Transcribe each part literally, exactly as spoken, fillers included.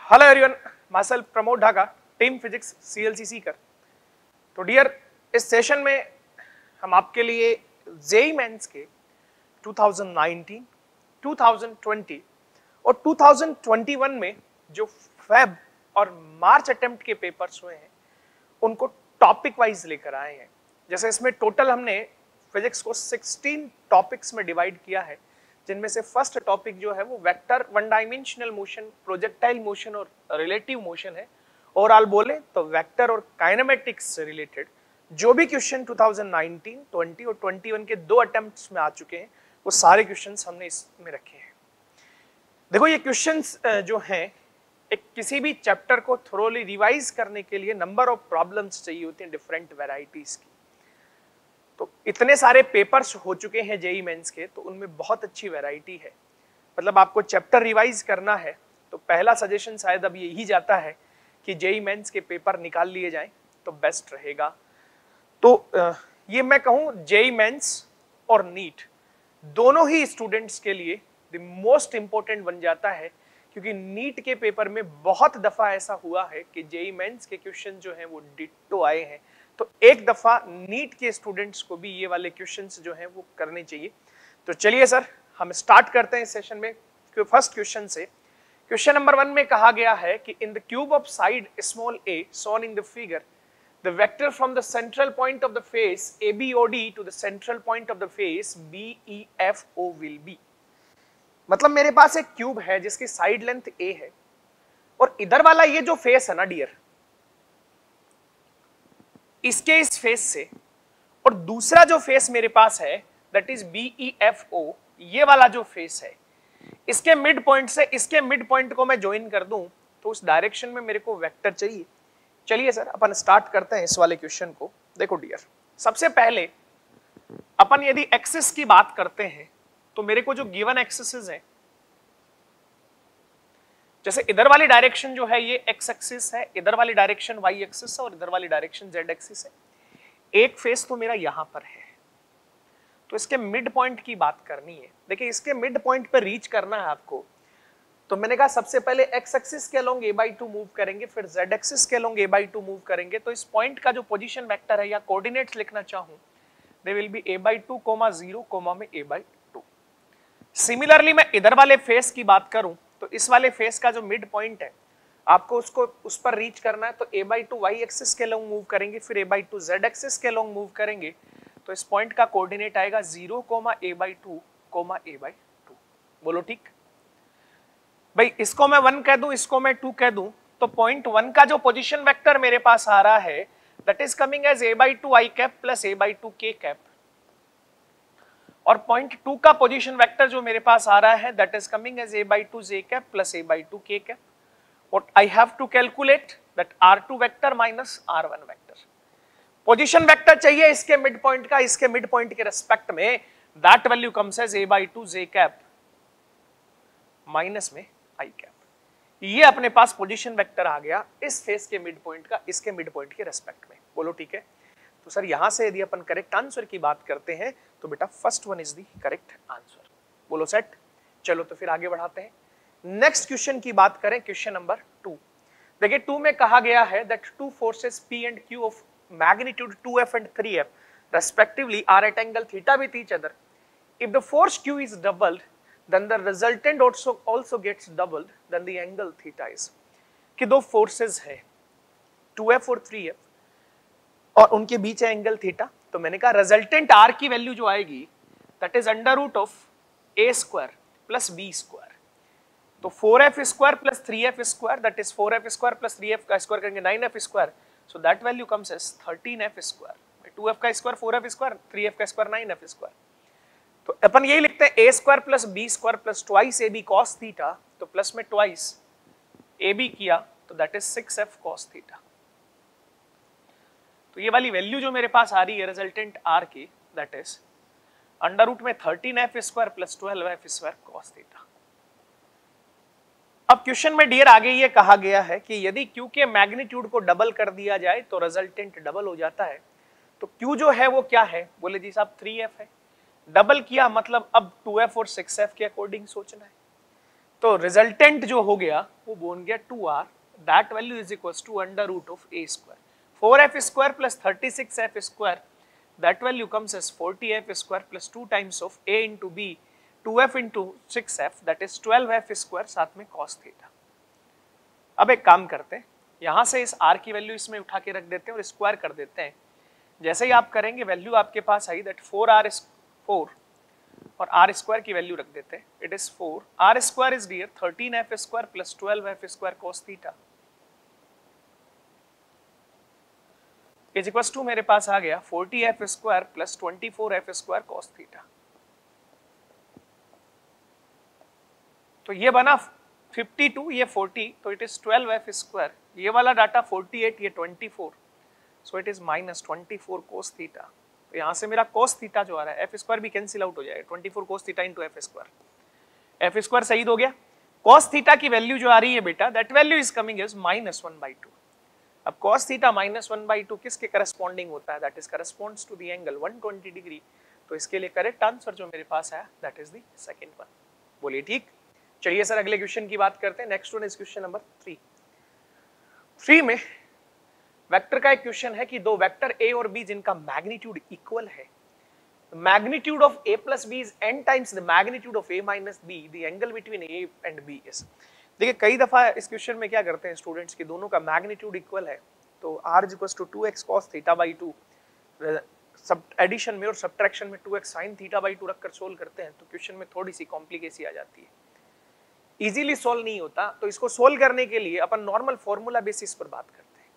Hello everyone, myself Pramod Dhaka, team physics CLC Sikar. तो dear, इस session में हम आपके लिए जेईई मेंस के दो हज़ार उन्नीस, दो हज़ार बीस और दो हज़ार इक्कीस में जो फेब और मार्च अटेम्प्ट के पेपर्स हुए हैं उनको टॉपिक वाइज लेकर आए हैं। जैसे इसमें टोटल हमने फिजिक्स को सोलह टॉपिक्स में डिवाइड किया है, जिनमें से फर्स्ट टॉपिक जो है वो vector, one dimensional motion, projectile motion और रिलेटिव मोशन है। ओवरऑल बोले तो वेक्टर और काइनेमेटिक्स से रिलेटेड जो भी क्वेश्चन दो हज़ार उन्नीस, बीस और इक्कीस के दो अटेम्प्ट्स में आ चुके हैं वो सारे क्वेश्चंस हमने इसमें रखे हैं। देखो, ये क्वेश्चंस जो हैं, एक किसी भी चैप्टर को थोरोली रिवाइज करने के लिए नंबर ऑफ प्रॉब्लम्स चाहिए होती हैं डिफरेंट वेराइटीज की। तो इतने सारे पेपर्स हो चुके हैं जेईई मेंस के, तो उनमें बहुत अच्छी वैरायटी है। मतलब आपको चैप्टर रिवाइज करना है तो पहला सजेशन शायद अब यही जाता है कि जेईई मेंस के पेपर निकाल लिए जाएं तो बेस्ट रहेगा। तो ये मैं कहूँ जेईई मेंस और नीट दोनों ही स्टूडेंट्स के लिए द मोस्ट इंपॉर्टेंट बन जाता है, क्योंकि नीट के पेपर में बहुत दफा ऐसा हुआ है कि जेईई मेंस के क्वेश्चन जो हैं वो डिट्टो आए हैं। तो एक दफा नीट के स्टूडेंट्स को भी ये वाले क्वेश्चंस जो हैं वो करने चाहिए। तो चलिए सर, हम स्टार्ट करते हैं इस सेशन में फर्स्ट क्वेश्चन से। क्वेश्चन नंबर वन में कहा गया है कि in the cube of side small a shown in the figure, the vector from the central point of the face A B O D to the central point of the face B E F O will be। मतलब मेरे पास एक cube है जिसकी side length a है, और इधर वाला ये जो फेस है ना डियर, इसके इस फेस से और दूसरा जो फेस मेरे पास है that is B E F O, ये वाला जो फेस है, इसके मिड पॉइंट से इसके मिड पॉइंट को मैं ज्वाइन कर दूं तो उस डायरेक्शन में मेरे को वेक्टर चाहिए। चलिए सर, अपन स्टार्ट करते हैं इस वाले क्वेश्चन को। देखो डियर, सबसे पहले अपन यदि एक्सिस की बात करते हैं तो मेरे को जो गिवन एक्सिस है, जैसे इधर वाली डायरेक्शन जो है ये एक्स एक्सिस है, इधर वाली डायरेक्शन वाई एक्सिस है और इधर वाली डायरेक्शन जेड एक्सिस है। एक फेस तो मेरा यहां पर है, तो इसके मिड पॉइंट की बात करनी है। देखिए, इसके मिड पॉइंट पे रीच करना है आपको, तो मैंने कहा सबसे पहले एक्स एक्सिस के along a by two move करेंगे, फिर जेड एक्सिस के along a by two move करेंगे। तो इस पॉइंट का जो पोजीशन वेक्टर है या कोऑर्डिनेट्स लिखना चाहूं, they will be a by two comma zero comma में ए बाई टू। सिमिलरली मैं इधर वाले फेस की बात करूं तो इस वाले फेस का जो मिड पॉइंट है आपको उसको उस पर रीच करना है, तो a by two Y axis के अलोंग मूव करेंगे, फिर a by two Z axis के अलोंग मूव करेंगे। तो इस पॉइंट का कोऑर्डिनेट आएगा zero comma a by two comma a by two. बोलो ठीक भाई, इसको मैं वन कह दूं, इसको मैं टू कह दूं, तो पॉइंट वन का जो पोजीशन वेक्टर मेरे पास आ रहा है that is coming as a by two i cap plus a by two k cap, और पॉइंट टू का पोजीशन वेक्टर जो मेरे पास आ रहा है that is coming as a by two j cap plus a by two k cap. और I have to calculate that r two vector minus r one vector. Position vector चाहिए इसके mid point का, इसके mid point के respect में, that value comes as a by two j cap minus में i cap. ये अपने पास position vector आ गया इस फेस के मिड पॉइंट का इसके मिड पॉइंट के रेस्पेक्ट में। बोलो ठीक है। तो सर यहां से यदि अपन करेक्ट आंसर की बात करते हैं तो बेटा first one is the correct answer. बोलो सेट। चलो तो फिर आगे बढ़ाते हैं। नेक्स्ट क्वेश्चन की बात करें, क्वेश्चन नंबर टू। देखिए, टू में कहा गया है that two forces P and Q of magnitude two F and three F respectively are at angle theta with each other. If the force Q is doubled, then the resultant also also gets doubled, then the angle theta is। कि दो forces है two F और three F और उनके बीच है angle theta. तो मैंने कहा रिजल्टेंट आर की वैल्यू जो आएगी that is under root of a square plus B square. तो four F square plus three F square that is four F square plus three F का स्क्वायर करेंगे nine F square, so that value comes as thirteen F square. Two F का square four F square, three F का square nine F square. तो अपन यही लिखते हैं a square plus B square plus twice A B cos theta, तो plus में twice ए b किया तो that is six F cos theta. तो ये वाली वैल्यू जो मेरे पास आ रही है रिजल्टेंट आर की दैट इज अंडर रूट में thirteen F square plus twelve F square cos theta. अब क्वेश्चन में डियर आगे ये कहा गया है कि यदि Q के मैग्नीट्यूड को डबल कर दिया जाए तो रिजल्टेंट डबल हो जाता है। तो Q जो है वो क्या है? बोले जी साहब थ्री एफ है। डबल किया मतलब अब टू एफ और सिक्स एफ के अकॉर्डिंग सोचना है। तो रिजल्टेंट जो हो गया वो बन गया two R, that value is equals to under root of a square, four F square plus thirty six F square, that value comes as forty F square plus two times of a into b, two F into six F, that is twelve F square, साथ में cos theta. अब एक काम करते हैं, यहां से इस r की वैल्यू इसमें उठा के रख देते हैं और स्क्वायर कर देते हैं। जैसे ही आप करेंगे वैल्यू आपके पास आई दैट फोर आर फोर और आर स्क्वायर की वैल्यू रख देते हैं, it is four, R square is dear thirteen F square plus twelve F square cos theta is equals to मेरे पास आ गया forty F square plus twenty four F square cos theta. तो ये बना फिफ्टी टू, ये forty, तो it is twelve F square, ये वाला डाटा फोर्टी एट, ये twenty four, so it is minus twenty four cos theta. तो यहाँ से मेरा कोस थीटा जो आ रहा है, एफ स्क्वायर भी कैंसिल आउट हो जाएगा, twenty four cos theta into F square, F square सही हो गया। कोस थीटा की वैल्यू जो आ रही है बेटा, that value is coming is minus one by two. अब cos theta minus one by two किसके करस्पॉन्डिंग होता है, that is corresponds to the angle one twenty degree. तो इसके लिए करेक्ट आंसर जो मेरे पास है that is the second one. बोलिए ठीक। चलिए सर अगले क्वेश्चन की बात करते हैं। Next one is question number three. Three में वेक्टर का एक क्वेश्चन है कि दो वेक्टर ए और बी जिनका मैग्नीट्यूड इक्वल है, magnitude of A plus B is n times the magnitude of A minus B, the angle between A and B is. देखिए कई दफा इस क्वेश्चन में क्या करते हैं स्टूडेंट्स की दोनों का मैग्नीट्यूड इक्वल है, तो R is equals to two x cos theta by two, सब एडिशन में और सब्ट्रैक्शन में two x sine theta by two रखकर सोल्व करते हैं, तो क्वेश्चन में थोड़ी सी कॉम्प्लिकेसी आ जाती है, इजीली सोल्व नहीं होता। तो इसको सोल्व करने के लिए अपन नॉर्मल फॉर्मूला बेसिस पर बात करते हैं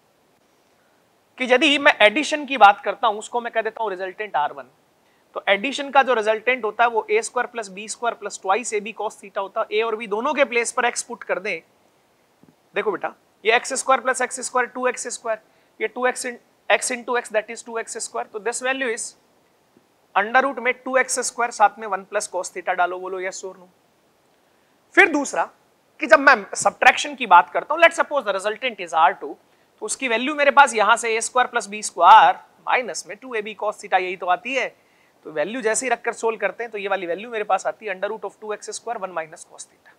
कि यदि मैं एडिशन की बात करता हूं, उसको मैं कह देता हूं रिजल्टेंट आर वन। तो एडिशन का जो रिजल्टेंट होता है वो A square plus B square plus twice A B cos theta होता है। ए और बी दोनों के प्लेस पर एक्स पुट कर दें, देखो बेटा ये x square plus x square two x square, ये two x x into x that is two x square, तो this value is under root में टू एक्स स्क्वायर, साथ में वन प्लस कॉस थीटा डालो, बोलो यस और no. फिर दूसरा कि जब मैं सब्ट्रैक्शन की बात करता हूं, let's suppose the resultant is R two, तो उसकी वैल्यू मेरे पास यहां से A square plus B square minus में two A B cos theta, यही तो आती है। तो वैल्यू जैसे ही रखकर सोल्व करते हैं तो ये वाली वैल्यू मेरे पास आती है under root of two x square one minus cos theta.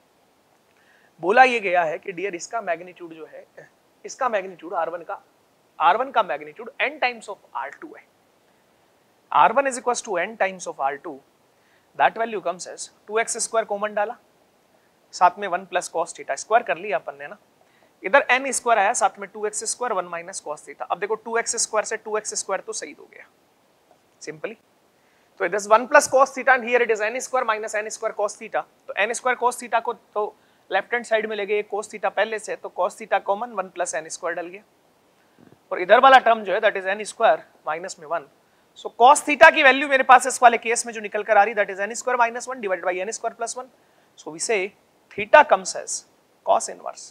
बोला ये गया है कि डियर इसका मैग्नीट्यूड जो है, इसका मैग्नीट्यूड आर वन का आर वन का magnitude n times of R two है। R one is equals to n times of R two, that value comes as two x square common डाला, साथ में one plus cos theta, square कर लिया अपन ने ना, इधर n स्क्वायर आया, साथ में two x square one minus cos theta. अब देखो टू एक्स स्क्वायर से टू एक्स स्क्वायर तो सही हो गया सिंपली, तो it is one plus cos theta and here it is n square minus n square cos theta. तो n square cos theta को तो लेफ्ट हैंड साइड में ले गए, कॉस थीटा पहले से, तो cos theta common, one plus n square डल गया, और इधर वाला टर्म जो है that is n square minus में वन। सो कॉस थीटा की वैल्यू मेरे पास इस वाले केस में जो निकल कर आ रही that is n square minus one divided by n square plus one. So we say theta comes as cos inverse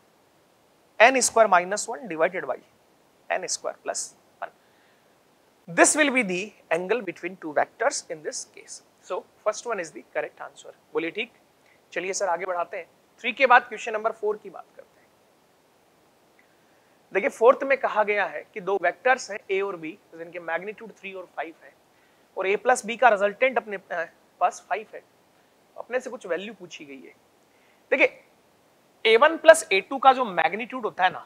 n square minus one divided by n square plus one. This will be the angle between two vectors in this case. So first one is the correct answer. बोलिए ठीक। चलिए sir आगे बढ़ाते हैं। Three के बाद question number four की बात करते हैं। देखिए फोर्थ में कहा गया है कि दो वेक्टर्स हैं ए और बी जिनके मैग्नीट्यूड थ्री और फाइव है, और ए प्लस बी का रिजल्टेंट अपने पास फाइव है। अपने से कुछ वैल्यू पूछी गई है। देखिए A one plus A two का जो मैग्नीट्यूड होता है ना,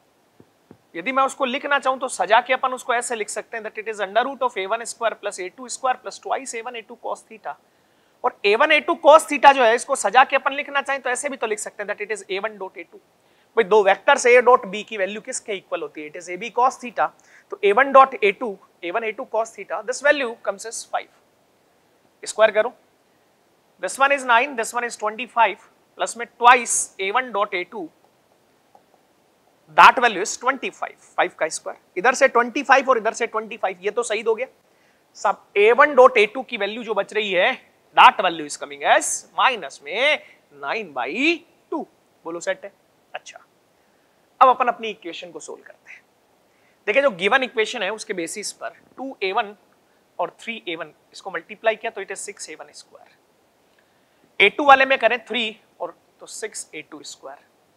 यदि मैं उसको लिखना चाहूं तो सजा के अपन उसको ऐसे लिख सकते हैं that it is under root of A one square plus A two square plus twice A one A two cos theta. और A one A two cos theta जो है इसको सजा के अपन लिखना चाहें तो ऐसे भी तो लिख सकते हैं that it is A one dot A two. भाई दो वेक्टर्स ए डॉट बी की वैल्यू किसके इक्वल होती है? It is A B cos theta. तो A one dot A two A one A two cos theta, this value comes as five. Square करो, this one is nine, this one is twenty five, plus में twice A one dot A two, that value is twenty five, five का square. इधर से twenty five और इधर से twenty five, ये तो सही हो गया। सब A one dot A two की वैल्यू जो बच रही है that value is coming as minus में नाइन बाई टू। बोलो सेट है। अच्छा, अब अपन अपनी इक्वेशन को सोल्व करते हैं। देखिए जो गिवन इक्वेशन है उसके बेसिस पर टू ए वन और थ्री ए वन इसको मल्टीप्लाई किया तो it is six A one square. A two वाले में करें थ्री और तो सिक्स ए टू स्क्वायर।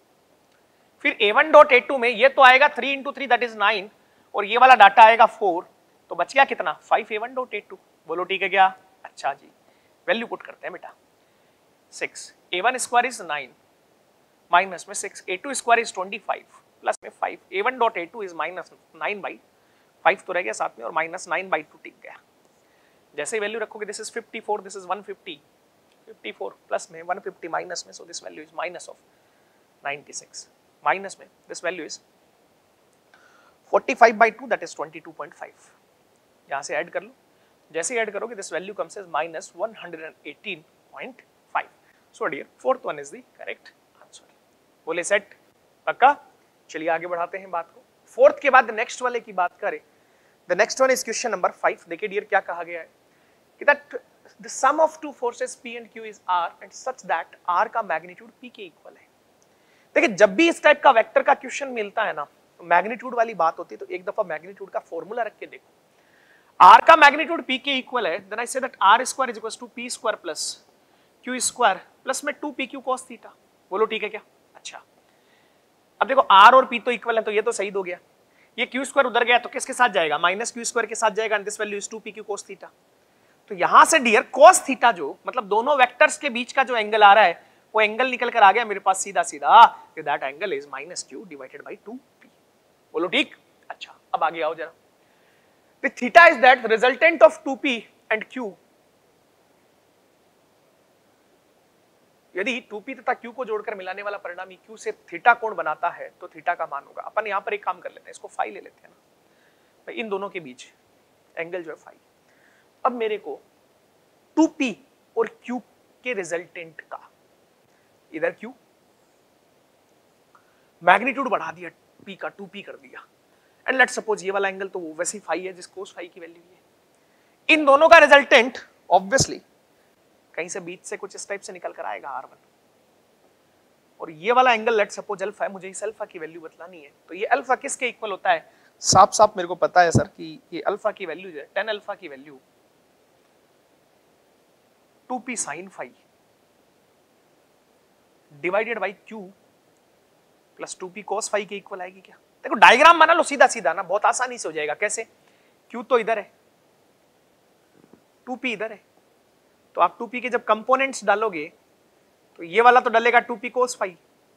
फिर A one dot A two में ये तो आएगा three into three that is nine, और ये वाला डाटा आएगा फोर, तो बच गया कितना? Five A one dot A two. बोलो ठीक है क्या? अच्छा जी, वैल्यू पुट करते हैं बेटा। Six, A one square is nine, minus में six, A two square is twenty five, plus में five, A one dot A two is minus nine by five तो रह गया साथ में, और minus nine by two tick गया। जैसे वैल्यू रखोगे this is fifty four, this is one fifty, fifty four plus में वन फिफ्टी माइनस में, so this value is minus of ninety six, minus में this value is forty five by two, that is twenty two point five. यहां से add कर लो, जैसे add करोगे this value comes as minus one hundred eighteen point five. So dear fourth one is the correct answer. बोले set, पक्का? चलिए आगे बढ़ाते हैं बात को। फोर्थ के बाद नेक्स्ट वाले की बात करें, the next one is question number five. देखिए डियर क्या कहा गया है कि that the sum of two forces P and Q is R and such that R का मैग्नीट्यूड P के इक्वल है। देखिए जब भी इस टाइप का वेक्टर का क्वेश्चन मिलता है ना, तो मैग्नीट्यूड वाली बात होती है, तो एक दफा मैग्नीट्यूड का फॉर्मूला रख के देखो। R का मैग्नीट्यूड P के इक्वल है, then I say that R square is equal to P square plus Q square plus में two P Q cos theta. बोलो ठीक है क्या? अच्छा, अब देखो R और P तो इक्वल है, तो ये तो सही हो गया। ये Q स्क्वायर उधर गया तो किसके साथ जाएगा? माइनस Q स्क्वायर के साथ जाएगा, and this value is two P Q cos theta. तो यहां से डियर cos थीटा जो मतलब दोनों वेक्टर्स के बीच का जो एंगल आ रहा है, वो एंगल निकल कर आ गया मेरे पास सीधा सीधा, that angle is minus Q divided by two P. बोलो ठीक? अच्छा, अब आगे आओ जरा। The theta is that resultant of two P and Q। यदि टू पी तथा Q को जोड़कर मिलाने वाला परिणामी Q से थीटा कोण बनाता है, तो थीटा का मान होगा। अपन यहां पर एक काम कर लेते हैं, इसको फाई ले लेते हैं ना, इन दोनों के बीच एंगल जो है फाई। अब मेरे को टू पी और Q के रिजल्टेंट का, इधर Q मैग्नीट्यूड बढ़ा दिया, P का टू पी कर दिया, एंड लेट्स सपोज ये वाला एंगल तो वैसे ही फाई है, जिस कोस फाई की वैल्यू है। इन दोनों का रिजल्टेंट ऑब्वियसली कहीं से बीच से कुछ इस टाइप से निकल कर आएगा आर वन, और ये वाला एंगल लेट्स सपोज अल्फा है, मुझे इस अल्फा की वैल्यू बतलानी है। तो ये अल्फा किसके इक्वल होता है? साफ साफ मेरे को पता है सर कि ये अल्फा की वैल्यू है, टेन अल्फा की value two P sine phi divided by Q plus two P cos phi के इक्वल आएगी क्या? देखो डायग्राम बना लो सीधा सीधा ना, बहुत आसानी से हो जाएगा। कैसे? Q तो इधर है, टू पी इधर है, तो आप टू पी के जब कंपोनेंट्स डालोगे तो ये वाला तो डलेगा टू पी cos फाई।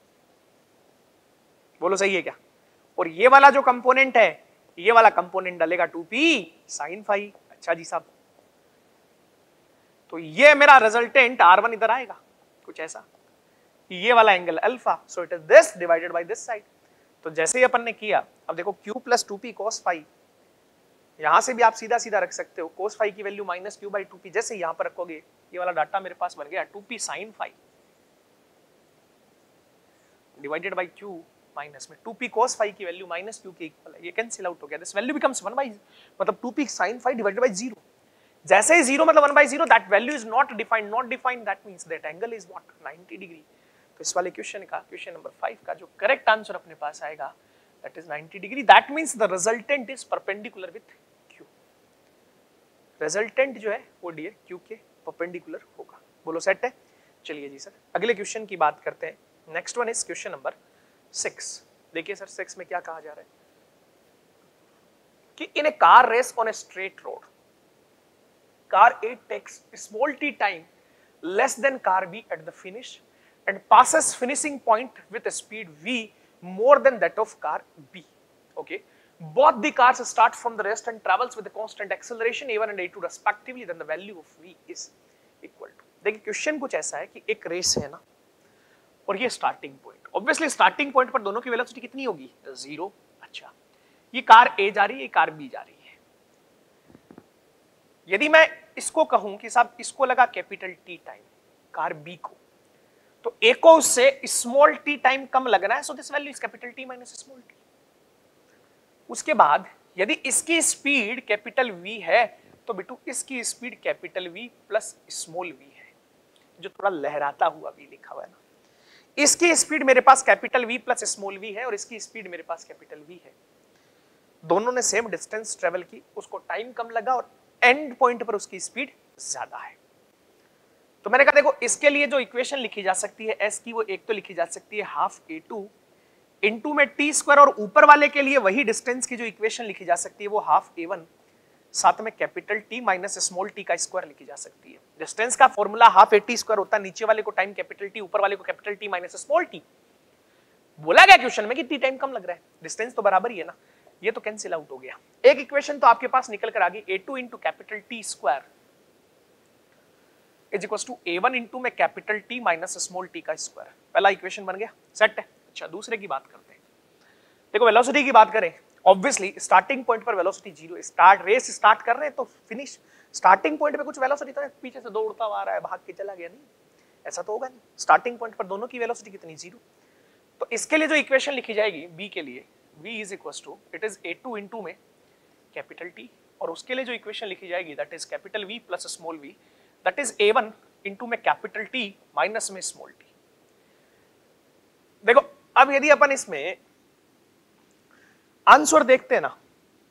बोलो सही है क्या? और ये वाला जो कंपोनेंट है, ये वाला कंपोनेंट डलेगा टू पी साइन फाई। अच्छा जी साहब, तो ये मेरा रिजल्टेंट आर वन इधर आएगा, कुछ ऐसा, ये वाला angle alpha, so it is this divided by this side. तो जैसे ही अपन ने किया, अब देखो Q plus two P cos phi, यहां से भी आप सीधा सीधा रख सकते हो, cos फाई की value minus Q by two P. जैसे यहां पर रखोगे, ये वाला डाटा मेरे पास बन गया two P sine phi divided by Q minus में टू पी cos फाई की वैल्यू माइनस Q के इक्वल है, ये कैंसिल आउट हो गया, this value becomes one by मतलब two P sine phi divided by zero. जैसे ही जीरो मतलब one by zero, that value is not defined, not defined that means that angle is what ninety degree. तो इस वाले question का, question number five का जो करेक्ट आंसर अपने पास आएगा, that is ninety degree. That means the resultant is perpendicular with Q। Resultant जो है वो डियर Q के परपेंडिकुलर होगा। बोलो सेट है? चलिए जी सर, अगले क्वेश्चन की बात करते हैं। Next one is question number six. देखिए सर, सिक्स में क्या कहा जा रहा है कि in a car race on a straight road, car A takes small t time less than car B at the finish and passes finishing point with a speed V more than that of car B. Okay, both the cars start from the rest and travels with a constant acceleration A one and A two respectively. Then the value of V is equal to. देखिए question कुछ ऐसा है कि एक race है ना, और ये starting point, obviously starting point पर दोनों की वेलोसिटी कितनी होगी? जीरो। अच्छा, ये कार A जा रही है, ये कार B जा रही है। यदि मैं इसको कहूं कि साहब इसको लगा capital T time, car B को, तो ए को उससे स्मॉल टी टाइम कम लगना है, so this value is capital T minus small t. उसके बाद यदि इसकी स्पीड कैपिटल वी है, तो बेटू इसकी speed capital V plus small v है, जो थोड़ा लहराता हुआ वी लिखा हुआ है ना। इसकी स्पीड मेरे पास capital V plus small v है, और इसकी स्पीड मेरे पास कैपिटल वी है। दोनों ने सेम डिस्टेंस ट्रेवल की, उसको टाइम कम लगा और एंड पॉइंट पर उसकी स्पीड ज्यादा है। तो मैंने कहा देखो, इसके लिए जो इक्वेशन लिखी जा सकती है एस की, वो एक तो लिखी जा सकती है हाफ ए टू इंटू में टी स्क्वायर, और ऊपर वाले के लिए वही डिस्टेंस की जो इक्वेशन लिखी जा सकती है वो हाफ ए वन साथ में capital T minus small t का स्क्वायर लिखी जा सकती है। डिस्टेंस का formula half A T square होता है, नीचे वाले को टाइम कैपिटल टी, ऊपर वाले को capital T minus small t. बोला गया क्वेश्चन में कि टी टाइम कम लग रहा है, डिस्टेंस तो बराबर ही है ना, ये तो कैंसिल आउट हो गया। एक इक्वेशन तो आपके पास निकल कर आ गई, A two into capital T square is equal to A one into में capital T minus small t का स्क्वायर। पहला इक्वेशन बन गया, सेट है। अच्छा, दूसरे की बात करते हैं। देखो वेलोसिटी की बात करें, ऑब्वियसली स्टार्टिंग पॉइंट पर velocity zero, start race start कर रहे हैं तो फिनिश स्टार्टिंग पॉइंट पे कुछ वेलोसिटी तो पीछे से दौड़ता आ रहा है, भाग के चला गया, नहीं ऐसा तो होगा नहीं। स्टार्टिंग पॉइंट पर दोनों की वेलोसिटी कितनी, जीरो। तो इसके लिए जो इक्वेशन लिखी जाएगी बी के लिए, v is equal to it is a two into में कैपिटल टी, और उसके लिए जो इक्वेशन लिखी जाएगी that is capital V plus small v, that is A one into में कैपिटल T माइनस में स्मॉल t। देखो अब यदि अपन इसमें आंसर देखते हैं ना,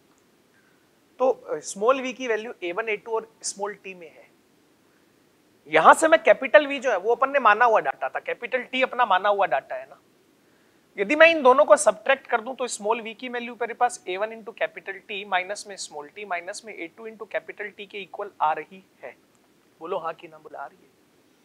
तो स्मॉल v की value a one A two और स्मॉल t में है। यहां से मैं कैपिटल V जो है वो अपन ने माना हुआ डाटा था, कैपिटल T अपना माना हुआ डाटा है ना। यदि मैं इन दोनों को सब्ट्रैक्ट कर दूं तो स्मॉल v की वैल्यू मेरे पास a one into capital T minus में स्मॉल t माइनस में a two into capital T के इक्वल आ रही है। बोलो हाँ कि ना, बोला आ रही है।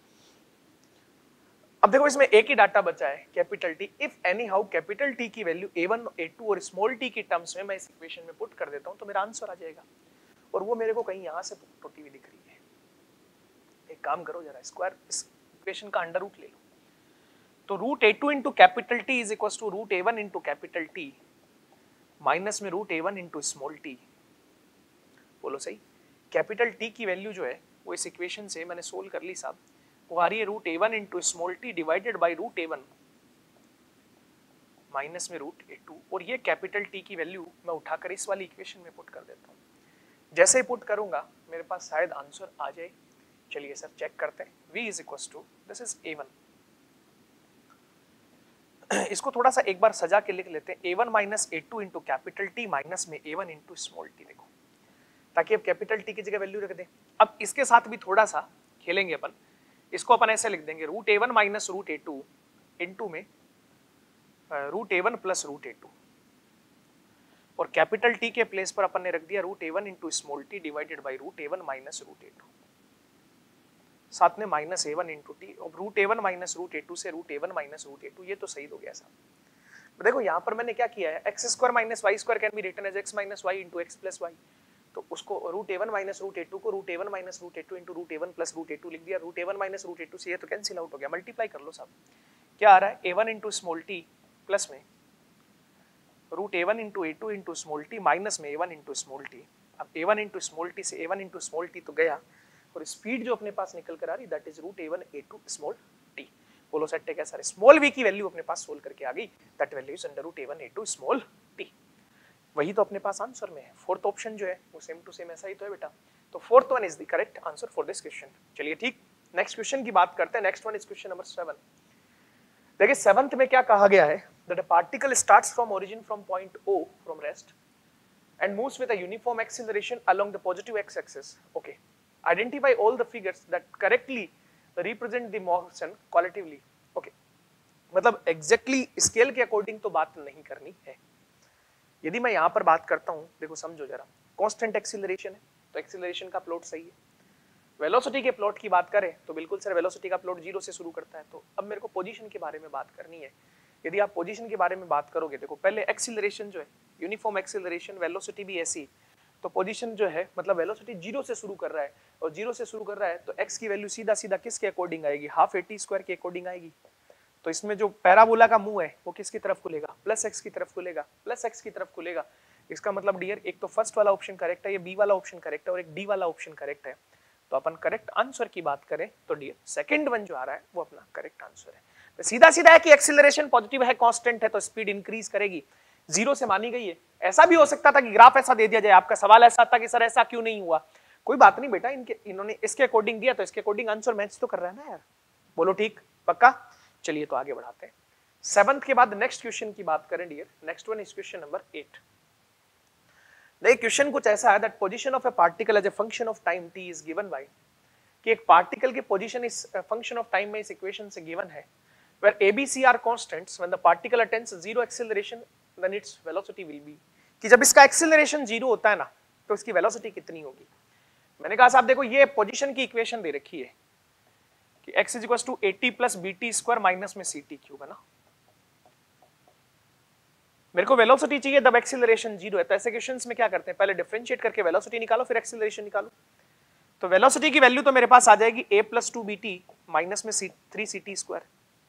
अब देखो इसमें एक ही डाटा बचा है capital T। If anyhow capital T की value a one A two और स्मॉल t की टर्म्स में मैं इस इक्वेशन में पुट कर देता हूं तो मेरा आंसर आ जाएगा, और वो मेरे को कहीं यहां से पुट होती हुई दिख रही है। एक काम करो जरा, स्क्वायर इस इक्वेशन का अंडर रूट ले लो, तो root a two into capital T is equal to root a one into capital T minus में root a one into small t. बोलो सही। कैपिटल टी की वैल्यू जो है वो इस इक्वेशन से मैंने सोल्व कर ली साहब, वो आ रही है root a one into small t divided by root a one minus में रूट ए टू, और ये कैपिटल टी की वैल्यू मैं उठाकर इस वाली इक्वेशन में पुट कर देता हूँ। जैसे ही पुट करूंगा मेरे पास शायद आंसर आ जाए। चलिए सर चेक करते हैं। v is equal to this is A one, इसको थोड़ा सा एक बार सजा के लिख लेते हैं, a one minus a two into capital T minus में a one into small t. देखो ताकि अब कैपिटल टी की जगह वैल्यू रख दें। अब इसके साथ भी थोड़ा सा खेलेंगे अपन, इसको अपन ऐसे लिख देंगे root a one minus root a two into में root a one plus root a two, और कैपिटल टी के प्लेस पर अपन ने रख दिया root a one into small t divided by root a one minus root a two, साथ में minus a one into t. और root a one minus root a two से root a one minus root a two, ये तो सही हो गया साहब। देखो यहाँ पर मैंने क्या किया है, x square minus y square can be written as x minus y into x plus y. तो उसको root a one minus root a two को root a one minus root a two into root a one plus root a two लिख दिया। Root a one minus root a two से ये तो cancel out हो गया, multiply कर लो साहब। क्या आ रहा है, a one into small t plus में root a one into a two into small t minus में a one into small t. अब a one into small t से a one into small t तो गया, और speed जो अपने पास निकल कर आ रही that is root a one A two small t. बोलो सेट है क्या सारे, स्मॉल v की वैल्यू अपने पास सोल्व करके आ गई, that value is under root a one A two small t. वही तो अपने पास आंसर में है। फोर्थ ऑप्शन जो है वो सेम टू सेम ऐसा ही तो है बेटा, तो fourth one is the correct answer for this question. चलिए ठीक, नेक्स्ट क्वेश्चन की बात करते हैं। Next one is question number seven. देखिए सेवंथ में क्या कहा गया है, that a particle starts from origin from point O from rest and moves with a uniform acceleration along the positive x-axis. Okay. Identify all the figures that correctly represent the motion qualitatively. Okay. मतलब exactly scale के according तो बात नहीं करनी है। यदि मैं यहाँ पर बात करता हूँ, देखो समझो जरा, कांस्टेंट एक्सीलरेशन है तो एक्सीलरेशन का प्लॉट सही है। वेलोसिटी के प्लॉट की बात करें तो बिल्कुल सर वेलोसिटी का प्लॉट जीरो से शुरू करता है। तो अब मेरे को पोजीशन के बारे में बात करनी है। यदि आप पोजीशन के बारे में बात करोगे, देखो पहले एक्सीलरेशन जो है यूनिफॉर्म एक्सीलरेशन, वेलोसिटी भी ऐसी, तो पोजीशन जो है मतलब वेलोसिटी जीरो से शुरू कर रहा है, और जीरो से शुरू कर रहा है तो एक्स की वैल्यू सीधा सीधा किसके अकॉर्डिंग आएगी, हाफ ए टी स्क्वायर के अकॉर्डिंग आएगी। तो इसमें जो पैराबोला का मुंह है वो किसकी तरफ खुलेगा, प्लस एक्स की तरफ खुलेगा, प्लस एक्स की तरफ खुलेगा। इसका मतलब डियर एक तो फर्स्ट वाला ऑप्शन करेक्ट है, ये बी वाला ऑप्शन करेक्ट है, और एक डी वाला ऑप्शन करेक्ट है। तो अपन करेक्ट आंसर की बात करें तो डियर सेकंड वन जो आ रहा है वो अपना करेक्ट आंसर है। तो सीधा सीधा है कि एक्सीलरेशन पॉजिटिव है, कांस्टेंट है, तो स्पीड इंक्रीज करेगी, जीरो से मानी गई है। ऐसा भी हो सकता था कि ग्राफ ऐसा दे दिया जाए, आपका सवाल ऐसा था कि सर ऐसा क्यों नहीं हुआ, कोई बात नहीं बेटा, इनके इन्होंने इसके अकॉर्डिंग दिया तो इसके अकॉर्डिंग आंसर मैच तो कर रहा है ना यार। बोलो ठीक, पक्का। चलिए तो आगे बढ़ाते हैं। सेवंथ के बाद नेक्स्ट क्वेश्चन की बात करें dear, next one is question number eight. देखिए क्वेश्चन कुछ ऐसा है, that position of a particle as a function of time t is given by, कि एक पार्टिकल की पोजीशन इस फंक्शन ऑफ टाइम में इस इक्वेशन से गिवन है, where A B C are constants when the particle attains zero acceleration then its velocity will be, कि जब इसका acceleration जीरो होता है ना तो इसकी वेलोसिटी कितनी होगी। मैंने कहा साहब देखो ये पोजीशन की इक्वेशन दे रखी है कि x is equal to a t plus b t square minus में सी टी क्यूब है ना। मेरे को वेलोसिटी चाहिए जब एक्सीलरेशन जीरो है, तो ऐसे क्वेश्चंस में क्या करते हैं, पहले डिफरेंशिएट करके वेलोसिटी निकालो फिर एक्सीलरेशन निकालो। तो वेलोसिटी की वैल्यू तो मेरे पास आ जाएगी a plus two b t minus में थ्री सी टी स्क्वायर।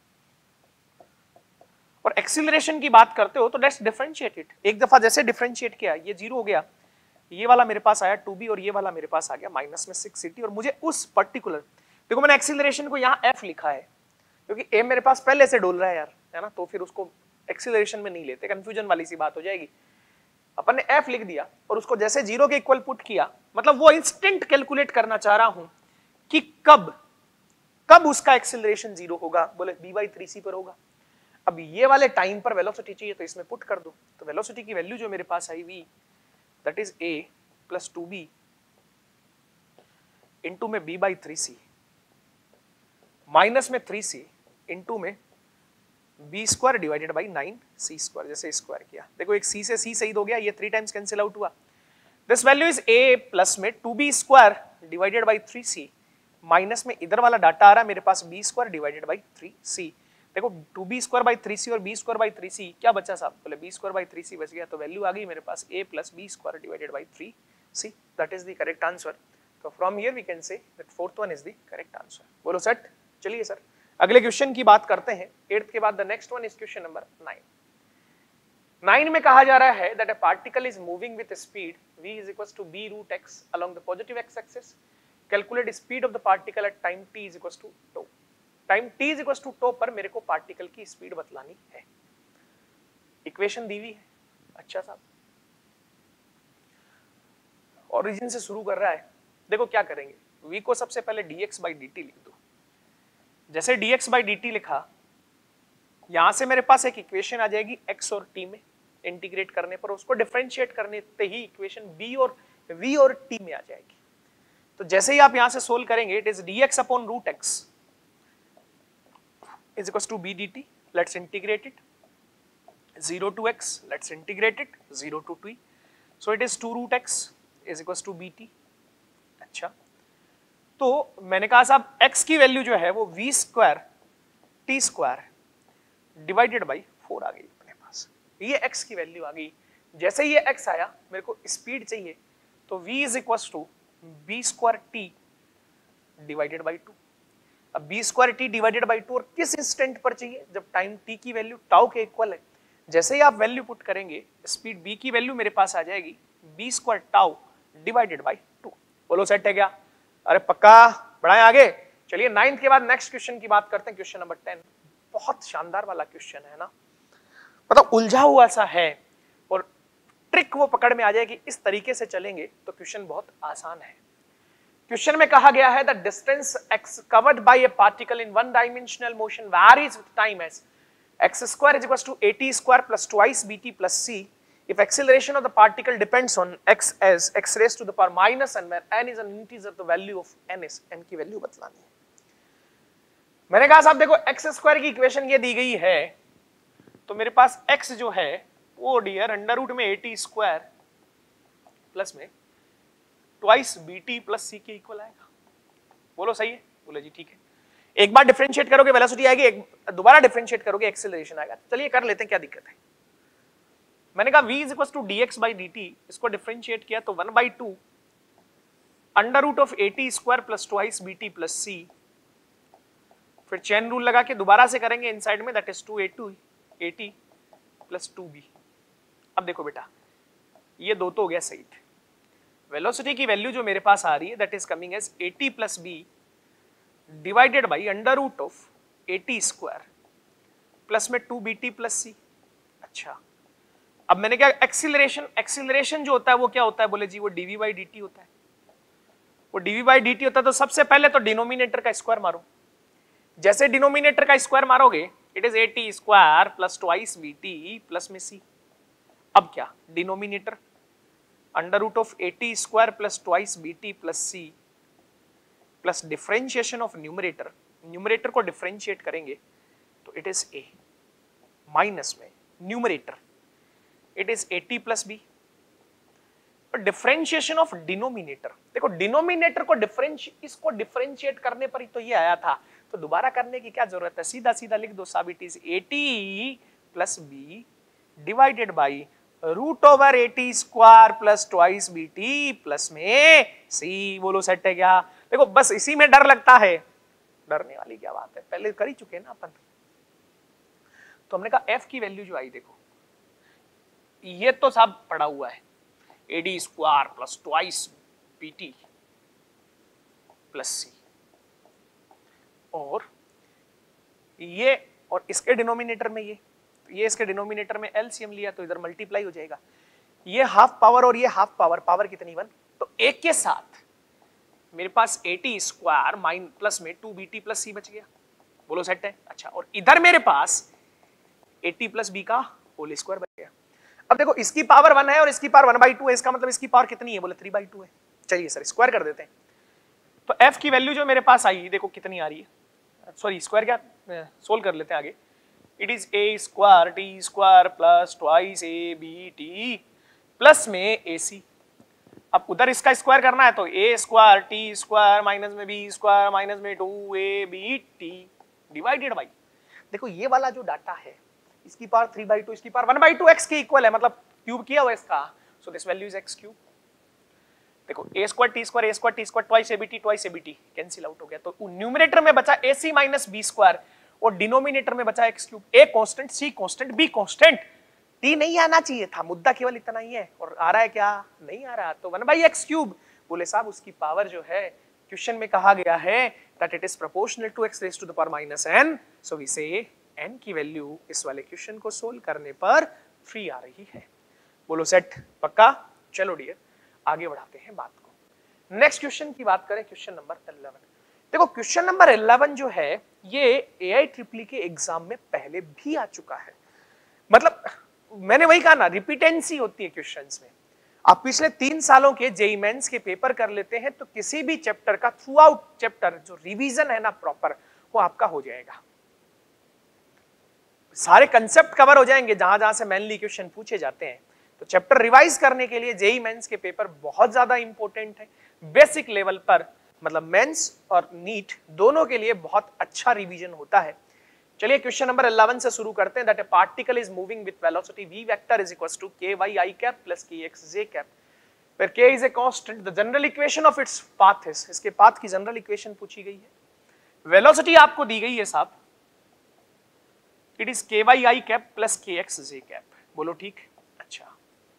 और एक्सीलरेशन की बात करते हो तो लेट्स डिफरेंशिएट इट। एक दफा जैसे डिफरेंशिएट किया ये जीरो हो गया, ये वाला मेरे पास आया टू बी और ये वाला मेरे पास आ गया माइनस में सिक्स सी टी। और मुझे उस पर्टिकुलर, देखो मैंने एक्सीलरेशन को यहाँ f लिखा है क्योंकि a मेरे पास पहले से डोल रहा है यार, है ना, तो फिर उसको एक्सीलरेशन में नहीं लेते, कंफ्यूजन वाली सी बात हो जाएगी। अपन ने f लिख दिया और उसको जैसे जीरो के इक्वल पुट किया, मतलब वो इंस्टेंट कैलकुलेट करना चाह रहा हूं कि कब कब उसका एक्सीलरेशन जीरो होगा, बोले b बाई थ्री सी पर होगा। अब ये वाले टाइम पर वेलोसिटी चाहिए तो इसमें पुट कर दो, तो वेलोसिटी की वैल्यू जो मेरे पास आई v that is a plus two b into में b by three c minus में थ्री सी इंटू में b square divided by nine c square, जैसे स्क्वायर किया देखो एक c से c सही हो गया, ये थ्री टाइम्स कैंसिल आउट हुआ। This value is a plus में two b square divided by three c minus में इधर वाला डाटा आ रहा है मेरे पास b square divided by three c. देखो two b square by three c और b square by three c क्या बचा साहब, बोले b square by three c बच गया, तो वैल्यू आ गई मेरे पास a plus B square divided by three c, that is the correct answer. तो from here we can say that fourth one is the correct answer. बोलो set. चलिए सर अगले क्वेश्चन की बात करते हैं, एट्थ के बाद the next one is question number nine. Nine में कहा जा रहा है that a particle is moving with speed v is equals to b root x along the positive x axis. Calculate speed of the particle at time t is equals to tau. Time t is equals to tau पर मेरे को particle की speed बतलानी है। Equation दी हुई है। अच्छा साहब origin से शुरू कर रहा है, देखो क्या करेंगे, v को सबसे पहले dx by dt लिख दो। जैसे dx by dt लिखा, यहां से मेरे पास एक इक्वेशन आ जाएगी x और t में, इंटीग्रेट करने पर उसको डिफरेंशिएट करने पे ही इक्वेशन b और v और t में आ जाएगी। तो जैसे ही आप यहां से सोल्व करेंगे, it is dx upon root x is equals to b dt, let's integrate it, zero to x, let's integrate it, zero to t, so it is two root x is equals to bt। अच्छा तो मैंने कहा साहब x की value जो है वो v square t square divided by four आ गई अपने पास, ये x की वैल्यू आ गई। जैसे ये x आया मेरे को स्पीड चाहिए, तो v is equals to b square t divided by two. अब b square t divided by two और किस इंस्टेंट पर चाहिए, जब टाइम t की वैल्यू टाउ के इक्वल है। जैसे ही आप वैल्यू पुट करेंगे, स्पीड b की वैल्यू मेरे पास आ जाएगी b square tau divided by two. बोलो सेट है क्या? अरे पक्का, बढ़ाएं आगे। चलिए नाइन्थ के बाद नेक्स्ट क्वेश्चन की बात करते हैं, क्वेश्चन नंबर टेन। बहुत शानदार वाला क्वेश्चन है ना, मतलब उलझा हुआ सा है और ट्रिक वो पकड़ में आ जाएगी। इस तरीके से चलेंगे तो क्वेश्चन बहुत आसान है। क्वेश्चन में कहा गया है the distance x covered by a particle in one dimensional motion varies with time as x square is equals to at square plus twice bt plus c if acceleration of the particle depends on x as x raised to the power minus n where n is an integer, the value of n is n की value बतलानी है। मैंने कहा साहब देखो x square की equation ये दी गई है, तो मेरे पास x जो है वो डियर अंडर रूट में at स्क्वायर प्लस में ट्वाइस bt प्लस c के इक्वल आएगा। बोलो सही है? बोले जी ठीक है। एक बार डिफरेंशिएट करोगे वेलोसिटी आएगी, एक दोबारा डिफरेंशिएट करोगे एक्सेलरेशन आएगा। चलिए कर लेते हैं, क्या दिक्कत है। मैंने कहा v is equal to dx by dt, इसको डिफरेंशिएट किया तो one by two under root of at square plus twice bt plus c, फिर चेन रूल लगा के दोबारा से करेंगे इनसाइड में, that is two a two at plus two b। अब देखो बेटा ये दो तो हो गया सही। वेलोसिटी की वैल्यू जो मेरे पास आ रही है that is coming as at plus b divided by under root of at square plus में टू bt प्लस c। अच्छा अब मैंने क्या, एक्सीलरेशन एक्सीलरेशन जो होता है वो क्या होता है, बोले जी वो dv बाई dt होता है। वो dv बाई dt होता है तो सबसे पहले तो डिनोमिनेटर का स्क्वायर मारो। जैसे डिनोमिनेटर का स्क्वायर मारोगे it is at square plus twice bt plus में c। अब क्या, denominator under root of at square plus twice bt plus c plus differentiation of numerator, numerator को डिफरेंशिएट करेंगे तो इट इज a माइनस में numerator it is at plus b differentiation of denominator, देखो denominator को डिफरेंशि इसको differentiate करने पर ही तो ये आया था, तो दोबारा करने की क्या जरूरत है, सीधा सीधा लिख दो सब it is eighty plus b divided by root over a t square plus twice b t plus में सी। बोलो सेट है क्या? देखो बस इसी में डर लगता है, डरने वाली क्या बात है, पहले कर ही चुके ना अपन। तो हमने कहा एफ की वैल्यू जो आई, देखो ये तो सब पड़ा हुआ है, a t square plus twice b t plus c, और ये और इसके डिनोमिनेटर में ये ये इसके डिनोमिनेटर में एलसीएम लिया तो इधर मल्टीप्लाई हो जाएगा, ये हाफ पावर और ये हाफ पावर, पावर कितनी वन, तो एक के साथ मेरे पास एटी स्क्वायर माइन प्लस में two b t plus c बच गया। बोलो सेट है? अच्छा, और इधर मेरे पास एटी प्लस बी का होल स्क्वायर बच गया। अब देखो इसकी पावर वन है और इसकी पावर वन बाई टू है, इसका मतलब इसकी पावर कितनी है, बोले थ्री बाई टू है। चलिए सर स्क्वायर कर देते हैं, तो एफ की वैल्यू जो मेरे पास आई देखो कितनी आ रही है, सॉरी स्क्वायर क्या सोल्व कर लेते हैं आगे। It is a square t square plus twice A b t plus में ए सी। अब उधर इसका स्क्वायर करना है तो a square t square minus में बी स्क्वायर माइनस में two A b t divided by, देखो ये वाला जो डाटा है इसकी पावर थ्री बाई टू, इसकी power one by two x के इक्वल है, मतलब क्यूब किया हुआ इसका, so this value is x cube. देखो a square t square a square t square twice A b t twice A b t cancel out हो गया, तो न्यूमरेटर में बचा a C minus b square और डिनोमिनेटर में बचा x cube. A constant, c constant, b constant, t नहीं आना चाहिए था, मुद्दा केवल इतना ही है, और आ रहा है क्या, नहीं आ रहा, तो वन बाई एक्स क्यूब। बोले साहब उसकी पावर जो है क्वेश्चन में कहा गया है that it is proportional to x raise to the power minus n, so we say n की वैल्यू इस वाले क्वेश्चन को सोल्व करने पर थ्री आ रही है। बोलो सेट, पक्का? चलो डियर आगे बढ़ाते हैं बात को, नेक्स्ट क्वेश्चन की बात करें, क्वेश्चन नंबर इलेवन। देखो क्वेश्चन नंबर इलेवन जो है ये एआई ट्रिपल के एग्जाम में पहले भी आ चुका है, मतलब मैंने वही कहा ना, रिपीटेंसी होती है क्वेश्चंस में। आप पिछले तीन सालों के जेईई मेंस के पेपर कर लेते हैं तो किसी भी चैप्टर का थ्रू आउट चैप्टर जो रिवीजन है ना प्रॉपर, वो आपका हो जाएगा, सारे कंसेप्ट कवर हो जाएंगे जहां जहां से मेनली क्वेश्चन पूछे जाते हैं। तो चैप्टर रिवाइज करने के लिए जेईई मेंस के पेपर बहुत ज्यादा इंपॉर्टेंट है, बेसिक लेवल पर, मतलब मेंस और नीट दोनों के लिए बहुत अच्छा रिवीजन होता है। चलिए क्वेश्चन नंबर इलेवन से शुरू करते हैं, that a particle is moving with velocity v vector is equals to k y i cap plus k x j cap, where k is a constant, the general equation of its path is, इसके path की general equation पूछी गई है, velocity आपको दी गई है साहब, it is k y i cap plus k x j cap. बोलो ठीक? अच्छा,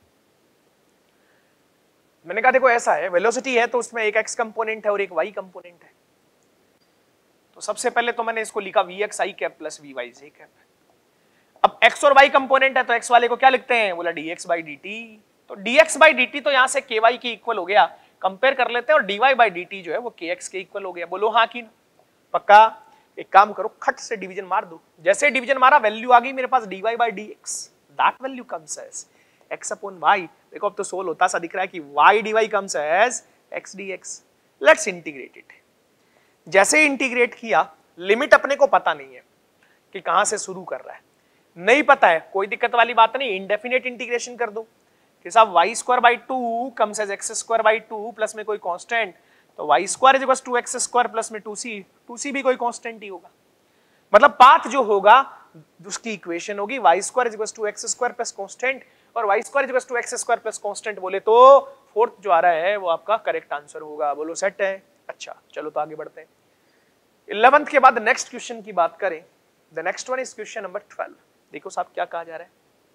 मैंने कहा देखो ऐसा है, वेलोसिटी है तो उसमें एक x कंपोनेंट है और एक y कंपोनेंट है, तो सबसे पहले तो मैंने इसको लिखा v x i cap plus v y j cap. अब x और y कंपोनेंट है तो x वाले को क्या लिखते हैं, बोला dx बाई dt, तो dx बाई dt तो यहां से ky के इक्वल हो गया, कंपेयर कर लेते हैं, और dy बाई dt जो है वो kx के इक्वल हो गया। बोलो हाँ की पक्का? एक काम करो, खट से डिवीजन मार दो, जैसे डिवीजन मारा वैल्यू आ गई मेरे पास dy by dx, that value comes as x upon y। देखो अब तो सोल्व होता सा दिख रहा है कि y dy comes as x dx। Let's integrate it. जैसे इंटीग्रेट किया, लिमिट अपने को पता नहीं है कि कहां से शुरू कर रहा है, नहीं पता है, कोई दिक्कत वाली बात नहीं, इंडेफिनेट इंटीग्रेशन कर दो कि साहब y square by two comes as x square by two plus में कोई कांस्टेंट, तो y square is equals to x square plus में टू सी, टू सी भी कोई कांस्टेंट ही होगा, मतलब पाथ जो होगा उसकी इक्वेशन होगी y square is equals to x square plus constant, और y square is equals to x square plus constant बोले तो फोर्थ जो आ रहा है वो आपका करेक्ट आंसर होगा। बोलो सेट है? अच्छा चलो तो आगे बढ़ते हैं। इलेवेंथ के बाद नेक्स्ट क्वेश्चन की बात करें, the next one is question number twelve. देखो साहब क्या कहा जा रहा है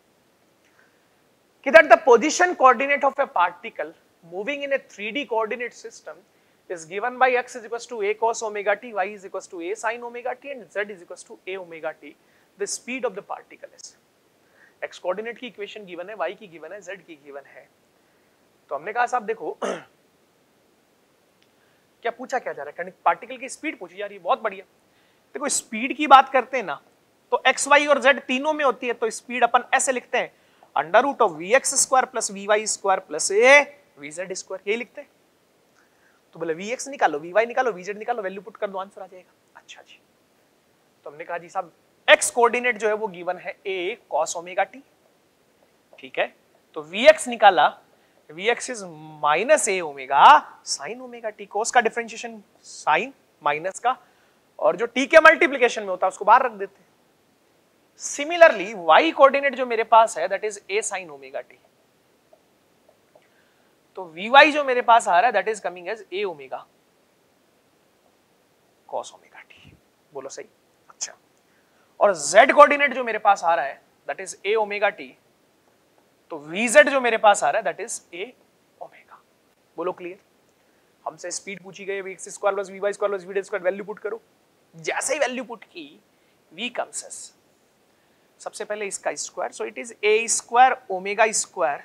कि that the position coordinate of a particle moving in a three d coordinate system is given by x is equals to a cos omega t, y is equals to a sin omega t and z is equals to a omega t. The speed of the particle is, x coordinate की equation given है, y की given है, z की given है। तो हमने कहा साहब देखो क्या पूछा क्या जा रहा है, पार्टिकल की स्पीड पूछी जा रही है, बहुत बढ़िया। देखो स्पीड की बात करते हैं ना तो x y और z तीनों में होती है, तो स्पीड अपन ऐसे लिखते हैं under root of v x square plus v y square plus a v z square, यही लिखते हैं। तो बोले वी एक्स निकालो, वी वाई निकालो, वी जेड निकालो, वैल्यू पुट कर दो, आंसर आ जाएगा। अच्छा जी, तो हमने कहा जी साहब x कोऑर्डिनेट जो है वो गिवन है a cos ओमेगा t, ठीक है, तो वी एक्स निकाला, v x is minus a omega sine omega t, cos का डिफरेंशिएशन साइन माइनस का, और जो टी के मल्टीप्लीकेशन में होता है उसको बाहर रख देते हैं। सिमिलरली y कोऑर्डिनेट जो मेरे पास है that is a sin omega t, तो vy जो मेरे पास आ रहा है that is coming as a omega cos omega t, बोलो सही। अच्छा, और z कोऑर्डिनेट जो मेरे पास आ रहा है that is a omega t, तो vz जो मेरे पास आ रहा है दैट इज a ओमेगा, बोलो क्लियर। हमसे स्पीड पूछी गई है x square plus vy square plus vd square, value put करो। जैसे ही वैल्यू पुट की v कम्स एज सबसे पहले इसका square, so it is a square omega square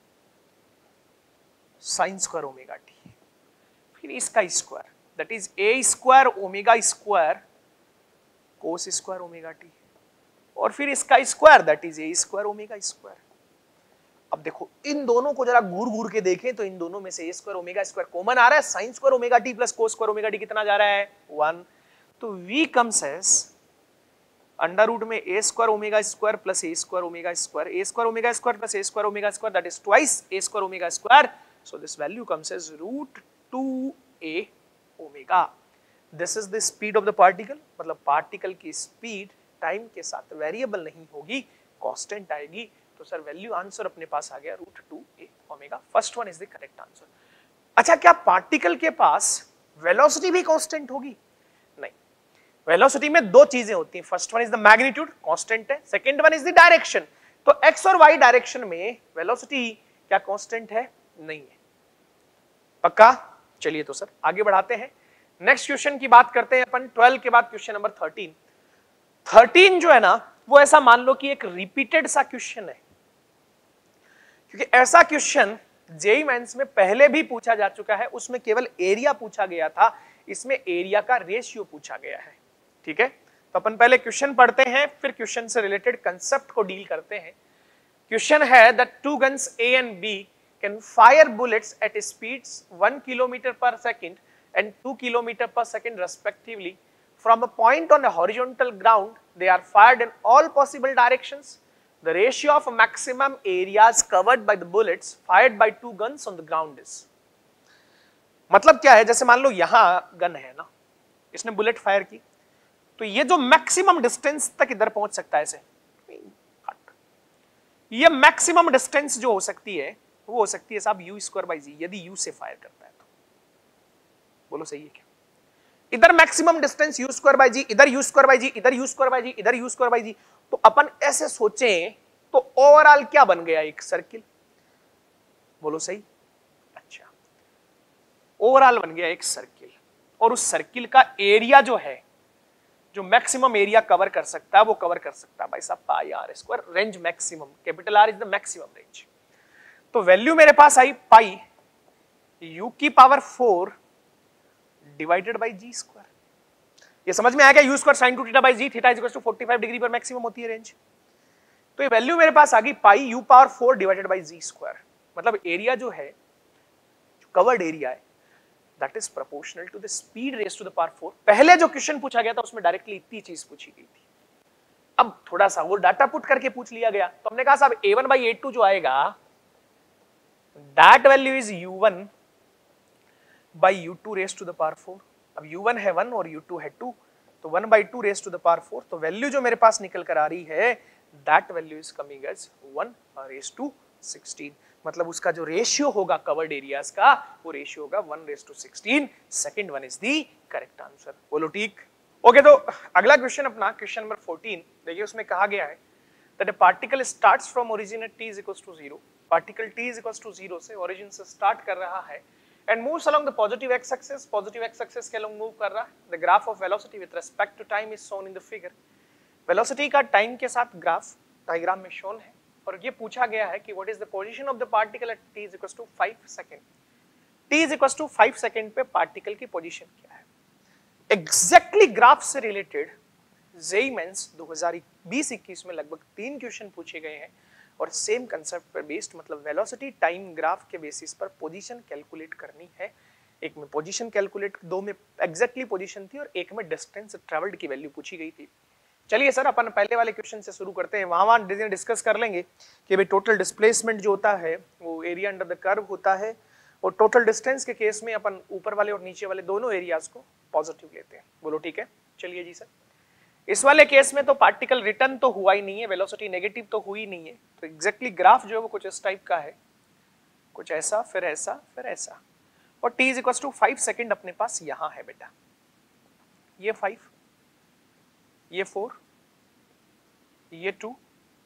sine square omega t, फिर इसका square that is a square omega square cos square omega t, और फिर इसका square that is a square omega square. अब देखो इन दोनों को जरा घूर घूर के देखें तो इन दोनों में से a square omega square common आ रहा है, sine square omega t plus cos square omega t कितना जा रहा है वन, तो v comes as under root में a square omega square plus a square omega square, a square omega square plus a square omega square that is twice a square omega square, so this value comes as root two a omega. This is the speed of the particle, मतलब particle की speed time के साथ variable नहीं होगी, constant आएगी। तो sir value answer अपने पास आ गया root two a omega, first one is the correct answer. अच्छा, क्या पार्टिकल के पास वेलोसिटी भी कांस्टेंट होगी? नहीं, वेलोसिटी में दो चीजें होती हैं, first one is the magnitude constant है, second one is the direction. तो एक्स और वाई डायरेक्शन में वेलोसिटी क्या कांस्टेंट है? नहीं है। पक्का? चलिए तो सर आगे बढ़ाते हैं, नेक्स्ट क्वेश्चन की बात करते हैं अपन। ट्वेल्व के बाद क्वेश्चन नंबर थर्टीन। थर्टीन जो है ना वो ऐसा मान लो कि एक रिपीटेड सा क्वेश्चन है, क्योंकि ऐसा क्वेश्चन जेईई मेंस में पहले भी पूछा जा चुका है, उसमें केवल एरिया पूछा गया था, इसमें एरिया का रेशियो पूछा गया है। ठीक है, तो अपन पहले क्वेश्चन पढ़ते हैं, फिर क्वेश्चन से रिलेटेड कंसेप्ट को डील करते हैं। क्वेश्चन है that two guns a and b can fire bullets at speeds one kilometre per second and two kilometer per second respectively from a point on a horizontal ground. They are fired in all possible directions. The ratio of maximum areas covered by the bullets fired by two guns on the ground is. मतलब क्या है, जैसे मान लो यहां gun है ना, इसने bullet fire की, तो ये जो मैक्सिमम डिस्टेंस तक इधर पहुंच सकता है ऐसे, ये मैक्सिमम डिस्टेंस जो हो सकती है वो हो सकती है साहब यू स्क्वायर बाई जी, यदि यू से फायर करता है। बोलो सही है क्या? इधर maximum distance u square by g, इधर यू स्क्वायर बाई जी, इधर यू स्क्वायर बाई जी, इधर यू स्क्वायर बाई जी, तो अपन ऐसे सोचें तो ओवरऑल क्या बन गया? एक सर्किल। बोलो सही। अच्छा, ओवरऑल बन गया एक सर्किल, और उस सर्किल का एरिया जो है, जो मैक्सिमम एरिया कवर कर सकता है वो कवर कर सकता है भाई साहब pi r square, range maximum, capital r is the maximum range. तो वैल्यू मेरे पास आई पाई यू की power four divided by g square. ये समझ में आया क्या? U square sine two theta by g, theta is equal to forty five degree पर मैक्सिमम होती है रेंज। तो ये वैल्यू मेरे पास आ गई pi u power four divided by g square, मतलब एरिया जो है, जो कवर्ड एरिया है, that is proportional to the speed raise to the power four. पहले जो क्वेश्चन पूछा गया था उसमें डायरेक्टली इतनी चीज पूछी गई थी, अब थोड़ा सा वो डाटा पुट करके पूछ लिया गया। तो हमने कहा साहब a one by a two जो आएगा that value is u one by u two raise to the power four. अब यू वन है वन और यू टू है टू, तो one by two raise to the power four. तो value जो मेरे पास निकल कर आ रही है that value is coming as one raise to sixteen, मतलब उसका जो रेशियो होगा कवर्ड एरियाज का वो रेशियो होगा one raise to sixteen. Second one is the correct answer. बोलो ठीक। ओके, तो अगला क्वेश्चन अपना क्वेश्चन नंबर फोर्टीन देखिए, उसमें कहा गया है that a particle starts from origin at t is equals to zero। Particle t is equals to zero से ओरिजिन से स्टार्ट कर रहा है and moves along the positive x-axis, positive x-axis के along move कर रहा है। The graph of velocity with respect to time is shown in the figure। Velocity का time के साथ ग्राफ डायग्राम में shown है, और ये पूछा गया है कि what is the position of the particle at t is equals to five second। t is equals to five second पे पार्टिकल की पोजीशन क्या है? एग्जैक्टली ग्राफ से रिलेटेड जेईई मेंस दो हज़ार बीस इक्कीस में लगभग तीन क्वेश्चन पूछे गए हैं, और सेम कंसेप्ट पर बेस्ड, मतलब वेलोसिटी टाइम ग्राफ के बेसिस पर पोजीशन कैलकुलेट करनी है। एक में पोजीशन कैलकुलेट, दो में एग्जैक्टली पोजीशन थी और एक में डिस्टेंस ट्रेवल्ड की वैल्यू पूछी गई थी। चलिए सर अपन पहले वाले क्वेश्चन से शुरू करते हैं। वहां वहां डिस्कस कर लेंगे कि भाई टोटल डिस्प्लेसमेंट जो होता है वो एरिया अंडर द कर्व होता है, और टोटल डिस्टेंस के केस में अपन ऊपर वाले और नीचे वाले दोनों एरियाज को पॉजिटिव लेते हैं। बोलो ठीक है। चलिए जी सर, इस वाले केस में तो पार्टिकल रिटर्न तो हुआ ही नहीं है, वेलोसिटी नेगेटिव तो हुई नहीं है, तो एग्जैक्टली ग्राफ जो है वो कुछ इस टाइप का है, कुछ ऐसा फिर ऐसा फिर ऐसा, और t is equal to five second अपने पास यहां है बेटा। ये फाइव, ये फोर, ये टू,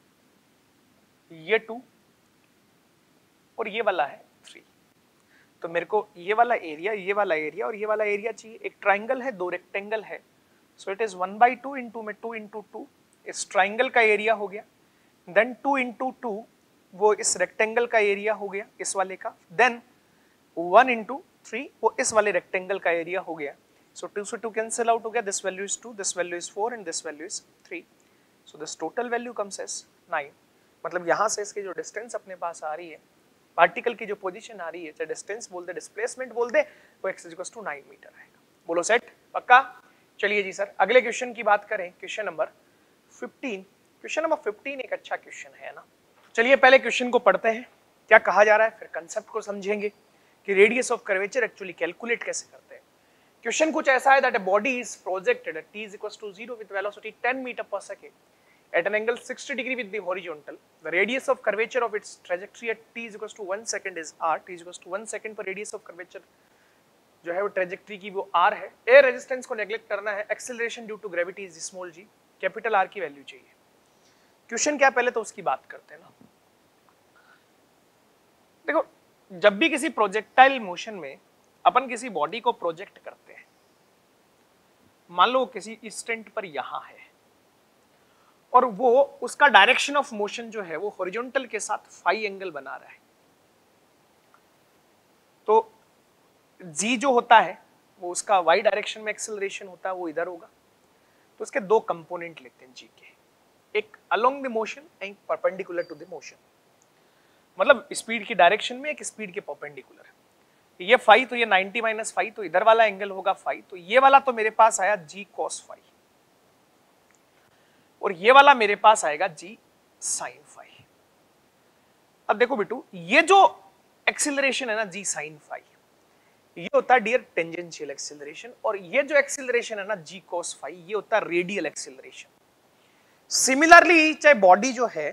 ये टू, और ये वाला है थ्री। तो मेरे को ये वाला एरिया, ये वाला एरिया और ये वाला एरिया चाहिए। एक ट्राइंगल है, दो रेक्टेंगल है, so it is one by two into में टू इंटू टू, इस ट्राइंगल का एरिया हो गया, देन टू इंटू टू वो इस रेक्टेंगल का एरिया हो गया इस वाले का, देन वन इंटू थ्री वो इस वाले रेक्टेंगल का एरिया हो गया। सो टू से टू कैंसिल आउट हो गया, this value is two, this value is four and this value is three, so this total value comes as nine. मतलब यहां से इसकी जो डिस्टेंस अपने पास आ रही है, पार्टिकल की जो पोजीशन आ रही है, चाहे डिस्टेंस बोल दे डिस्प्लेसमेंट बोल दे, वो x equals to nine metre आएगा। बोलो सेट, पक्का। चलिए जी सर, अगले क्वेश्चन की बात करें, question number fifteen. Question number fifteen एक अच्छा क्वेश्चन है ना। चलिए पहले क्वेश्चन को पढ़ते हैं, क्या कहा जा रहा है, फिर कंसेप्ट को समझेंगे कि radius of curvature actually calculate कैसे करते हैं। क्वेश्चन कुछ ऐसा है, that a body is projected at t is equals to zero with velocity ten meter per second at an angle sixty degree with the horizontal. The radius of curvature of its trajectory at t is equals to one second is r. t is equals to one second पर radius of curvature जो है वो trajectory की वो r है। Air resistance को neglect करना है, acceleration due to gravity is small g, capital R की वैल्यू चाहिए। क्वेश्चन क्या, पहले तो उसकी बात करते हैं ना। देखो, जब भी किसी प्रोजेक्टाइल मोशन में अपन किसी बॉडी को प्रोजेक्ट करते हैं, मान लो किसी इंस्टेंट पर यहां है और वो उसका डायरेक्शन ऑफ मोशन जो है वो हॉरिजॉन्टल के साथ फाई एंगल बना रहा है, तो g जो होता है वो उसका y डायरेक्शन में एक्सेलरेशन होता है, वो इधर होगा। तो उसके दो कंपोनेंट लेते हैं g के, एक along the motion and perpendicular to the motion, मतलब स्पीड की डायरेक्शन में, एक स्पीड के परपेंडिकुलर। ये फाई तो ये नाइंटी माइनस फाई, तो इधर वाला एंगल होगा फाई, तो ये वाला तो मेरे पास आया g cos फाई, और ये वाला मेरे पास आएगा g sin फाई। अब देखो बेटू, ये जो एक्सीलरेशन है ना g sin फाई, ये होता है डियर टेंजेंशियल एक्सीलरेशन, और ये जो एक्सीलरेशन है ना g cos फाई, ये होता है रेडियल एक्सीलरेशन। सिमिलरली चाहे बॉडी जो है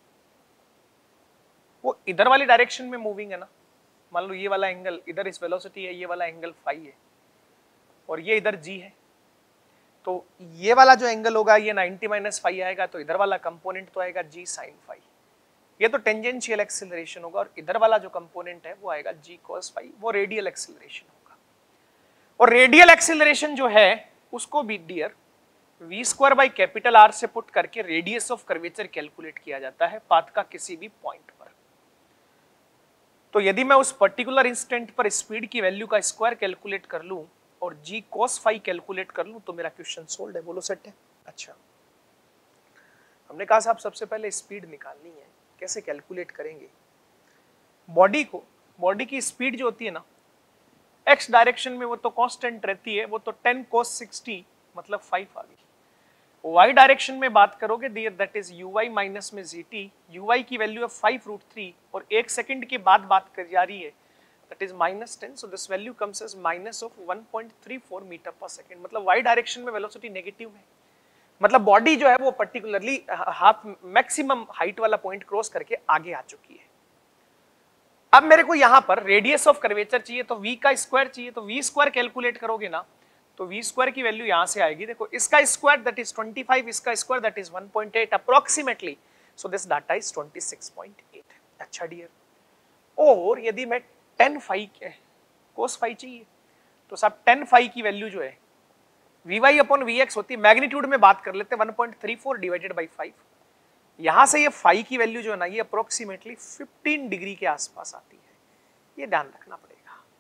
वो इधर वाली डायरेक्शन में मूविंग है ना, मान लो ये वाला एंगल इधर इस वेलोसिटी है, ये वाला एंगल फाई है, और ये इधर g है, तो ये वाला जो एंगल होगा ये नाइंटी माइनस फाई आएगा, तो इधर वाला कंपोनेंट तो आएगा g sin फाई, ये तो टेंजेंशियल एक्सीलरेशन होगा, और इधर वाला जो कंपोनेंट है वो आएगा g cos फाई, वो रेडियल एक्सीलरेशन होगा। और रेडियल एक्सीलरेशन जो है उसको भी डियर v square by capital R से पुट करके रेडियस ऑफ कर्वेचर कैलकुलेट किया जाता है पाथ का किसी भी पॉइंट पर। तो यदि मैं उस पर्टिकुलर इंस्टेंट पर स्पीड की वैल्यू का स्क्वायर कैलकुलेट कर लूं और g cos फाई कैलकुलेट कर लूं तो मेरा क्वेश्चन सोल्व है। बोलो सेट है। अच्छा, हमने कहा साहब सबसे पहले स्पीड निकालनी है, कैसे कैलकुलेट करेंगे? बॉडी को, बॉडी की स्पीड जो होती है ना x डायरेक्शन में वो तो कांस्टेंट रहती है, वो तो टेन cos सिक्सटी मतलब फाइव आ गई। y डायरेक्शन में बात करोगे dear that is uy minus में gt, uy की वैल्यू है फाइव रूट थ्री और एक सेकंड के बाद बात कर जा रही है that is minus ten, so this value comes as minus of one point three four metre पर सेकंड, मतलब y डायरेक्शन में वेलोसिटी नेगेटिव है, मतलब बॉडी जो है वो पर्टिकुलरली हाफ मैक्सिमम हाइट वाला पॉइंट क्रॉस करके आगे आ चुकी है। अब मेरे को यहां पर रेडियस ऑफ कर्वेचर चाहिए, तो v का स्क्वायर चाहिए, तो v स्क्वायर कैलकुलेट करोगे ना तो v स्क्वायर की वैल्यू यहां से आएगी। देखो इसका square that is twenty five, इसका square that is one point eight approximately, so this data is twenty six point eight. अच्छा डियर, और यदि मैं टेन फाई कोस फाई चाहिए तो साहब टेन फाई की वैल्यू जो है vy अपॉन vx होती है, मैग्नीट्यूड में बात कर लेते हैं one point three four divided by five. यहां से ये फाई की वैल्यू जो है ना ये अप्रोक्सीमेटली फिफ्टीन डिग्री के आसपास आती है, ये ध्यान रखना पड़ेगा।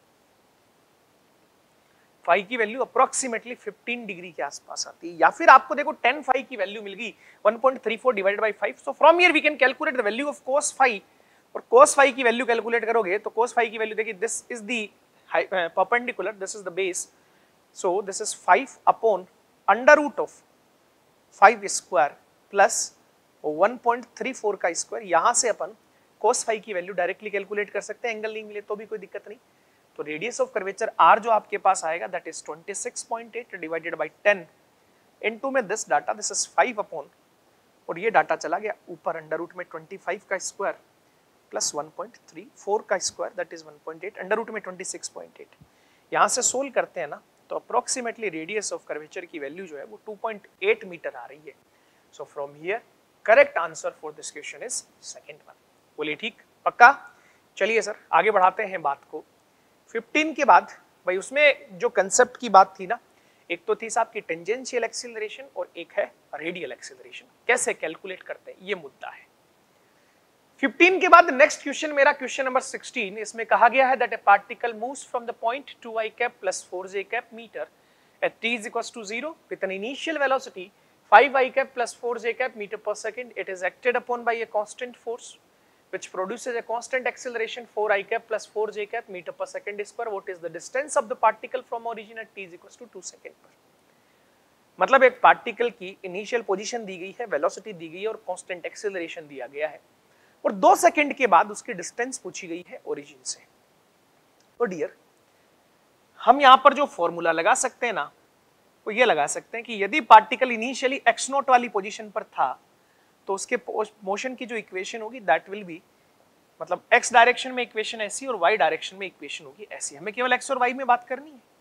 फाई की वैल्यू अप्रोक्सीमेटली फिफ्टीन डिग्री के आसपास आती है, या फिर आपको देखो टेन फाई की वैल्यू मिल गई one point three four divided by five, so from here we can calculate the value of cos phi, और cos फाई की वैल्यू कैलकुलेट करोगे तो cos फाई की वैल्यू देखिए this is the perpendicular, this is the base, so this is five upon under root of five square plus one point three four का square, यहां से अपन cos five की value directly calculate कर सकते हैं, एंगल नहीं मिले तो भी कोई दिक्कत नहीं। तो रेडियस ऑफ कर्वेचर r जो आपके पास आएगा that is twenty six point eight divided by ten into में this data, this is five upon, और ये डाटा चला गया ऊपर अंडर रूट में ट्वेंटी फाइव का square plus one point three four का square that is one point eight under root में ट्वेंटी सिक्स पॉइंट एट। यहां से सोल्व करते हैं ना तो अप्रोक्सीमेटली रेडियस ऑफ कर्वेचर की वैल्यू जो है वो टू पॉइंट एट मीटर आ रही है। So from here correct answer for this question is second one. बोलिए ठीक, पक्का? चलिए सर आगे बढ़ाते हैं बात को। फिफ्टीन के बाद भाई उसमें जो कंसेप्ट की बात थी ना, एक तो थी साहब की टेंजेंशियल एक्सीलरेशन और एक है रेडियल एक्सीलरेशन, कैसे कैलकुलेट करते हैं ये मुद्दा है। फिफ्टीन के बाद नेक्स्ट क्वेश्चन मेरा क्वेश्चन नंबर सिक्सटीन, इसमें कहा गया है that a particle moves from the point two i cap plus four j cap metre at t is equals to zero with an initial velocity five i cap plus four j cap metre पर second. It is acted upon by a constant force which produces a constant acceleration four i cap plus four j cap meter per second square. What is the distance of the particle from origin at t is equals to two second पर? मतलब एक particle की initial position दी गई है, velocity दी गई है और constant acceleration दिया गया है, और दो सेकंड के बाद उसकी डिस्टेंस पूछी गई है ओरिजिन से। तो डियर हम यहां पर जो फॉर्मूला लगा सकते हैं ना वो ये लगा सकते हैं कि यदि पार्टिकल इनिशियली एक्स नॉट वाली पोजीशन पर था तो उसके मोशन की जो इक्वेशन होगी दैट विल बी, मतलब x डायरेक्शन में इक्वेशन ऐसी और y डायरेक्शन में इक्वेशन होगी ऐसी। हमें केवल x और y में बात करनी है।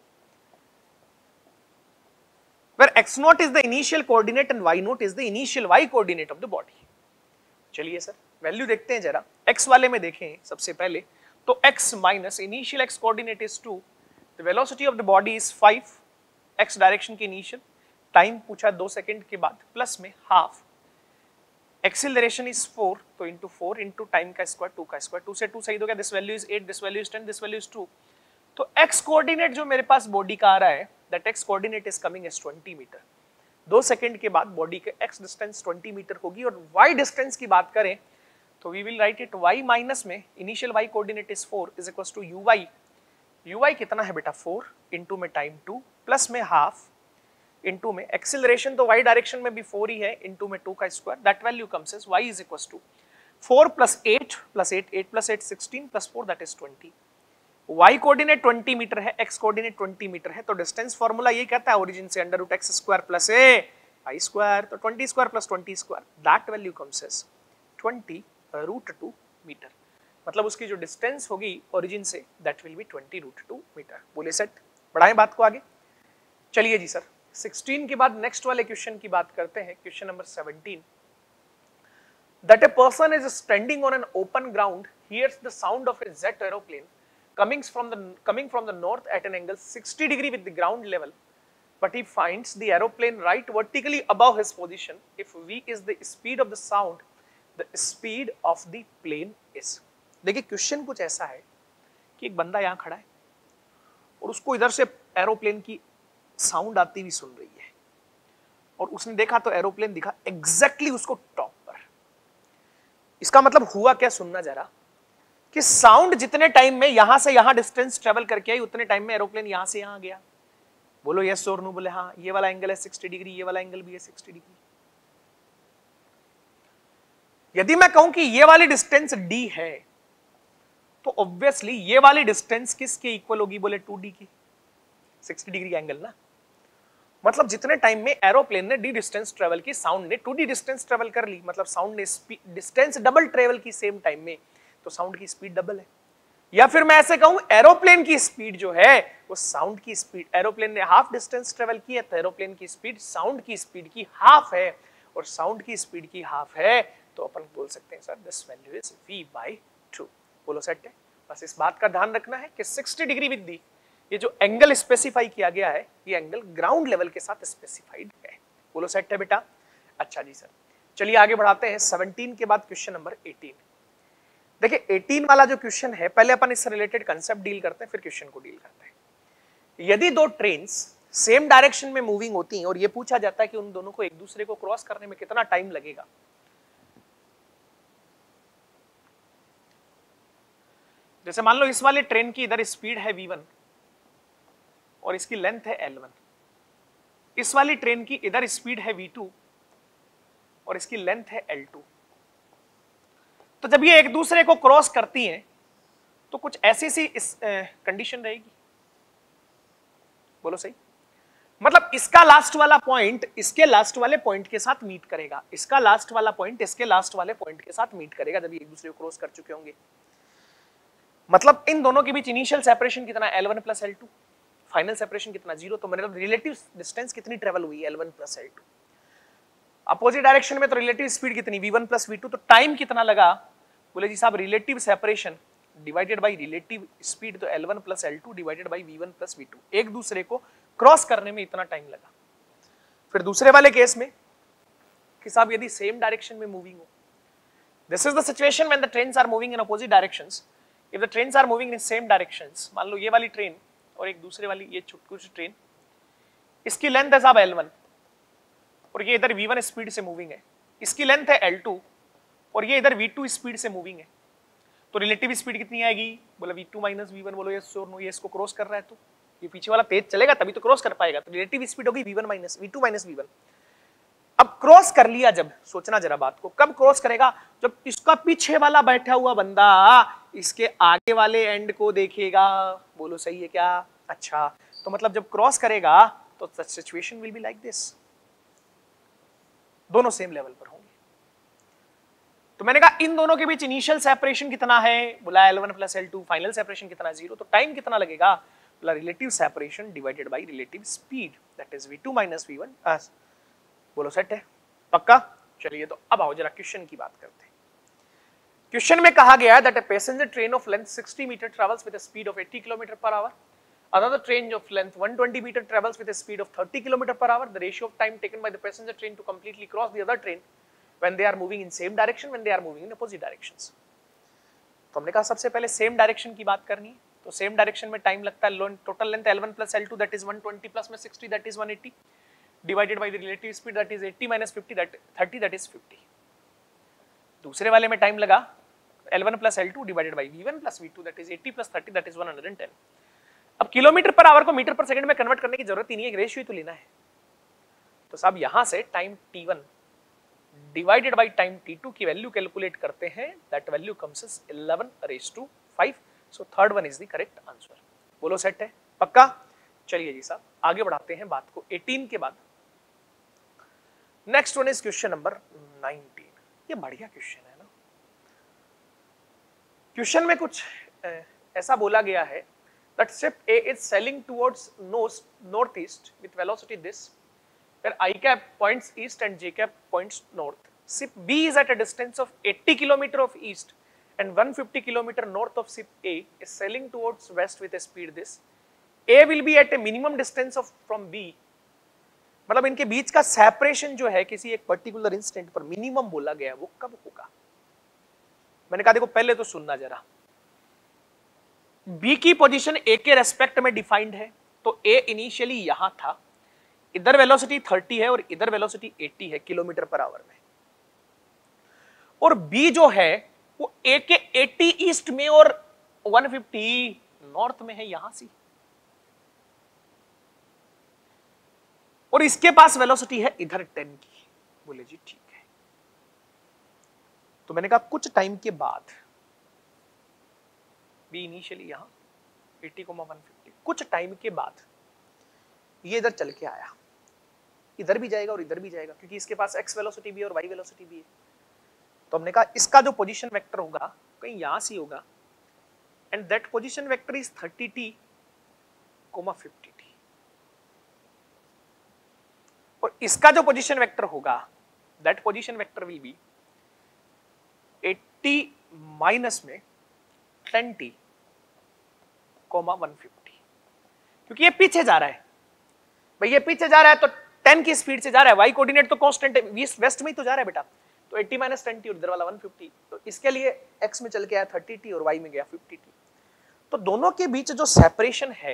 where x naught is the initial coordinate and y naught is the initial y coordinate of the body। चलिए सर वैल्यू देखते हैं जरा। x वाले में देखें सबसे पहले तो x minus initial x coordinate is two, the velocity of the body is five, x direction की इनिशियल, टाइम पूछा दो सेकंड के बाद, प्लस में हाफ, एक्सीलरेशन इज फोर, तो इंटू फोर इंटू टाइम का स्क्वायर टू का स्क्वायर, टू से टू सही हो गया, this value is eight, this value is ten, this value is two. तो एक्स कोऑर्डिनेट जो मेरे पास बॉडी का आ रहा है that x coordinate is coming as twenty metre. दो सेकंड के बाद बॉडी के एक्स डिस्टेंस ट्वेंटी मीटर होगी, और वाई डिस्टेंस की बात करें तो we will write it y minus में initial y coordinate is four is equals to u y. U y कितना है बेटा फोर, इंटू में टाइम टू, प्लस में हाफ, इंटू में एक्सीलरेशन तो y डायरेक्शन में भी फोर ही है, इंटू में टू का square, that value comes as y is equals to four plus eight plus eight, eight plus eight sixteen plus four that is twenty. y coordinate twenty metre है, x coordinate twenty metre है, तो distance formula ये कहता है origin से under root x square plus y square, तो twenty square plus twenty square that value comes as twenty root two metre. मतलब उसकी जो डिस्टेंस होगी ओरिजिन से that will be twenty root two metre. बोले set, बढ़ाएं बात को आगे। चलिए जी सर सिक्सटीन के बाद नेक्स्ट वाले क्वेश्चन की बात करते हैं, question number seventeen. That a person is standing on an open ground, hears the sound of a jet aeroplane coming from the coming from the north at an angle sixty degree with the ground level, but he finds the aeroplane right vertically above his position. If v is the speed of the sound, the speed of the plane is। देखिए question कुछ ऐसा है कि एक बंदा यहाँ खड़ा है और उसको इधर से एरोप्लेन की साउंड आती हुई सुन रही है, और उसने देखा तो एरोप्लेन दिखा एग्जैक्टली उसको टॉप पर। इसका मतलब हुआ क्या, सुनना जरा, कि साउंड जितने टाइम में यहां से यहां डिस्टेंस ट्रेवल करके आई उतने टाइम में एरोप्लेन यहां से यहां गया। बोलो यस और नो। बोले हाँ, ये वाला एंगल है सिक्सटी डिग्री, ये वाला एंगल भी है सिक्सटी डिग्री। यदि मैं कहूं कि ये वाली डिस्टेंस d है तो ऑब्वियसली ये वाली डिस्टेंस किसके इक्वल होगी? बोले टू डी की, सिक्सटी डिग्री एंगल ना। मतलब जितने टाइम में एरोप्लेन ने डी डिस्टेंस ट्रेवल की, साउंड ने टू डी डिस्टेंस ट्रेवल कर ली, मतलब साउंड ने डिस्टेंस डबल ट्रेवल की सेम टाइम में, तो साउंड की स्पीड डबल है। या फिर मैं ऐसे कहूं एरोप्लेन की स्पीड जो है वो साउंड की स्पीड, एरोप्लेन ने हाफ डिस्टेंस ट्रेवल की है तो एरोप्लेन की स्पीड साउंड की स्पीड की हाफ है, और साउंड की स्पीड की हाफ है तो अपन बोल सकते हैं sir this value is v by two. बोलो सेट है। बस इस बात का ध्यान रखना है कि सिक्सटी डिग्री विद दी, ये जो एंगल स्पेसिफाई किया गया है ये एंगल ग्राउंड लेवल के साथ स्पेसिफाइड है। बोलो सेट है बेटा। अच्छा जी सर, चलिए आगे बढ़ाते हैं। सेवनटीन के बाद क्वेश्चन नंबर एटीन। देखिए एटीन वाला जो क्वेश्चन है, पहले अपन इससे रिलेटेड कंसेप्ट डील करते हैं फिर क्वेश्चन को डील करते हैं। यदि दो ट्रेन्स सेम डायरेक्शन में मूविंग होती हैं और ये पूछा जाता है कि उन दोनों को एक दूसरे को क्रॉस करने में कितना टाइम लगेगा, जैसे मान लो इस वाले ट्रेन की इधर स्पीड है वी वन और इसकी लेंथ है एल वन, इस वाली ट्रेन की इधर स्पीड है वी टू और इसकी लेंथ है एल टू। तो जब ये एक दूसरे को क्रॉस करती हैं तो कुछ ऐसी सी इस कंडीशन रहेगी, बोलो सही। मतलब इसका लास्ट वाला पॉइंट इसके लास्ट वाले पॉइंट के साथ मीट करेगा, इसका लास्ट वाला पॉइंट इसके लास्ट वाले पॉइंट के साथ मीट करेगा जब ये एक दूसरे को क्रॉस कर चुके होंगे। मतलब इन दोनों के बीच इनिशियल सेपरेशन कितना, L one plus L two, final separation कितना, जीरो। तो मतलब रिलेटिव डिस्टेंस कितनी ट्रेवल हुई, L one plus L two. Opposite direction में तो रिलेटिव स्पीड कितनी, v one plus v two. तो टाइम कितना लगा, बोले जी साहब relative separation divided by relative speed, तो L one plus L two divided by v one plus v two. एक दूसरे को क्रॉस करने में इतना टाइम लगा। फिर दूसरे वाले केस में कि साहब यदि सेम डायरेक्शन में मूविंग हो, this is the situation when the trains are moving in opposite directions. If the trains are moving in same directions, मान लो ये वाली ट्रेन और एक दूसरे वाली ये कुछ ट्रेन, इसकी लेंथ है साहब एल वन और ये इधर वी वन स्पीड से मूविंग है, इसकी लेंथ है एल टू और ये इधर वी टू स्पीड से मूविंग है। तो रिलेटिव स्पीड कितनी आएगी, बोला v two minus v one. बोलो यस और नो, ये इसको क्रॉस कर रहा है तो ये पीछे वाला तेज चलेगा तभी तो क्रॉस कर पाएगा। तो रिलेटिव स्पीड होगी v one minus v two minus v one. अब क्रॉस कर लिया जब, सोचना जरा बात को, कब क्रॉस करेगा, जब इसका पीछे वाला बैठा हुआ बंदा इसके आगे वाले एंड को देखेगा। बोलो सही है क्या, अच्छा। तो मतलब जब क्रॉस करेगा तो situation will be like this, दोनों सेम लेवल पर होंगे। तो मैंने कहा इन दोनों के बीच इनिशियल सेपरेशन कितना है, बोला L one plus L two. Final separation कितना, जीरो। तो टाइम कितना लगेगा, बोला relative separation divided by relative speed, that is v two minus v one. बोलो सेट है, पक्का। चलिए तो अब आओ जरा क्वेश्चन की बात करते हैं। क्वेश्चन में कहा गया है that a passenger train of length sixty metre travels with a speed of eighty kilometre per hour, another train of length one hundred twenty meter travels with a speed of thirty kilometer per hour. The ratio of time taken by the passenger train to completely cross the other train when they are moving in same direction, when they are moving in opposite directions. तो हमने कहा सबसे पहले same direction की बात करनी है। तो सेम डायरेक्शन में टाइम लगता है, total length L one plus L two that is one twenty plus में sixty that is one eighty divided by the relative speed that is eighty minus fifty that thirty that is fifty. दूसरे वाले में time लगा L one plus L two divided by v one plus v two that is eighty plus thirty that is one hundred ten. अब kilometre per hour को metre पर second में convert करने की जरूरत ही नहीं है, एक रेशियो तो लेना है। तो साहब यहां से time t one divided by time t two की वैल्यू कैलकुलेट करते हैं, that value comes as eleven raise to five. So third one is the correct answer. बोलो सेट है, पक्का। चलिए जी साहब आगे बढ़ाते हैं बात को एटीन के बाद। Next one is question number nineteen. ये बढ़िया क्वेश्चन है ना। क्वेश्चन में कुछ ऐसा बोला गया है that ship A is sailing towards north northeast with velocity this, where I cap points east and J cap points north. Ship B is at a distance of eighty kilometer of east and one hundred fifty kilometer north of ship A is sailing towards west with a speed this. A will be at a minimum distance of from B. मतलब इनके बीच का separation जो है किसी एक particular instant पर minimum बोला गया, वो कब होगा। मैंने कहा देखो पहले तो सुनना जरा। बी की पोजीशन ए के रेस्पेक्ट में डिफाइंड है, तो ए इनिशियली यहां था, इधर वेलोसिटी थर्टी है और इधर वेलोसिटी एटी है किलोमीटर पर आवर में, और बी जो है वो ए के एटी ईस्ट में और वन फिफ्टी नॉर्थ में है यहां से, और इसके पास वेलोसिटी है इधर टेन की। बोले जी ठीक है। तो मैंने कहा कुछ टाइम के बाद बी इनिशियली यहां एटी वन फिफ्टी, कुछ टाइम के बाद ये इधर चल के आया, इधर भी जाएगा और इधर भी जाएगा क्योंकि इसके पास एक्स वेलोसिटी भी है और वाई वेलोसिटी भी है। तो हमने कहा इसका जो पोजीशन वेक्टर होगा कहीं यहां से होगा, and that position vector is thirty t comma fifty t, और इसका जो पोजीशन वेक्टर होगा that position vector will be eighty minus में ten t comma one fifty, क्योंकि ये पीछे जा रहा है भाई, ये पीछे जा रहा है तो टेन की स्पीड से जा रहा है, वाई कोऑर्डिनेट तो कांस्टेंट है, वेस्ट में ही तो जा रहा है बेटा, तो एटी माइनस टेन टी और इधर वाला वन फिफ्टी, तो इसके लिए एक्स में चल के आया थर्टी टी और वाई में गया फिफ्टी टी। तो दोनों के बीच जो सेपरेशन है,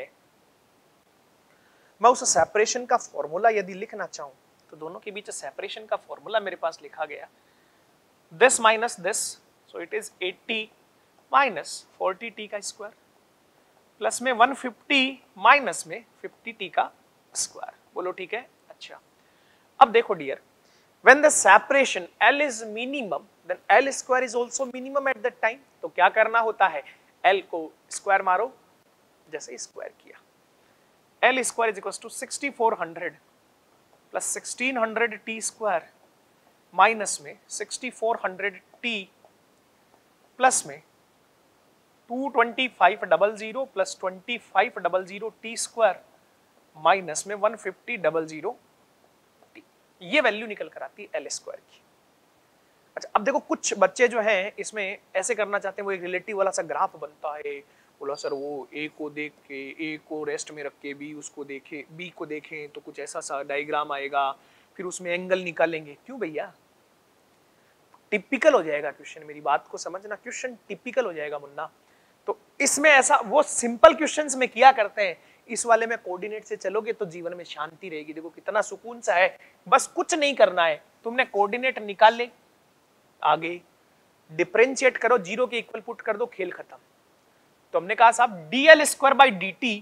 मैं उस सेपरेशन का फॉर्मूला यदि लिखना चाहूं तो दोनों के बीच सेपरेशन का फॉर्मूला मेरे पास लिखा गया this minus this, so it is eighty minus forty t का स्क्वायर प्लस में वन फिफ्टी माइनस में फिफ्टी टी का स्क्वायर। बोलो ठीक है। अच्छा अब देखो dear, When the separation L is minimum, then L square is also minimum at that time. तो क्या करना होता है, L को स्क्वायर मारो, जैसे स्क्वायर किया, L square is equals to sixty-four hundred plus sixteen hundred t square minus में sixty-four hundred t प्लस में two twenty-five hundred plus twenty-five hundred t square minus में one fifty hundred t, ये value निकल कर आती है L square की। अच्छा, अब देखो कुछ बच्चे जो हैं इसमें ऐसे करना चाहते हैं, वो एक रिलेटिव वाला सा ग्राफ बनता है, बोला सर वो ए को देख के, ए को रेस्ट में रख के बी उसको देखे, बी को देखें तो कुछ ऐसा सा डायग्राम आएगा, फिर उसमें एंगल निकालेंगे। क्यों भैया, टिपिकल हो जाएगा क्वेश्चन, मेरी बात को समझना, क्वेश्चन टिपिकल हो जाएगा मुन्ना। तो इसमें ऐसा वो सिंपल क्वेश्चंस में किया करते हैं, इस वाले में कोऑर्डिनेट से चलोगे तो जीवन में शांति रहेगी। देखो कितना सुकून सा है, बस कुछ नहीं करना है, तुमने कोऑर्डिनेट निकाल ले, आगे डिफरेंशिएट करो, जीरो के इक्वल पुट कर दो, खेल खत्म। तो हमने कहा साहब d l square by d t,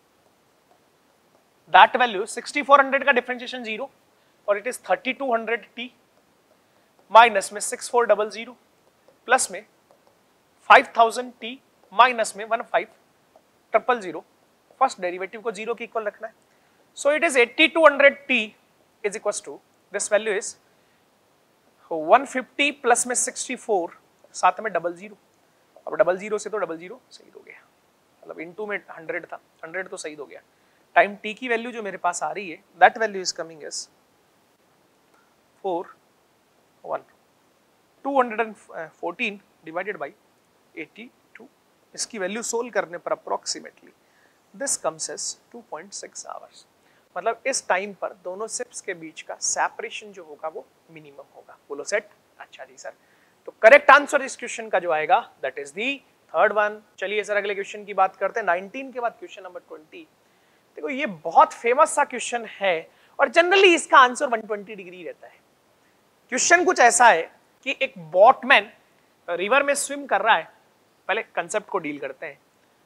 that value sixty-four hundred का डिफरेंशिएशन जीरो और it is thirty-two hundred t minus में sixty-four hundred प्लस में five thousand टी माइनस में fifteen hundred, फर्स्ट डेरिवेटिव को जीरो के इक्वल रखना है। So it is eighty-two hundred t is equal to, this value is one fifty plus में sixty-four, साथ में डबल जीरो, अब डबल जीरो से तो डबल जीरो सही हो गया, मतलब इनटू में हंड्रेड था, हंड्रेड तो सही हो गया। टाइम टी की वैल्यू जो मेरे पास आ रही है, that value is coming as four one two hundred fourteen divided by eighty two, इसकी वैल्यू सोल्व करने पर approximately this comes as two point six hours. मतलब इस टाइम पर दोनों शिप्स के बीच का सेपरेशन जो होगा वो मिनिमम होगा। बोलो सेट। अच्छा जी सर, तो करेक्ट आंसर इस क्वेश्चन का जो आएगा that is the third one. चलिए सर अगले क्वेश्चन की बात करते हैं, नाइनटीन के बाद क्वेश्चन नंबर ट्वेंटी। देखो ये बहुत फेमस सा क्वेश्चन है और जनरली इसका answer one hundred twenty degree रहता है। क्वेश्चन कुछ ऐसा है कि एक बोटमैन रिवर में स्विम कर रहा है, पहले कंसेप्ट को डील करते हैं।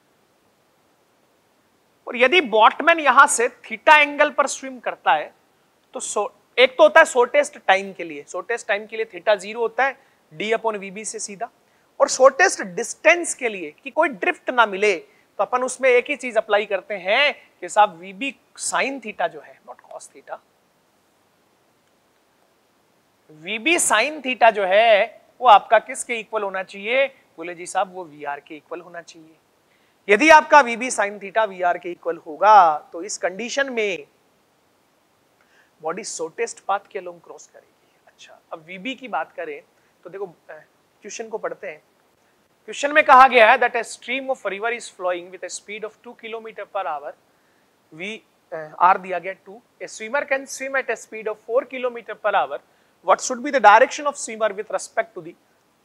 और यदि बोटमैन यहां से थीटा एंगल पर स्विम करता है तो सो, एक तो होता है शॉर्टेस्ट टाइम के लिए, शॉर्टेस्ट टाइम के लिए थीटा जीरो होता है डी अपॉन वीबी से सीधा, और शॉर्टेस्ट डिस्टेंस के लिए कि कोई ड्रिफ्ट ना मिले तो अपन उसमें एक ही चीज अप्लाई करते हैं कि साहब वीबी साइन थीटा जो है, not cos theta, v b sine theta जो है वो आपका किसके इक्वल होना चाहिए? बोले जी साहब वो वी आर के इक्वल होना चाहिए। यदि आपका v b sine theta v r के इक्वल होगा तो इस कंडीशन में बॉडी शॉर्टेस्ट पाथ के अलोंग क्रॉस करेगी। अच्छा, अब वीबी की बात करें तो देखो क्वेश्चन को पढ़ते हैं। क्वेश्चन में कहा गया है that a stream of river is flowing with a speed of two kilometre per hour, v r दिया गया two, a swimmer can swim at a speed of four kilometre per hour, what should be the direction of swimmer with respect to the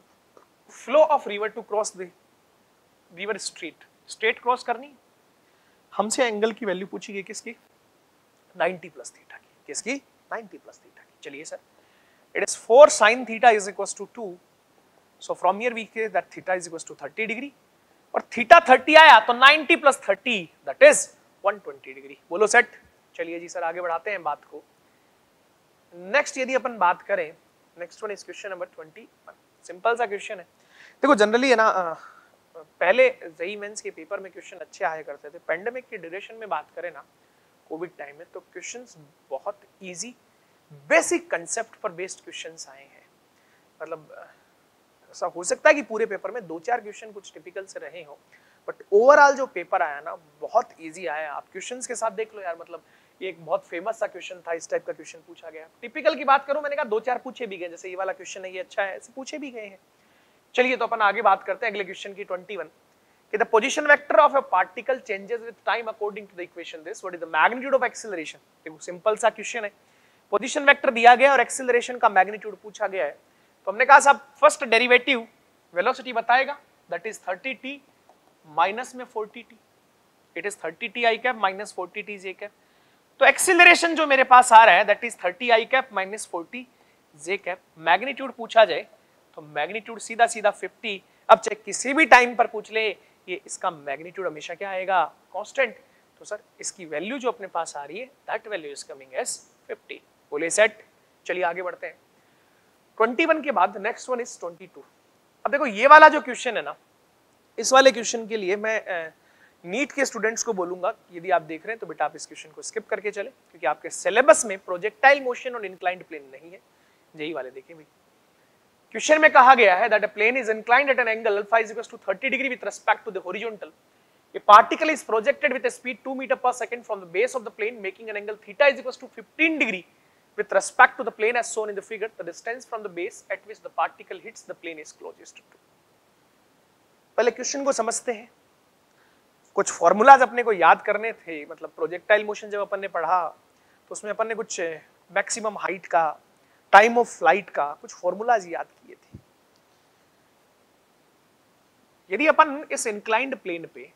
flow of river to cross the river straight. Straight cross करनी, हमसे angle की value पूछी गई किसकी? Ninety plus theta की। किसकी? Ninety plus theta की। चलिए sir, it is four sin theta is equals to two, so from here we say that theta is equals to thirty degree, और theta thirty आया तो ninety plus thirty that is one hundred twenty degree। बोलो set. चलिए जी sir आगे बढ़ाते हैं बात को। नेक्स्ट यदि अपन बात करें, next one is question number twenty one. Simple सा क्वेश्चन है। देखो जनरली है ना, पहले जेईई मेंस के पेपर में क्वेश्चन अच्छे आया करते थे। पेंडेमिक की ड्यूरेशन में बात करें ना, कोविड टाइम में, तो क्वेश्चंस बहुत इजी बेसिक कंसेप्ट पर बेस्ड क्वेश्चंस आए हैं। मतलब ऐसा हो सकता है कि पूरे पेपर में दो चार क्वेश्चन कुछ टिपिकल से रहे हो, बट ओवरऑल जो पेपर आया ना बहुत इजी आया। आप क्वेश्चंस के साथ देख लो यार, मतलब ये एक बहुत फेमस सा क्वेश्चन था, इस टाइप का क्वेश्चन पूछा गया। टिपिकल की बात करूं, मैंने कहा दो चार पूछे भी गए, जैसे ये वाला क्वेश्चन है ये अच्छा है, ऐसे पूछे भी गए हैं। चलिए तो अपन आगे बात करते हैं अगले क्वेश्चन की ट्वेंटी वन कि the position vector of a particle changes with time according to the equation this, what is the magnitude of acceleration. देखो सिंपल सा क्वेश्चन है, पोजीशन वेक्टर दिया गया और एक्सीलरेशन का मैग्नीट्यूड पूछा गया है। तो हमने कहा साहब फर्स्ट डेरिवेटिव वेलोसिटी बताएगा, that is thirty t minus में forty t, it is thirty t i cap minus forty t j cap. तो एक्सीलरेशन जो मेरे पास आ रहा है that is thirty i cap minus forty j cap. Magnitude पूछा जाए तो मैग्नीट्यूड सीधा सीधा फिफ्टी। अब चाहे किसी भी टाइम पर पूछ ले, ये इसका मैग्नीट्यूड हमेशा क्या आएगा? कांस्टेंट। तो सर इसकी वैल्यू जो अपने पास आ रही है that value is coming as fifty. बोले सेट। चलिए आगे बढ़ते हैं। इक्कीस के बाद नेक्स्ट वन इज बाईस। अब देखो ये वाला जो क्वेश्चन है ना, इस वाले क्वेश्चन के लिए मैं नीट के स्टूडेंट्स को बोलूंगा, यदि आप देख रहे हैं तो बेटा आप इस क्वेश्चन को स्किप करके चले, क्योंकि आपके सिलेबस में प्रोजेक्टाइल मोशन और इंक्लाइंड प्लेन नहीं है। यही वाले देखें भाई, क्वेश्चन में कहा गया है that a plane is inclined at an angle alpha is equal to thirty degree with respect to the horizontal. A particle is projected with a speed two meter per second from the base of the plane, making an angle theta is equal to fifteen degree with respect to the plane as shown in the figure. The distance from the base at which the particle hits the plane is closest to. पहले question को समझते हैं। कुछ formulas अपने को याद करने थे, मतलब प्रोजेक्टाइल मोशन जब अपन ने पढ़ा तो उसमें अपन ने कुछ मैक्सिमम हाइट का, टाइम ऑफ फ्लाइट का कुछ फॉर्मूलाज याद किए थे। यदि अपन इस इंक्लाइंड प्लेन पे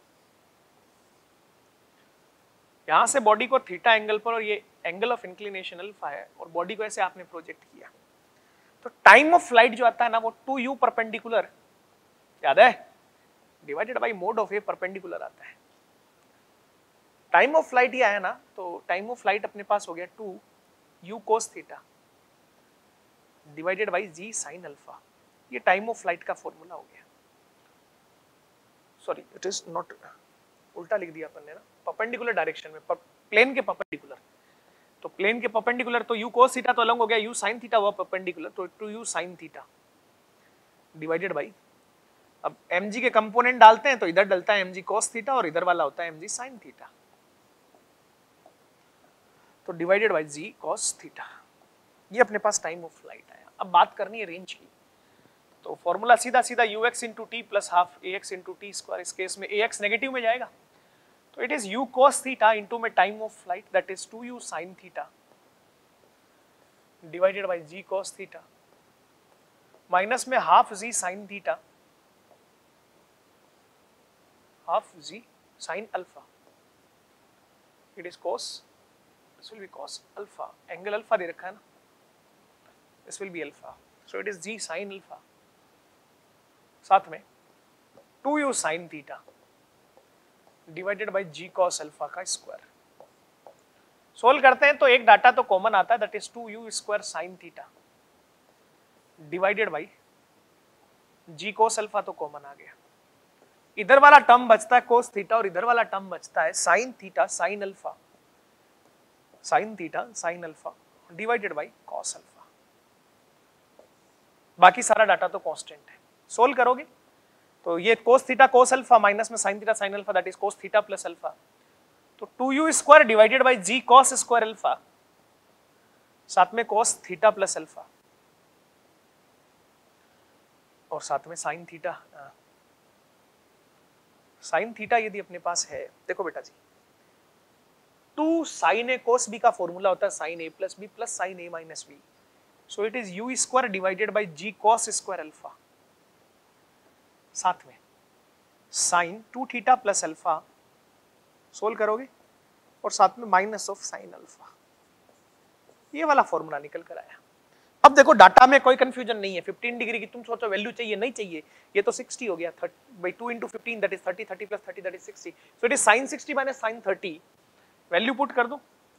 यहां से बॉडी को थीटा एंगल पर, और ये एंगल ऑफ इंक्लिनेशन अल्फा है, और बॉडी को ऐसे आपने प्रोजेक्ट किया, तो टाइम ऑफ फ्लाइट जो आता है ना वो टू यू परपेंडिकुलर, याद है, divided by mod of a perpendicular आता है। टाइम ऑफ फ्लाइट ही आया ना, तो टाइम ऑफ फ्लाइट अपने पास हो गया two u cos theta divided by g sine alpha. ये टाइम ऑफ फ्लाइट का फॉर्मूला हो गया। सॉरी, इट इज नॉट, उल्टा लिख दिया अपन ने ना, परपेंडिकुलर डायरेक्शन में, प्लेन के परपेंडिकुलर। तो प्लेन के परपेंडिकुलर तो u cos थीटा तो अलग हो गया, u sin थीटा हुआ परपेंडिकुलर, तो two u sin theta divided by, अब mg के कंपोनेंट डालते हैं तो इधर डलता है mg cos थीटा और इधर वाला होता है mg sin थीटा, तो divided by g cos theta. ये अपने पास टाइम ऑफ फ्लाइट आया। अब बात करनी है रेंज की, तो फॉर्मूला सीधा सीधा ux into t plus half ax into t square. इस केस में ax नेगेटिव में जाएगा, तो it is u cos theta into में time of flight that is two u sin theta divided by g cos theta minus में half g sin theta half g sin alpha. It is cos, this will be cos alpha, angle alpha दे रखा है ना, this will be alpha, so it is g sin alpha, साथ में two u sin theta divided by g cos alpha का square. Solve करते हैं तो एक डाटा तो कॉमन आता है, that is two u square sine theta divided by g cos alpha, तो कॉमन आ गया। इधर वाला टर्म बचता है cos थीटा और इधर वाला टर्म बचता है sine theta sine alpha, sine theta sine alpha divided by cos alpha. बाकी सारा डाटा तो कांस्टेंट है। सोल्व करोगे तो ये cos theta cos alpha minus में sin theta sin alpha, that is cos theta plus alpha, तो two u square divided by g cos square alpha, साथ में cos थीटा प्लस अल्फा और साथ में sin थीटा sin थीटा यदि अपने पास है, देखो बेटा जी, two sin a cos b का फॉर्मूला होता है sin a plus b plus sin a minus b, so it is u square divided by g cos square alpha, साथ में sine two theta plus alpha, solve करोगे, और साथ में minus of sine alpha. ये वाला फॉर्मूला निकल कर आया। अब देखो डाटा में कोई कंफ्यूजन नहीं है। फिफ्टीन डिग्री की तुम सोचो वैल्यू चाहिए, नहीं चाहिए, ये तो सिक्सटी हो गया, by two into fifteen that is thirty, thirty plus thirty that is sixty, so it is sine sixty minus sine thirty. Value put कर दो,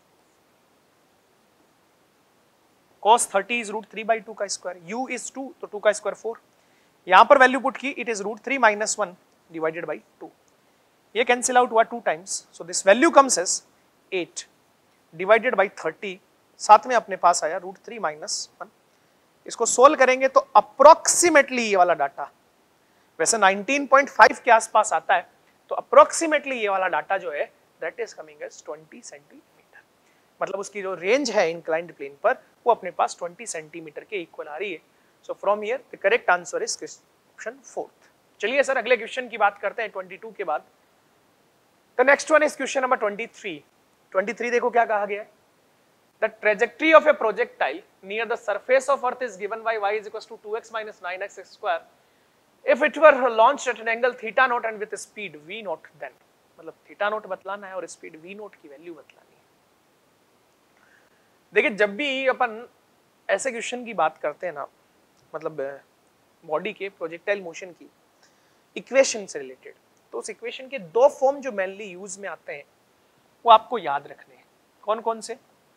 cos thirty is root three by two का square, u is two तो two का square four, यहां पर value put की, it is root three minus one divided by two, ये cancel out हुआ two times, so this value comes as eight divided by thirty, साथ में अपने पास आया रूट थ्री माइनस वन। इसको सोल्व करेंगे तो अप्रोक्सीमेटली ये वाला डाटा, वैसे नाइनटीन पॉइंट फाइव के आसपास आता है, तो अप्रोक्सीमेटली ये वाला डाटा जो है that is coming as twenty centimetre, मतलब उसकी जो रेंज है इंक्लाइंड प्लेन पर वो अपने पास ट्वेंटी सेंटीमीटर के इक्वल आ रही है। So from here the correct answer is question fourth. चलिए सर अगले क्वेश्चन की बात करते हैं ट्वेंटी टू के बाद। The next one is question number twenty three. Twenty three देखो क्या कहा गया है, the trajectory of a projectile near the surface of earth is given by y is equals to two x minus nine x square if it were launched at an angle theta naught and with a speed v naught, then मतलब theta naught बतलाना है और speed v naught की value बतलानी है। देखिए जब भी अपन ऐसे क्वेश्चन की बात करते हैं ना, मतलब बॉडी के प्रोजेक्टाइल मोशन की इक्वेशन से रिलेटेड, तो उस इक्वेशन के दो फॉर्म जो मेनली यूज में आते हैं वो आपको याद रखने हैं। कौन कौन से?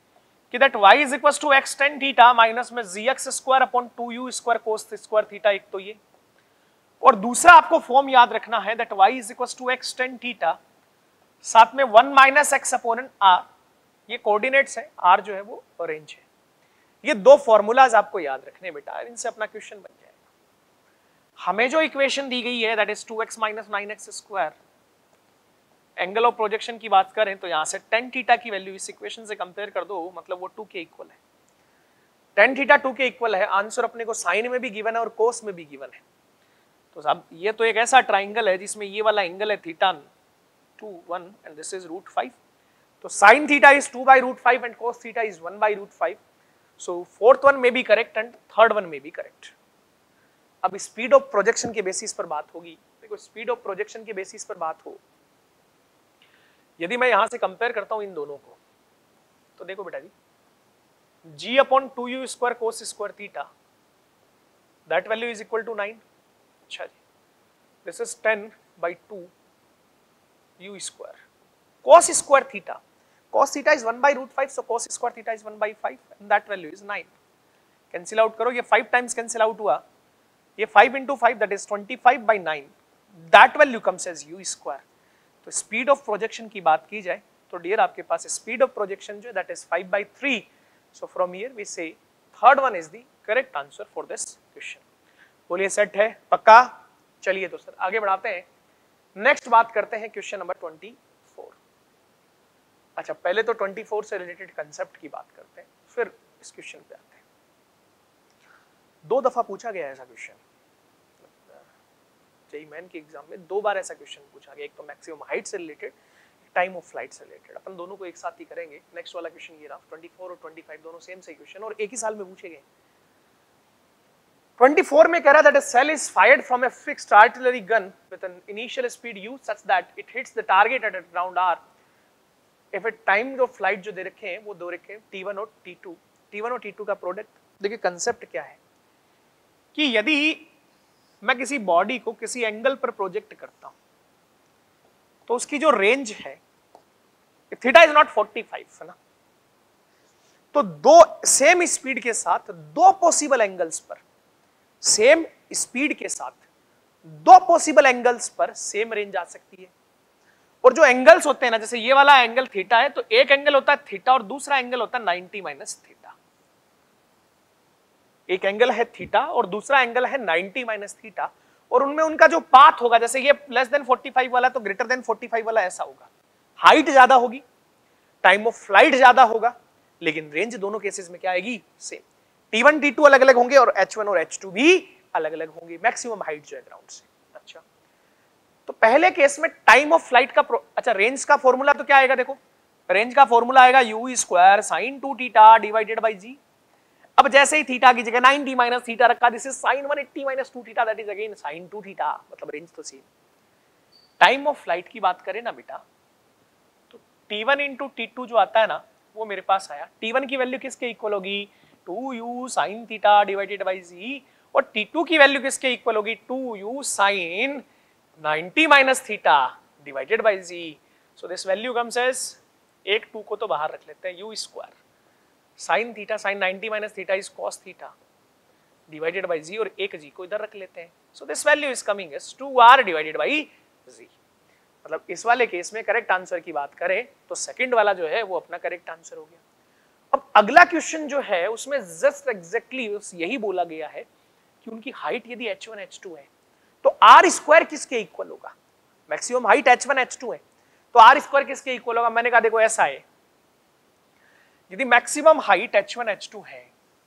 कि that y is equal to x tan theta minus में g x square upon two u square cos square theta, एक तो ये, और दूसरा आपको फॉर्म याद रखना है that y is equal to x tan theta साथ में one minus x upon r, ये कोऑर्डिनेट्स है, r जो है वो रेंज है। ये दो फॉर्मूलाज आपको याद रखने बेटा, इनसे अपना क्वेश्चन बन जाएगा। हमें जो इक्वेशन दी गई है that is two x minus nine x square, angle of projection की बात करें तो यहां से टेन थीटा की वैल्यू इस इक्वेशन से कंपेयर कर दो, मतलब वो टू के इक्वल है। टेन थीटा टू के इक्वल है, आंसर अपने को साइन में भी गिवन है और कोस में भी गिवन है। तो साहब ये तो एक ऐसा ट्राइंगल है जिसमें ये वाला एंगल है theta two one and this is root five, तो sine theta is two by root five and cos theta is one by root five, so fourth one में b correct and third one में b correct. अब speed of projection के basis पर बात होगी। देखो speed of projection के basis पर बात हो, यदि मैं यहां से कंपेयर करता हूं इन दोनों को, तो देखो बेटा जी, g upon two u square cos square theta, that value is equal to nine. अच्छा जी, this is ten by two u square cos square theta, cos theta is one by root five, so cos square theta is one by five and that value is nine. Cancel out करो, ये five times cancel out हुआ, ये five into five that is twenty five by nine, that value comes as u square। तो speed of projection की बात की जाए तो डियर आपके पास स्पीड ऑफ प्रोजेक्शन जो है that is five by three, so from here we say third one is the correct answer for this question। बोलिए सेट है, पक्का? चलिए तो सर आगे बढ़ाते हैं, नेक्स्ट बात करते हैं क्वेश्चन नंबर ट्वेंटी फोर। अच्छा पहले तो ट्वेंटी फोर से रिलेटेड कंसेप्ट की बात करते हैं, फिर इस क्वेश्चन पे आते हैं। दो दफा पूछा गया ऐसा क्वेश्चन, जेईई मेन के एग्जाम में दो बार ऐसा क्वेश्चन पूछा गया, एक तो मैक्सिमम हाइट से रिलेटेड, टाइम ऑफ फ्लाइट से रिलेटेड। अपन दोनों को एक साथ ही करेंगे। नेक्स्ट वाला क्वेश्चन ये रहा, ट्वेंटी फोर और ट्वेंटी फाइव दोनों सेम से क्वेश्चन और एक ही साल में पूछे गए। ट्वेंटी फोर में कह रहा था shell is fired from a fixed artillery gun with an initial speed u such that it hits the target at around r if it time of flight जो दे रखे हैं वो दो रखे हैं टी वन और टी टू। टी वन और टी टू का प्रोडक्ट, देखिए कंसेप्ट क्या है कि यदि मैं किसी बॉडी को किसी एंगल पर प्रोजेक्ट करता हूं तो उसकी जो रेंज है theta is not forty five है ना, तो दो सेम स्पीड के साथ दो पॉसिबल एंगल्स पर, सेम स्पीड के साथ दो पॉसिबल एंगल्स पर सेम रेंज आ सकती है। और जो एंगल्स होते हैं ना, जैसे ये वाला एंगल थीटा है तो एक एंगल होता है थीटा और दूसरा एंगल होता है नाइंटी माइनस थीटा। एक एंगल है थीटा और दूसरा एंगल है नाइंटी माइनस थीटा, और उनमें उनका जो पाथ होगा, जैसे ये लेस देन फोर्टी फाइव वाला तो ग्रेटर देन फोर्टी फाइव वाला ऐसा होगा, हाइट ज्यादा होगी, टाइम ऑफ फ्लाइट ज्यादा होगा, लेकिन रेंज दोनों केसेस में क्या आएगी? Same. T one t two अलग अलग होंगे और एच वन और एच टू भी अलग अलग होंगे, मैक्सिमम हाइट जो है ग्राउंड से। अच्छा, तो पहले केस में टाइम ऑफ फ्लाइट का, अच्छा रेंज का फॉर्मूला तो क्या आएगा? देखो रेंज का फॉर्मूला आएगा u square sine two theta divided by g. अब जैसे ही थीटा की जगह नाइंटी माइनस थीटा रखा, this is sine one eighty minus two theta, that is again sine two theta, मतलब रेंज तो सेम। टाइम ऑफ फ्लाइट की बात करें ना बेटा, तो t one into t two जो आता है ना, वो मेरे पास आया। टी वन की वैल्यू किसके इक्वल होगी? To you sign theta divided by जी, और टी टू की वैल्यू किसके इक्वल होगी? To you sign ninety minus theta divided by ji. So this value comes as, एक टू को तो बाहर रख लेते हैं, you square sine theta sign ninety minus theta is cos theta divided by जी, और एक जी को इधर रख लेते हैं। सो this value is coming as to are divided by जी। मतलब इस वाले केस में करेक्ट आंसर की बात करें तो सेकंड वाला जो है वो अपना करेक्ट आंसर हो गया। अब अगला क्वेश्चन जो है उसमें जस्ट एग्जैक्टली यही बोला गया है कि उनकी हाइट यदि एच वन एच टू है तो आर स्क्वायर किसके इक्वल होगा? Maximum height h one h two है तो आर स्क्वायर किसके इक्वल होगा? मैंने कहा देखो ऐसा है, यदि maximum height h one h two है,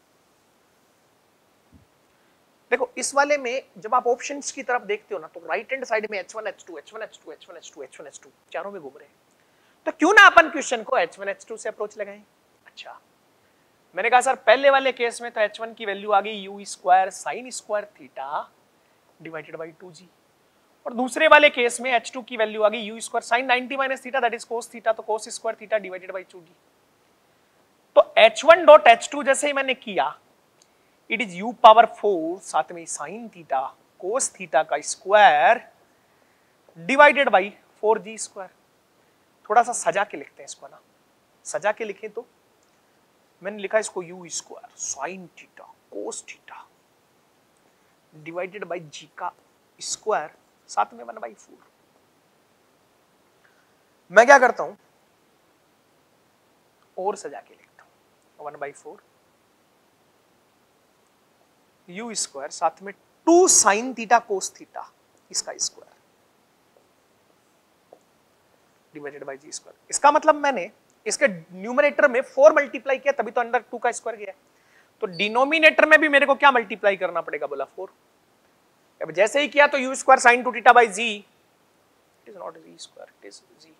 देखो इस वाले में जब आप ऑप्शंस की तरफ देखते हो ना तो राइट हैंड साइड में h one h two h one h two h one h two h one h two चारों में घूम रहे हैं, तो क्यों ना अपन क्वेश्चन को एच वन एच टू से अप्रोच लगाएं। अच्छा, मैंने कहा सर पहले वाले केस में तो एच वन की वैल्यू आ गई u square sine square theta divided by two g, और दूसरे वाले केस में एच टू की वैल्यू आ गई u square sine ninety minus theta that is cos theta, तो cos square theta divided by two g. तो h one dot h two जैसे ही मैंने किया, it is u power four साथ में साइन थीटा कोस थीटा का square divided by four g square. थोड़ा सा सजा के लिखते हैं इसको ना, सजा के लिखें तो मैंने लिखा इसको u square sine theta cos theta divided by g का स्क्वायर साथ में वन बाई फोर। मैं क्या करता हूं और सजा के लिखता हूं one by four u square साथ में two sine theta cos theta इसका square divided by g square. इसका मतलब मैंने इसके न्यूमरेटर में फोर मल्टीप्लाई किया तभी तो अंडर टू का स्क्वायर गया। तो डिनोमिनेटर में भी मेरे को क्या मल्टीप्लाई करना पड़ेगा, बोला फोर। अब जैसे ही किया तो u square sine two theta by g, it is not g square, it is g,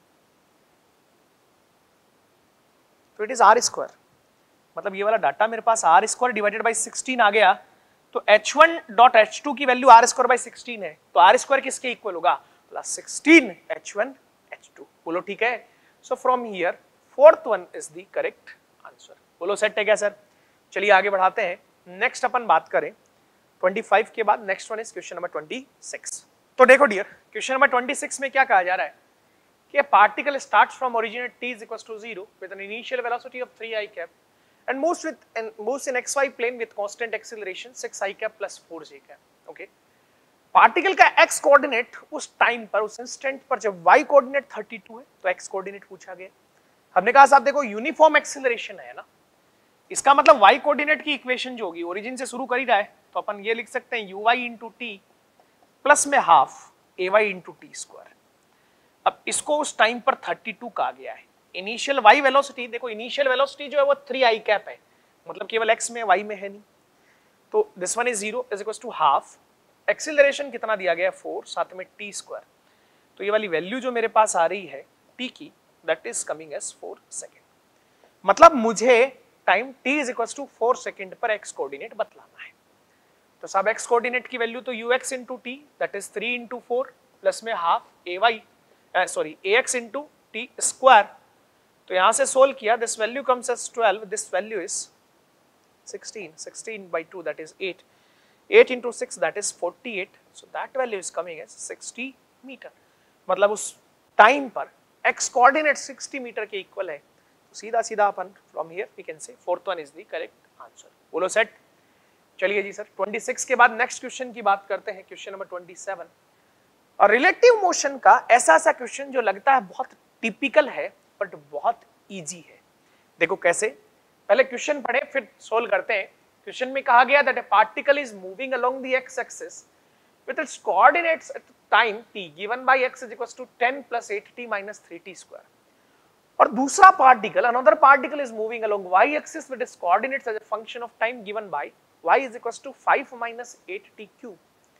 तो इट इज आर स्क्वायर। मतलब ये वाला डाटा मेरे पास r square divided by sixteen आ गया। तो h one dot h two की value r square by sixteen है, तो आर स्क्वायर किसके इक्वल होगा, plus sixteen h one h two. बोलो ठीक है। So from here fourth one is the correct answer. बोलो सेट है क्या सर? चलिए आगे बढ़ाते हैं। नेक्स्ट अपन बात करें पच्चीस के बाद next one is question number छब्बीस। तो देखो डियर, क्वेश्चन नंबर छब्बीस में क्या कहा जा रहा है कि particle starts from origin at t is equals to zero with an initial velocity of three i cap and moves with and moves in xy plane with constant acceleration six i cap plus four j cap. Okay, particle का x coordinate उस time पर, उस instant पर जब y coordinate thirty two है तो x coordinate पूछा गया। हमने कहा साहब देखो यूनिफॉर्म एक्सेलरेशन है ना, इसका मतलब y कोऑर्डिनेट की इक्वेशन जो होगी ओरिजिन से शुरू कर ही रहा है, तो अपन ये लिख सकते हैं uy इंटू टी प्लस में half ay into t square. अब इसको उस टाइम पर थर्टी टू कहा गया है। इनिशियल y वेलोसिटी, देखो इनिशियल वेलोसिटी जो है वो थ्री i कैप है, मतलब केवल x में y में है नहीं, तो this one is zero is equal to half. Acceleration कितना दिया गया है, फोर, साथ में टी स्क्वायर। तो ये वाली वैल्यू जो मेरे पास आ रही है t की, that is coming as four second. मतलब मुझे time t is equal to four second पर x कोऑर्डिनेट बतलाना है। तो साहब x कोऑर्डिनेट की वैल्यू तो ux into t, that is three into four plus में half a y sorry ax into t square. तो यहां से सोल्व किया, this value comes as twelve, this value is sixteen, sixteen by two that is eight, eight into six that is forty-eight, so that value is coming as sixty meter। मतलब उस time पर x coordinate sixty metre के equal है, तो सीधा सीधा अपन from here we can say fourth one is the correct answer. बोलो सेट। चलिए जी सर, छब्बीस के बाद नेक्स्ट क्वेश्चन की बात करते हैं, क्वेश्चन नंबर सत्ताईस। और रिलेटिव मोशन का ऐसा ऐसा क्वेश्चन जो लगता है बहुत टिपिकल है बट बहुत इजी है। देखो कैसे, पहले क्वेश्चन पढ़े फिर सोल्व करते हैं। क्वेश्चन में कहा गया that a particle is moving along the x axis with its coordinates at time t given by x is equals to ten plus eight t minus three t square. और दूसरा particle, another particle is moving along y axis with its coordinates as a function of time given by y is equals to five minus eight t cube.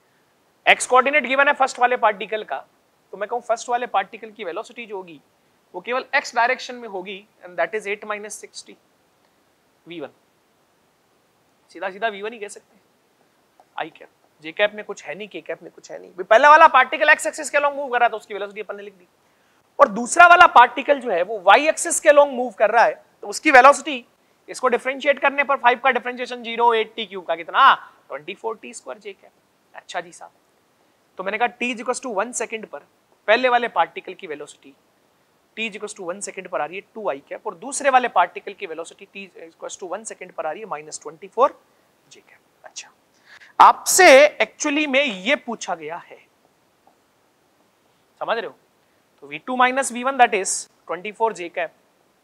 x coordinate given है first वाले particle का, तो मैं कहूं first वाले particle की velocity जो होगी वो केवल x डायरेक्शन में होगी and that is eight minus sixty v one. सीधा सीधा वी वन ही कह सकते हैं। आई कैप, जे कैप में कुछ है नहीं, के कैप में कुछ है नहीं। पहला वाला पार्टिकल x एक्सिस के अलोंग मूव कर रहा था, उसकी वेलोसिटी अपन ने लिख दी। और दूसरा वाला पार्टिकल जो है वो y एक्सिस के अलोंग मूव कर रहा है, तो उसकी वेलोसिटी, इसको डिफरेंशिएट करने पर फाइव का differentiation zero, eight t cube का कितना, twenty four t square j cap. अच्छा जी साहब, तो मैंने कहा t is equal to one second पर पहले वाले पार्टिकल की velocity t is equal to one second पर आ रही है टू आई कैप, और दूसरे वाले पार्टिकल की velocity t is equal to one second पर आ रही है minus twenty four j cap. अच्छा, आपसे एक्चुअली में ये पूछा गया है, समझ रहे हो? तो v two minus v one that is twenty four j cap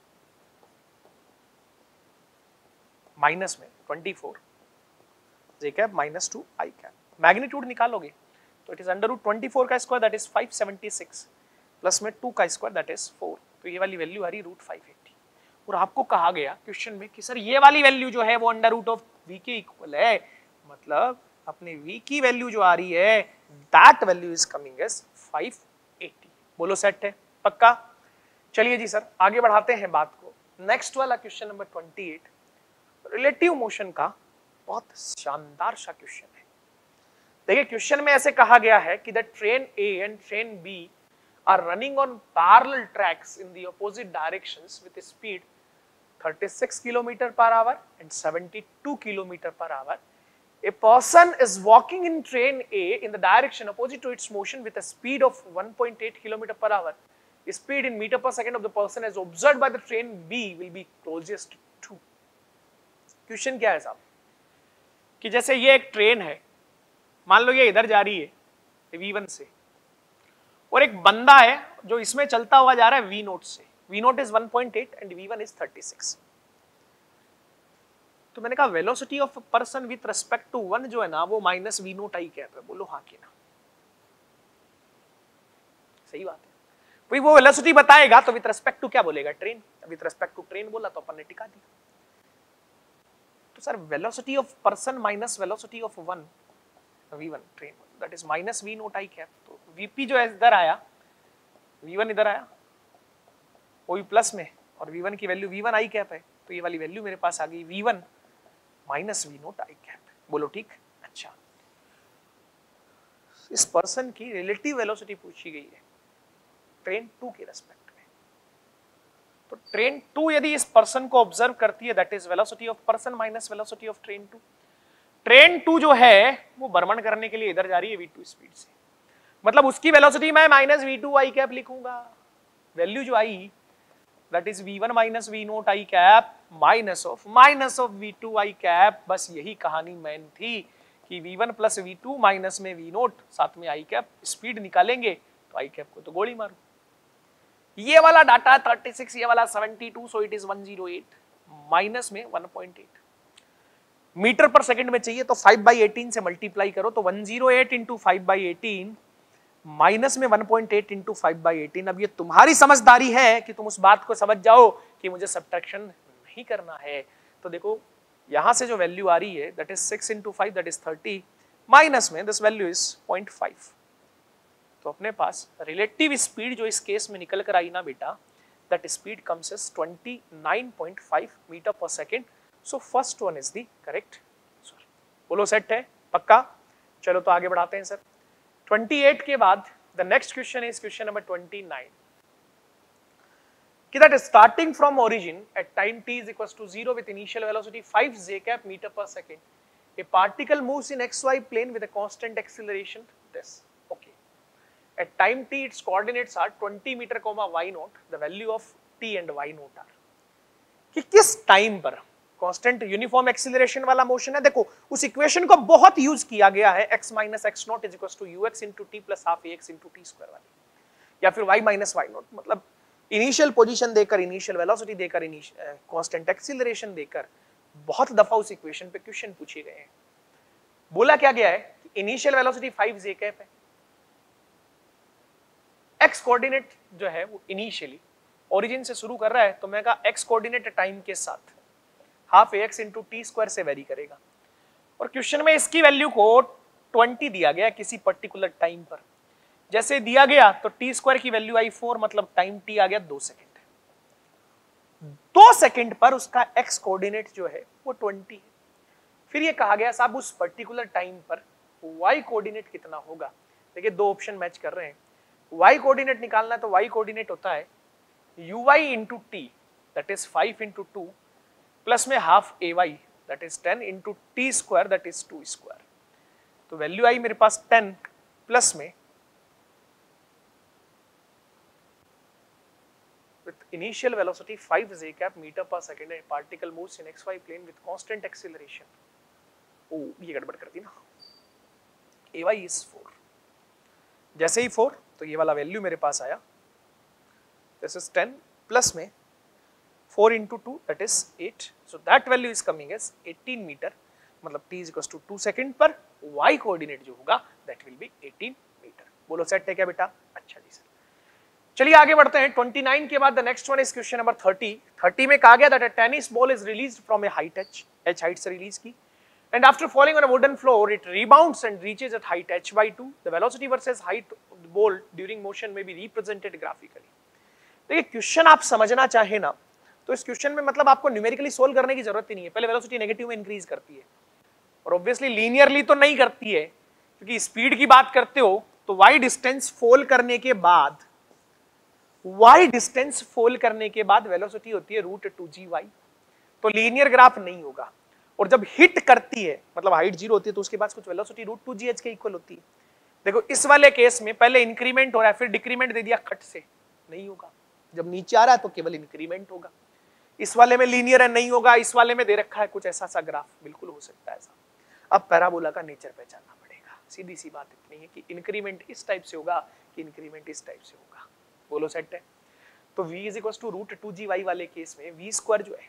minus में twenty four j cap minus two i cap. Magnitude निकालोगे तो it is under root twenty four का square that is five seventy six plus में two का square that is four, तो ये वाली value आ रही रूट फाइव एटी। और आपको कहा गया क्वेश्चन में कि सर ये वाली वैल्यू जो है वो अंडर रूट ऑफ v के इक्वल है, मतलब अपने v की वैल्यू जो आ रही है that value is coming as five eighty. बोलो सेट है पक्का? चलिए जी सर आगे बढ़ाते हैं बात को। नेक्स्ट वाला question number twenty eight, relative motion का बहुत शानदार सा क्वेश्चन है। देखिए क्वेश्चन में ऐसे कहा गया है कि the train A and train B are running on parallel tracks in the opposite directions with speed thirty six kilometre per hour and seventy two kilometre per hour. A person is walking in train A in the direction opposite to its motion with a speed of one point eight kilometer per hour. Speed in meter per second of the person as observed by the train B will be closest to. Question क्या है साहब कि जैसे ये एक train है, मान लो ये इधर जा रही है वी वन से, और एक बंदा है जो इसमें चलता हुआ जा रहा है वी नोट से। V naught is one point eight and v one is thirty six. तो मैंने कहा velocity of person with respect to one जो है ना वो minus v naught i cap है। बोलो हाँ कि ना? सही बात है भाई, वो वेलोसिटी बताएगा तो विथ रेस्पेक्ट टू क्या बोलेगा? Train. With respect to train बोला तो अपन ने टिका दिया। तो sir velocity of person minus velocity of one v one train, that is minus v naught i cap. तो वीपी जो है इधर आया, वी वन इधर आया, वो भी प्लस में, और वी वन की value v one i cap है, तो ये वाली वैल्यू मेरे पास आ गई v one minus v naught i cap. बोलो ठीक? अच्छा, इस पर्सन की रिलेटिव वेलोसिटी पूछी गई है ट्रेन टू के रेस्पेक्ट में। तो ट्रेन टू यदि इस पर्सन को ऑब्जर्व करती है, that is velocity of person minus velocity of train two. Train two जो है वो भ्रमण करने के लिए इधर जा रही है वी टू स्पीड से, मतलब उसकी वेलोसिटी मैं minus v two i cap लिखूंगा। वैल्यू जो आई that is v one minus v naught i cap minus of minus of v two i cap. बस यही कहानी मैन थी कि v one plus v two minus में वी नोट, साथ में आई कैप, स्पीड निकालेंगे तो आई कैप को तो गोली मारो। ये वाला डाटा थर्टी सिक्स, ये वाला seventy two, so it is one zero eight, minus में वन पॉइंट एट मीटर पर सेकंड में चाहिए तो फाइव बाई एटीन से मल्टीप्लाई करो तो one zero eight into five by eighteen minus में one point eight into five by eighteen. अब ये तुम्हारी समझदारी है कि तुम उस बात को समझ जाओ कि मुझे सब्ट्रैक्शन नहीं करना है। तो देखो यहां से जो वैल्यू आ रही है that is six into five that is thirty, minus में this value is point five. तो अपने पास रिलेटिव स्पीड जो इस केस में निकल कर आई ना बेटा, that speed comes as twenty nine point five meter पर second. So first one is the correct answer. बोलो सेट है? पक्का? चलो तो आगे बढ़ाते हैं सर। अट्ठाईस के बाद the next question is question number twenty nine कि that starting from origin at time t is equals to zero with initial velocity five j cap meter per second a particle moves in xy plane with a constant acceleration this. Okay, at time t its coordinates are twenty meter comma y naught, the value of t and y naught are कि किस time पर constant uniform acceleration वाला motion है। देखो उस equation को बहुत use किया गया है, x minus x naught is equal to u x into t plus half a x into t square वाली, या फिर y माइनस वाई नॉट, मतलब इनिशियल पोजीशन देकर, इनिशियल वेलोसिटी देकर, कांस्टेंट एक्सीलरेशन देकर बहुत दफा उस इक्वेशन पे क्वेश्चन पूछे गए हैं। बोला क्या गया है कि initial velocity five j cap है, x कोऑर्डिनेट जो है वो इनिशियली ओरिजिन से शुरू कर रहा है, तो मैं कहा x कोऑर्डिनेट टाइम के साथ half a x into t square से वेरी करेगा। और क्वेश्चन में इसकी वैल्यू को ट्वेंटी दिया गया किसी पर्टिकुलर टाइम पर। जैसे दिया गया तो टी स्क्वायर की वैल्यू आई फोर, मतलब टाइम टी आ गया दो सेकंड। दो सेकंड पर उसका एक्स कोऑर्डिनेट जो है वो ट्वेंटी है। फिर ये कहा गया साहब उस पर्टिकुलर टाइम पर वाई कोऑर्डिनेट कितना होगा। देखिए दो ऑप्शन मैच कर रहे हैं, वाई कोऑर्डिनेट निकालना है तो वाई कोऑर्डिनेट होता है u y into t that is five into two plus में half a y that is ten into t square that is two square. तो वैल्यू आई मेरे पास टेन प्लस में with initial velocity five j cap meter per second a particle moves in xy plane with constant acceleration. ओ ये गड़बड़ कर दी ना, ay is फोर, जैसे ही फोर तो ये वाला वैल्यू मेरे पास आया, this is टेन प्लस में four into two that is eight, so that value is coming as eighteen meter, मतलब t is equals to two second पर y कोऑर्डिनेट जो होगा that will be eighteen meter. बोलो set है क्या बेटा? अच्छा जी सर। चलिए आगे बढ़ते हैं। ट्वेंटी नाइन के बाद the next one is question number thirty. Thirty में कहा गया that a tennis ball is released from a height h, h height से रिलीज की, and after falling on a wooden floor it rebounds and reaches a height h by two. The velocity versus height of the ball during motion में be represented graphically. देखिए question आप समझना चाहे ना तो इस क्वेश्चन में मतलब आपको न्यूमेरिकली सोल्व करने की जरूरत ही नहीं है। पहले वेलोसिटी नेगेटिव में इंक्रीज करती है और ऑब्वियसली लीनियरली तो नहीं करती है, क्योंकि स्पीड की बात करते हो तो वाई डिस्टेंस फॉल करने के बाद y डिस्टेंस फॉल करने के बाद वेलोसिटी होती है रूट टू जी वाई, तो लीनियर ग्राफ नहीं होगा। और जब हिट करती है मतलब हाइट जीरो होती है तो उसके बाद कुछ velocity root two g h के इक्वल होती है। देखो इस वाले केस में पहले इंक्रीमेंट हो रहा है फिर डिक्रीमेंट दे दिया, कट से नहीं होगा। जब नीचे आ रहा है तो केवल इंक्रीमेंट होगा। इस वाले में लीनियर है नहीं होगा, इस वाले में दे रखा है कुछ ऐसा सा ग्राफ, बिल्कुल हो सकता है ऐसा। अब पैराबोला का नेचर पहचानना पड़ेगा। सीधी सी बात इतनी है कि इंक्रीमेंट इस टाइप से होगा कि इंक्रीमेंट इस टाइप से होगा। बोलो सेट है। तो v is equal to root two g y वाले केस में v स्क्वायर जो है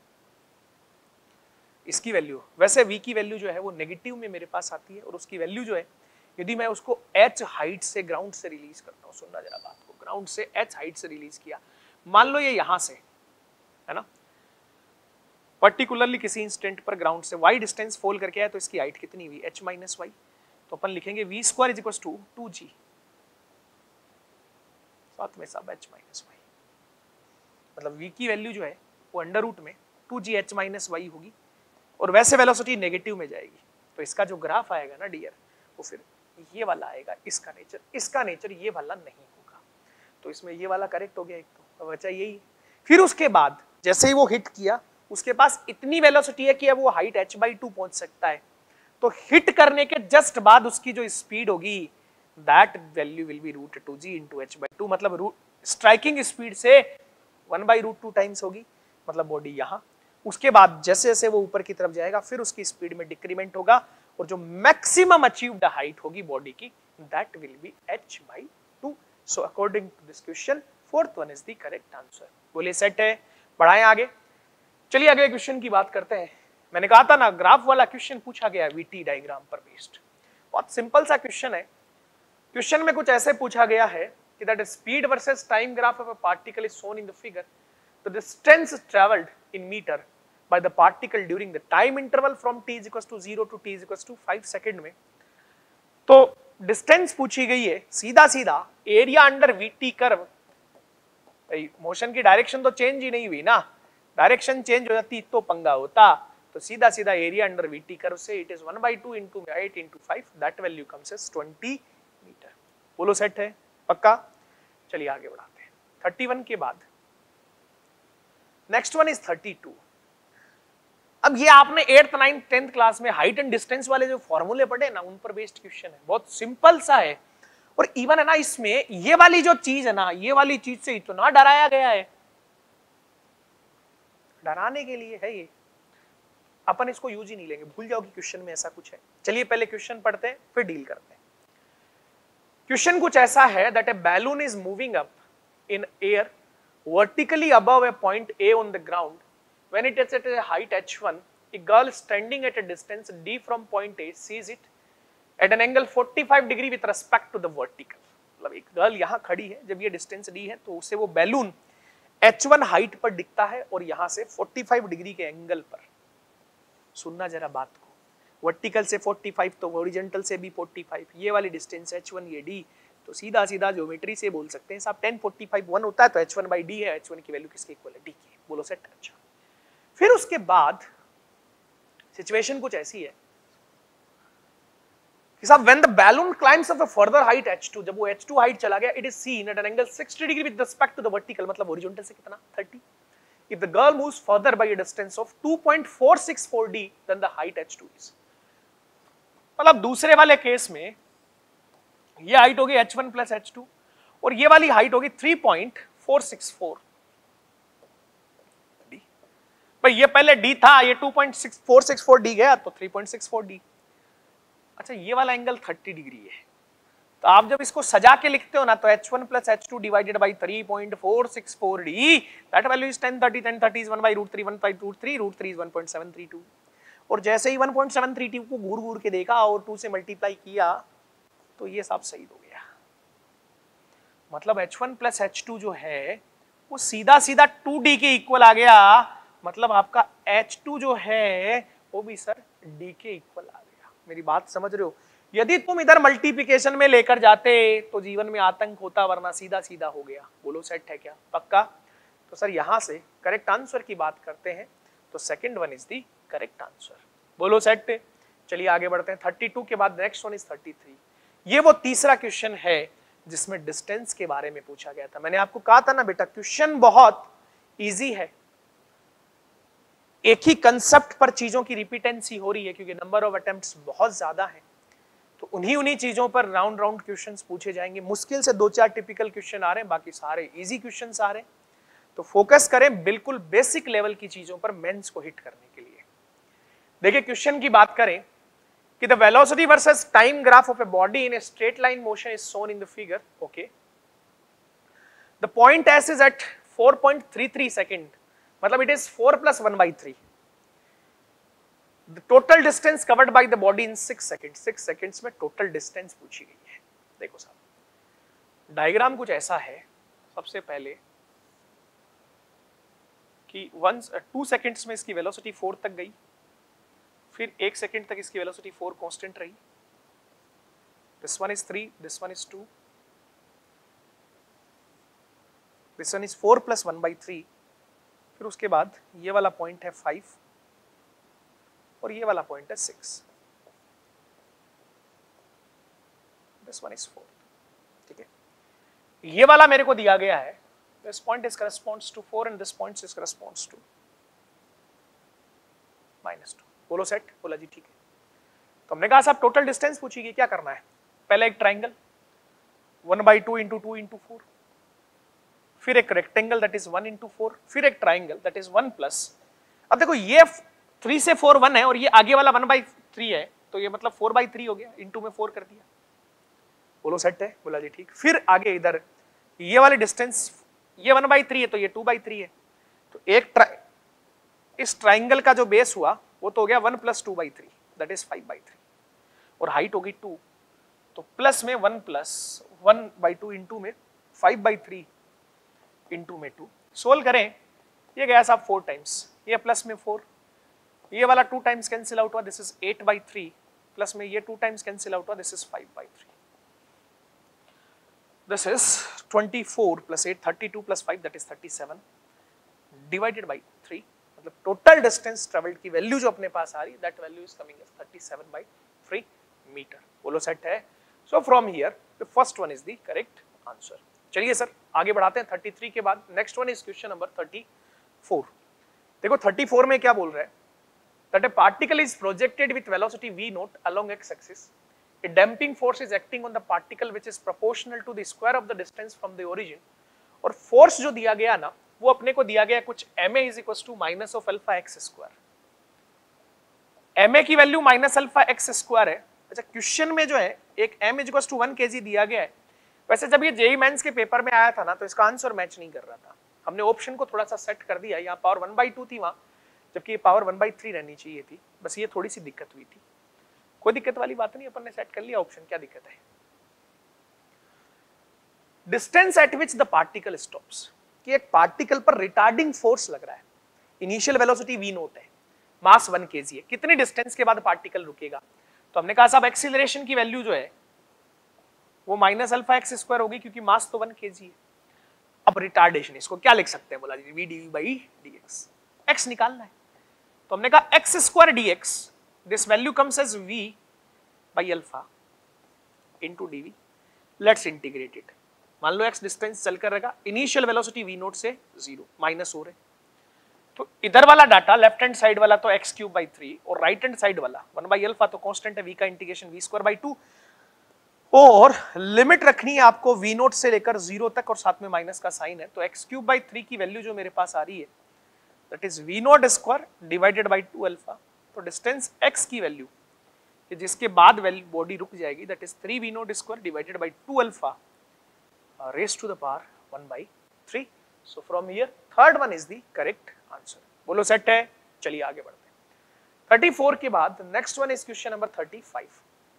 इसकी वैल्यू, वैसे v की वैल्यू जो है वो नेगेटिव में मेरे पास आती है, और उसकी वैल्यू जो है यदि मैं उसको h हाइट से ग्राउंड से रिलीज करता हूँ, सुनना जरा बात को, ग्राउंड से h हाइट से रिलीज किया, मान लो ये यहां से है ना, पर्टिकुलरली किसी इंस्टेंट पर ग्राउंड से y डिस्टेंस फॉल करके आया, तो इसकी हाइट कितनी हुई h माइनस वाई, तो अपन लिखेंगे v square is equal to two g, साथ में सब h माइनस वाई, मतलब v की वैल्यू जो है वो अंडर रूट में two g h minus y होगी, और वैसे वेलोसिटी नेगेटिव में जाएगी, तो इसका जो ग्राफ आएगा ना डियर वो फिर ये वाला आएगा, इसका नेचर, इसका नेचर ये वाला नहीं होगा, तो इसमें ये वाला करेक्ट हो गया एक, तो बचा यही। फिर उसके बाद जैसे ही वो हिट किया, उसके पास इतनी वेलोसिटी है कि अब वो हाइट h बाई टू पहुंच सकता है, तो हिट करने के जस्ट बाद उसकी जो स्पीड होगी that value will be root two g into h by two, मतलब रूट स्ट्राइकिंग स्पीड से one by root two times होगी, मतलब बॉडी यहाँ। उसके बाद जैसे जैसे वो ऊपर की तरफ जाएगा फिर उसकी स्पीड में डिक्रीमेंट होगा, और जो मैक्सिमम अचीव्ड हाइट होगी बॉडी की that will be h by two. So according to this question fourth one is the correct answer. बोलिए सेट है, बढ़ाएं आगे। चलिए अगले क्वेश्चन की बात करते हैं। मैंने कहा था ना ग्राफ वाला क्वेश्चन पूछा गया है वीटी डायग्राम पर बेस्ड, बहुत सिंपल सा क्वेश्चन है। क्वेश्चन में कुछ ऐसे पूछा गया है कि that speed versus time graph of a particle is shown in the figure, the distance travelled in meter by the particle during the time interval from t is equals to zero to t is equals to five second में। तो distance पूछी गई है, सीधा सीधा area under VT curve, भाई motion की direction तो चेंज ही नहीं हुई ना, डायरेक्शन चेंज हो जाती तो पंगा होता, तो सीधा सीधा एरिया अंडर वीटी कर्व से it is one by two into eight into five, that value comes as twenty meter. बोलो सेट है, पक्का। चलिए आगे बढ़ाते हैं। थर्टी वन के बाद next one is thirty two. अब ये आपने एट्थ नाइन्थ टेंथ क्लास में हाइट एंड डिस्टेंस वाले जो फॉर्मूले पढ़े ना उन पर बेस्ड क्वेश्चन है, बहुत सिंपल सा है, और इवन है ना इसमें ये वाली जो चीज है ना, ये वाली चीज से इतना डराया गया है, डराने के लिए है ये, अपन इसको यूज ही नहीं लेंगे, भूल जाओ कि क्वेश्चन में ऐसा कुछ है। चलिए पहले क्वेश्चन पढ़ते हैं फिर डील करते हैं। क्वेश्चन कुछ ऐसा है that a balloon is moving up in air vertically above a point A on the ground. When it is at a height h one, a girl standing at a distance d from point A sees it at an angle forty-five degree with respect to the vertical. मतलब एक girl यहाँ खड़ी है, जब ये distance d है तो उसे वो बैलून एच वन हाइट पर दिखता है और यहाँ से पैंतालीस डिग्री के एंगल पर। सुनना जरा बात को, वर्टिकल से पैंतालीस तो हॉरिजॉन्टल से भी पैंतालीस, ये वाली डिस्टेंस एच वन ये d, तो सीधा सीधा ज्योमेट्री से बोल सकते हैं साहब टेन पैंतालीस वन होता है तो एच वन बाई डी है, एच वन की वैल्यू किसके इक्वल है, d की। बोलो सेट। अच्छा, फिर उसके बाद सिचुएशन कुछ ऐसी है कि साहब when the balloon climbs of a further height h two, जब वो एच टू हाइट चला गया, it is seen at an angle sixty degree with respect to the vertical, मतलब हॉरिजॉन्टल से कितना thirty. If the girl moves further by a distance of two point four six four d then the height h two is, मतलब दूसरे वाले case में ये height होगी h one plus h two और ये वाली हाइट होगी three point four six four. भाई ये पहले d था, ये two point four six four d गया तो three point six four d. अच्छा, ये वाला एंगल थर्टी डिग्री है, तो आप जब इसको सजा के लिखते हो ना तो h one plus h two divided by three point four six four d, that value is ten thirty, ten thirty is one by root three, one by root three, root three is one point seven three two. और जैसे ही one point seven three two को घूर घूर के देखा और to से मल्टीप्लाई किया तो ये सब सही हो गया, मतलब h one plus h two जो है वो सीधा सीधा टू डी के इक्वल आ गया, मतलब आपका एच टू जो है वो भी सर d के इक्वल आ गया। मेरी बात समझ रहे हो? यदि तुम इधर मल्टीप्लिकेशन में लेकर जाते तो जीवन में आतंक होता, वरना सीधा सीधा हो गया। बोलो सेट है क्या, पक्का? तो सर यहां से करेक्ट आंसर की बात करते हैं तो second one is the correct answer. बोलो सेट। चलिए आगे बढ़ते हैं। थर्टी टू के बाद next one is thirty three. ये वो तीसरा क्वेश्चन है जिसमें डिस्टेंस के बारे में पूछा गया था। मैंने आपको कहा था ना बेटा क्वेश्चन बहुत इजी है, एक ही कंसेप्ट पर चीजों की रिपीटेंसी हो रही है क्योंकि नंबर ऑफ अटेम्प्ट्स बहुत ज्यादा है, तो उन्हीं उन्हीं चीजों पर राउंड राउंड क्वेश्चंस पूछे जाएंगे। मुश्किल से दो चार टिपिकल क्वेश्चन आ रहे हैं, बाकी सारे इजी क्वेश्चंस आ रहे हैं। तो फोकस करें बिल्कुल बेसिक लेवल की चीजों पर मेंस को हिट करने के लिए। देखिए क्वेश्चन की बात करें कि the velocity versus time graph of a body in a straight line motion is shown in the figure. Okay, the point S is at four point three three second, मतलब it is four plus one by three. The total distance covered by the body in six second, six seconds में total distance पूछी गई है। देखो साहब diagram कुछ ऐसा है, सबसे पहले कि वन टू सेकंड्स में इसकी वेलोसिटी फोर तक गई, फिर एक सेकंड तक इसकी वेलोसिटी फोर कांस्टेंट रही, this one is three, this one is two, this one is four plus one by three, फिर उसके बाद ये वाला पॉइंट है फाइव और ये वाला पॉइंट है six, this one is four. ठीक है, ये वाला मेरे को दिया गया है, this point is corresponds to four and this point is corresponds to minus two। बोलो सेट, बोला जी ठीक है। तो हमने कहा साहब टोटल डिस्टेंस पूछेगी, क्या करना है? पहले एक triangle one by two into two into four, फिर एक rectangle that is one into four, फिर एक triangle that is one plus. अब देखो ये थ्री से फोर वन है और ये आगे वाला वन बाई थ्री है, तो ये मतलब फोर बाई थ्री हो गया, इंटू में फोर कर दिया। बोलो सेट है, बोला जी ठीक। फिर आगे इधर ये वाले डिस्टेंस, ये वन बाई थ्री है तो ये टू बाई थ्री है, तो एक ट्रा, इस ट्राइंगल का जो बेस हुआ वो तो हो गया one plus two by three, that is five by three, और हाइट होगी टू, तो प्लस में one plus one by two into में फाइव बाई थ्री इंटू में टू। सोल्व करें, ये गया साहब फोर टाइम्स, ये प्लस में फोर, ये वाला टू टाइम्स कैंसिल आउट हुआ, this is eight by three, plus में ये टू टाइम्स कैंसिल आउट हुआ, this is five by three. This is twenty-four plus eight, thirty-two plus five, that is thirty-seven divided by three, मतलब total distance traveled की value जो अपने पास आ रही है, that value is coming as thirty-seven by three meter। बोलो set है। So from here the first one is the correct answer। चलिए सर आगे बढ़ाते हैं, thirty-three के बाद next one is question number thirty-four। देखो thirty-four में क्या बोल रहा है, that a particle is projected with velocity v naught along x axis, a damping force is acting on the particle which is proportional to the square of the distance from the origin। और force जो दिया गया ना वो अपने को दिया गया कुछ ma is equals to minus of alpha x square। ma की value minus alpha x square है। अच्छा क्वेश्चन में जो है एक m is equals to one kg दिया गया है। वैसे जब ये जेई मेंस के पेपर में आया था ना तो इसका आंसर मैच नहीं कर रहा था, हमने ऑप्शन को थोड़ा सा सेट कर दिया, यहाँ पावर वन बाई टू थी वहां, जबकि ये पावर वन बाई थ्री रहनी चाहिए थी, बस ये थोड़ी सी दिक्कत हुई थी। कोई दिक्कत वाली बात नहीं, अपन ने सेट कर लिया ऑप्शन, क्या दिक्कत है। Distance at which the particle stops, कि एक पार्टिकल पर रिटार्डिंग फोर्स लग रहा है, इनिशियल वेलोसिटी वी नोट है, मास वन केजी है, कितने डिस्टेंस के बाद पार्टिकल रुकेगा? तो हमने कहा साहब एक्सीलरेशन की वैल्यू जो है वो माइनस अल्फा एक्स स्क्वायर होगी, क्योंकि मास तो वन केजी है। अब रिटार्डेशन इसको क्या लिख सकते हैं, बोला जी v d v by d x, x निकालना है, तो हमने कहा x square d x, this value comes as v by alpha into dv। let's integrate it। मान लो x डिस्टेंस चलकर रहेगा, इनिशियल वेलोसिटी v नोट से जीरो माइनस हो रहे, तो इधर वाला डाटा लेफ्ट हैंड साइड वाला तो x क्यूब बाई थ्री और राइट हैंड साइड वाला वन बाई अल्फा तो कांस्टेंट है, v का integration v square by two, और लिमिट रखनी है आपको v नोट से लेकर जीरो तक और साथ में माइनस का साइन है, तो x क्यूब बाई थ्री की वैल्यू जो मेरे पास आ रही है that is v naught square divided by two alpha. तो डिस्टेंस x की वैल्यू कि जिसके बाद वैल्यू बॉडी रुक जाएगी that is three v naught square divided by two alpha raise to the power one by three. So from here third one is the correct answer. बोलो set है, चलिए आगे बढ़ते हैं। थर्टी फोर के बाद next one is question number thirty five.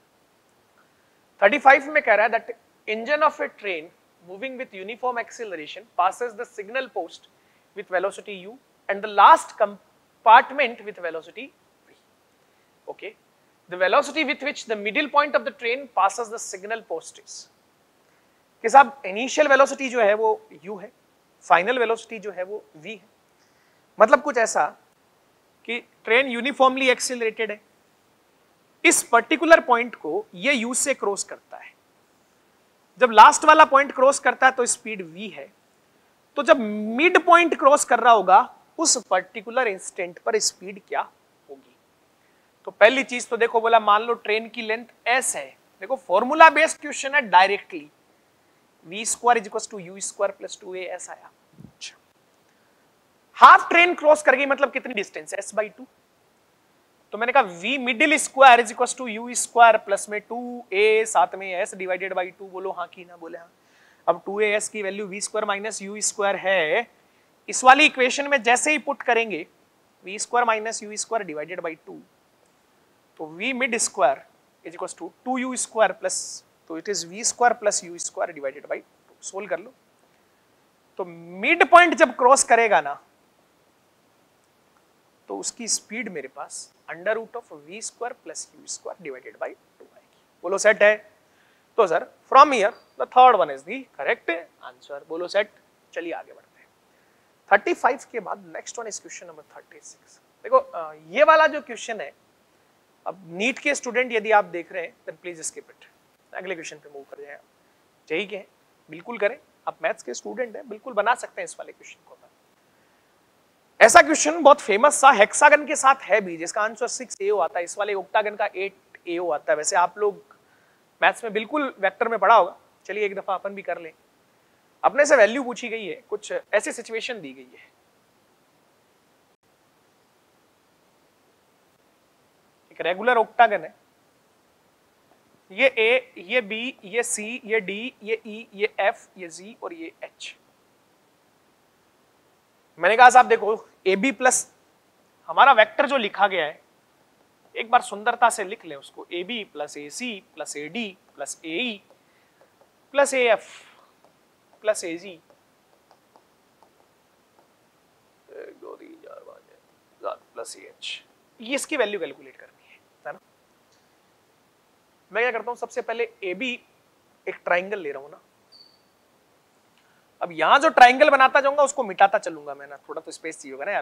Thirty five में कह रहा है that engine of a train moving with uniform acceleration passes the signal post with velocity u and the last compartment with velocity okay, the velocity with which the middle point of the train passes the signal post is। कि साहब initial velocity जो है वो u है, final velocity जो है वो v है, मतलब कुछ ऐसा कि ट्रेन यूनिफॉर्मली एक्सीलरेटेड है, इस पर्टिकुलर पॉइंट को ये u से क्रॉस करता है, जब लास्ट वाला पॉइंट क्रॉस करता है तो स्पीड v है, तो जब मिड पॉइंट क्रॉस कर रहा होगा उस पर्टिकुलर इंस्टेंट पर स्पीड क्या होगी। तो पहली चीज तो देखो बोला मान लो ट्रेन की लेंथ s है, देखो फॉर्मूला बेस्ड क्वेश्चन है, directly v square is equal to u square plus two a s आया। हाफ ट्रेन क्रॉस कर गई मतलब कितनी डिस्टेंस, एस बाई टू। तो मैंने कहा v middle square is equal to u square plus में टू ए साथ में एस डिवाइडेड बाई टू। बोलो हाँ की ना, बोले हाँ। अब टू ए एस की value v square minus u square है, इस वाली इक्वेशन में जैसे ही पुट करेंगे v square minus u square divided by two, तो v mid square is equal to two u square plus, तो it is v square plus u square divided by two. Solve कर लो। तो mid point जब cross करेगा ना तो उसकी स्पीड मेरे पास under root of v square plus u square divided by two आएगी। बोलो सेट है? तो sir from here the third one is the correct answer. बोलो सेट। चलिए आगे बढ़ते हैं। थर्टी फाइव के बाद next one is question number thirty six. देखो ये वाला जो क्वेश्चन है, अब नीट के स्टूडेंट यदि आप देख रहे हैं देन प्लीज स्किप इट, अगले क्वेश्चन पे मूव कर जाए। ठीक है, बिल्कुल करें। आप मैथ्स के स्टूडेंट हैं, बिल्कुल बना सकते हैं इस वाले क्वेश्चन को। ऐसा क्वेश्चन बहुत फेमस सा हेक्सागन के साथ है भी, जिसका आंसर सिक्स एओ आता है। इस वाले ऑक्टागन का एट एओ आता है। वैसे आप लोग मैथ्स में बिल्कुल वेक्टर में पढ़ा होगा। चलिए एक दफा अपन भी कर लें। अपने से वैल्यू पूछी गई है, कुछ ऐसी सिचुएशन दी गई है। एक रेगुलर ऑक्टागन है, ये ए, ये बी, ये सी, ये डी, ये ई, ये एफ, ये जी और ये एच। मैंने कहा साहब देखो ए बी प्लस हमारा वेक्टर जो लिखा गया है, एक बार सुंदरता से लिख लें उसको। A B plus A C plus A D plus A E plus A F plus A G, दो तीन चार पाँच प्लस ए एच। ये इसकी वैल्यू कैलकुलेट करनी है, है ना। मैं क्या करता हूं, सबसे पहले ए बी एक ट्राइंगल ले रहा हूं ना। अब यहां जो ट्राइंगल बनाता जाऊंगा उसको मिटाता चलूंगा मैं ना, थोड़ा तो स्पेस चाहिए होगा ना यार।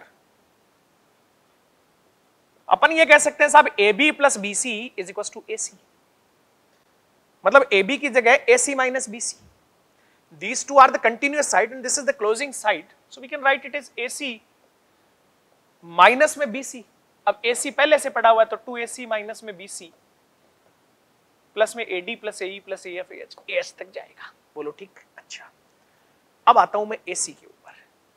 अपन ये कह सकते हैं साहब A B plus B C is equal to A C, मतलब ए बी की जगह A C minus B C. These two are the continuous side and this is the closing side, so we can write it is A C minus में B C. अब A C पहले से पड़ा हुआ है तो टू ए सी माइनस में B C plus में A D plus A E plus A F A H, A H तक जाएगा। बोलो ठीक। अच्छा, अब आता हूं मैं एसी के ऊपर।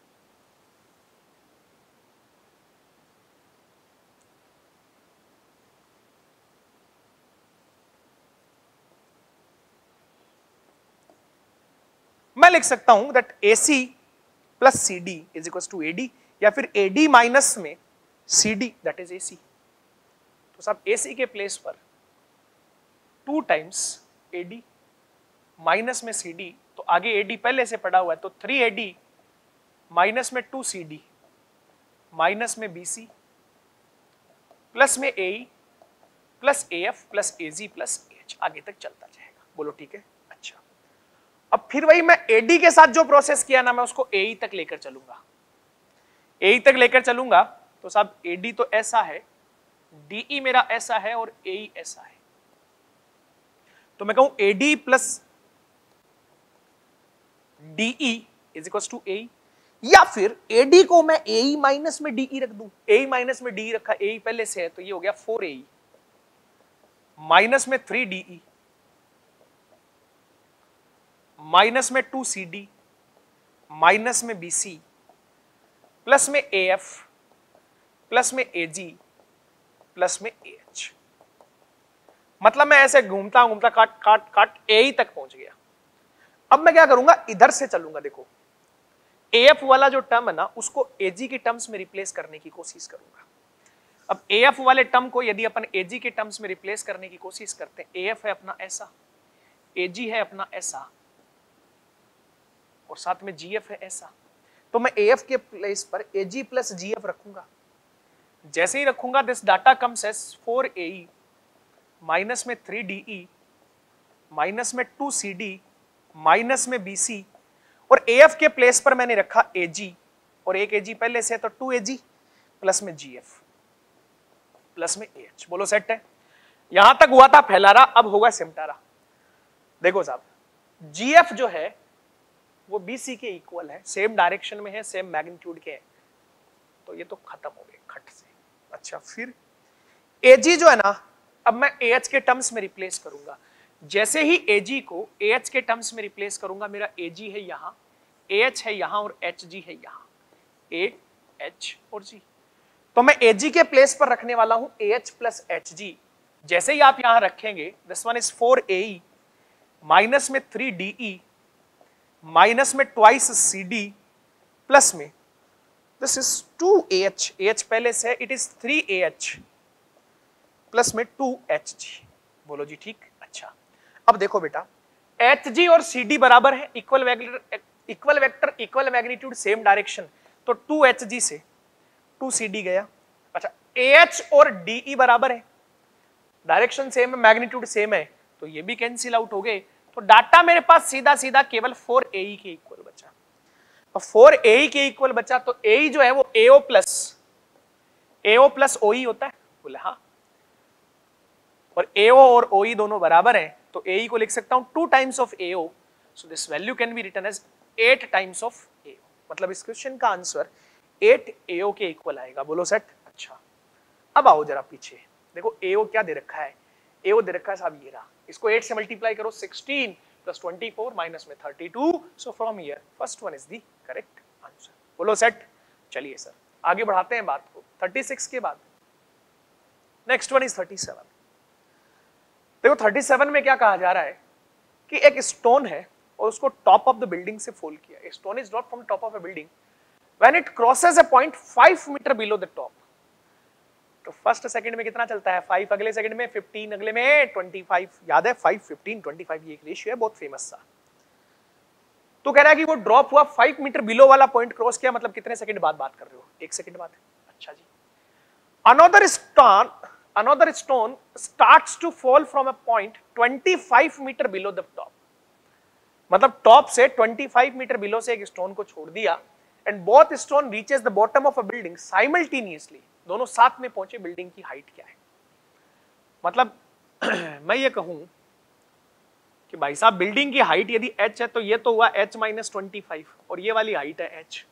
मैं लिख सकता हूं that AC plus C D is equal to A D, या फिर ए डी माइनस में C D that is AC. तो साहब एसी के प्लेस पर two times A D minus में सी डी, तो आगे ए डी पहले से पड़ा हुआ है तो थ्री ए डी माइनस में टू सी डी माइनस में बी सी प्लस में A E plus A F plus A G plus H, आगे तक चलता जाएगा। बोलो ठीक है। अच्छा, अब फिर वही मैं ए डी के साथ जो प्रोसेस किया ना, मैं उसको ए ई तक लेकर चलूंगा। ए ई तक लेकर चलूंगा तो साहब ए डी तो ऐसा है, डी ई मेरा ऐसा है और ए ई ऐसा है। तो मैं कहूं A D plus DE is equal to A, या फिर एडी को मैं ए ई माइनस में डीई रख दूं। ए ई माइनस में डीई रखा, ए ई पहले से है तो ये हो गया फोर ए ई माइनस में थ्री डीई माइनस में टू सी डी माइनस में बी सी प्लस में ए एफ प्लस में ए जी प्लस में ए एच। मतलब मैं ऐसे घूमता घूमता काट काट काट ए ई तक पहुंच गया। अब मैं क्या करूंगा, इधर से चलूंगा। देखो ए एफ वाला जो टर्म है ना, उसको ए जी के टर्म्स में रिप्लेस करने की कोशिश करूंगा। अब ए एफ वाले टर्म को यदि अपन ए जी के टर्म्स में रिप्लेस करने की कोशिश करते हैं, ए एफ है अपना ऐसा, ए जी है अपना ऐसा और साथ में जी एफ है ऐसा, तो मैं ए एफ के प्लेस पर ए जी प्लस जी एफ रखूंगा। जैसे ही रखूंगा this data comes as four A E minus में थ्री डी ई माइनस में टू सी डी माइनस में बी सी, और ए एफ के प्लेस पर मैंने रखा ए जी, और एक ए जी पहले से है तो टू ए जी प्लस में जी एफ प्लस में ए एच। बोलो सेट है। यहां तक हुआ था फैलारा, अब होगा सिमटारा। देखो साहब जी एफ जो है वो बी सी के इक्वल है, सेम डायरेक्शन में है, सेम मैग्नीट्यूड के है, तो ये तो खत्म हो गए खट से। अच्छा, फिर ए जी जो है ना, अब मैं ए एच के टर्म्स में रिप्लेस करूंगा। जैसे ही ए जी को ए एच के टर्म्स में रिप्लेस करूंगा, मेरा ए जी है यहां, ए एच है यहां और एच जी है यहां। ए एच और जी। तो मैं एजी के प्लेस पर रखने वाला हूं A H plus H G. जैसे ही आप यहां रखेंगे, this one is four A E, minus में थ्री डी ई, माइनस में ट्वाइस सी डी, प्लस में this is two A H, A H पहले से, it is three A H, plus में टू एच जी। बोलो जी ठीक। अच्छा, अब देखो बेटा, एच जी और सी डी बराबर है, equal vector, equal vector, equal magnitude, same direction, तो टू एच जी से टू सी डी गया। अच्छा, ए एच और डी ई बराबर है, डायरेक्शन सेम है, मैग्नीट्यूड सेम है, तो ये भी कैंसिल आउट हो गए। तो डाटा मेरे पास सीधा सीधा केवल फोर ए ई के इक्वल बचा। अब फोर ए ई के इक्वल बचा, तो ए ई जो है वो ए ओ प्लस ए ओ प्लस ओ ई होता है। बोले हाँ, और ए ओ और ओ ई दोनों बराबर हैं, तो ए ई को लिख सकता हूं two times of A O, so this value can be written as eight times of A O. मतलब इस क्वेश्चन का आंसर एट ए ओ के इक्वल आएगा। बोलो सेट। अच्छा, अब आओ जरा पीछे, देखो ए ओ क्या दे रखा है, ए ओ दे रखा है साहब ये रहा, इसको एट से मल्टीप्लाई करो, sixteen plus twenty four minus में thirty two, so from here first one is the correct answer. बोलो सेट। चलिए सर आगे बढ़ाते हैं बात को, थर्टी सिक्स के बाद next one is thirty seven. देखो थर्टी सेवन में क्या कहा जा रहा है कि एक स्टोन है और उसको टॉप ऑफ द बिल्डिंग से फॉल किया। Stone is dropped from top of a building when it crosses a point five metre below the top. तो फर्स्ट सेकंड में कितना चलता है, फाइव, अगले सेकंड में फिफ्टीन, अगले में ट्वेंटी फाइव। याद है फाइव, फिफ्टीन, ट्वेंटी फाइव, ये एक रेशियो है बहुत फेमस सा। तो कह रहा है कि वो ड्रॉप हुआ फाइव मीटर बिलो वाला पॉइंट क्रॉस किया, मतलब कितने सेकंड बाद बात कर रहे हो, एक सेकंड बाद। अच्छा जी, another stone another stone starts to fall from a point twenty five metre below the top. मतलब टॉप से ट्वेंटी फाइव मीटर बिलो से एक स्टोन को छोड़ दिया, and both stone reaches the bottom of a building simultaneously. दोनों साथ में पहुंचे। बिल्डिंग की हाइट क्या है, मतलब मैं ये कहूं कि भाई साहब बिल्डिंग की हाइट यदि h है तो ये तो हुआ h माइनस ट्वेंटी फाइव, और ये वाली हाइट है h।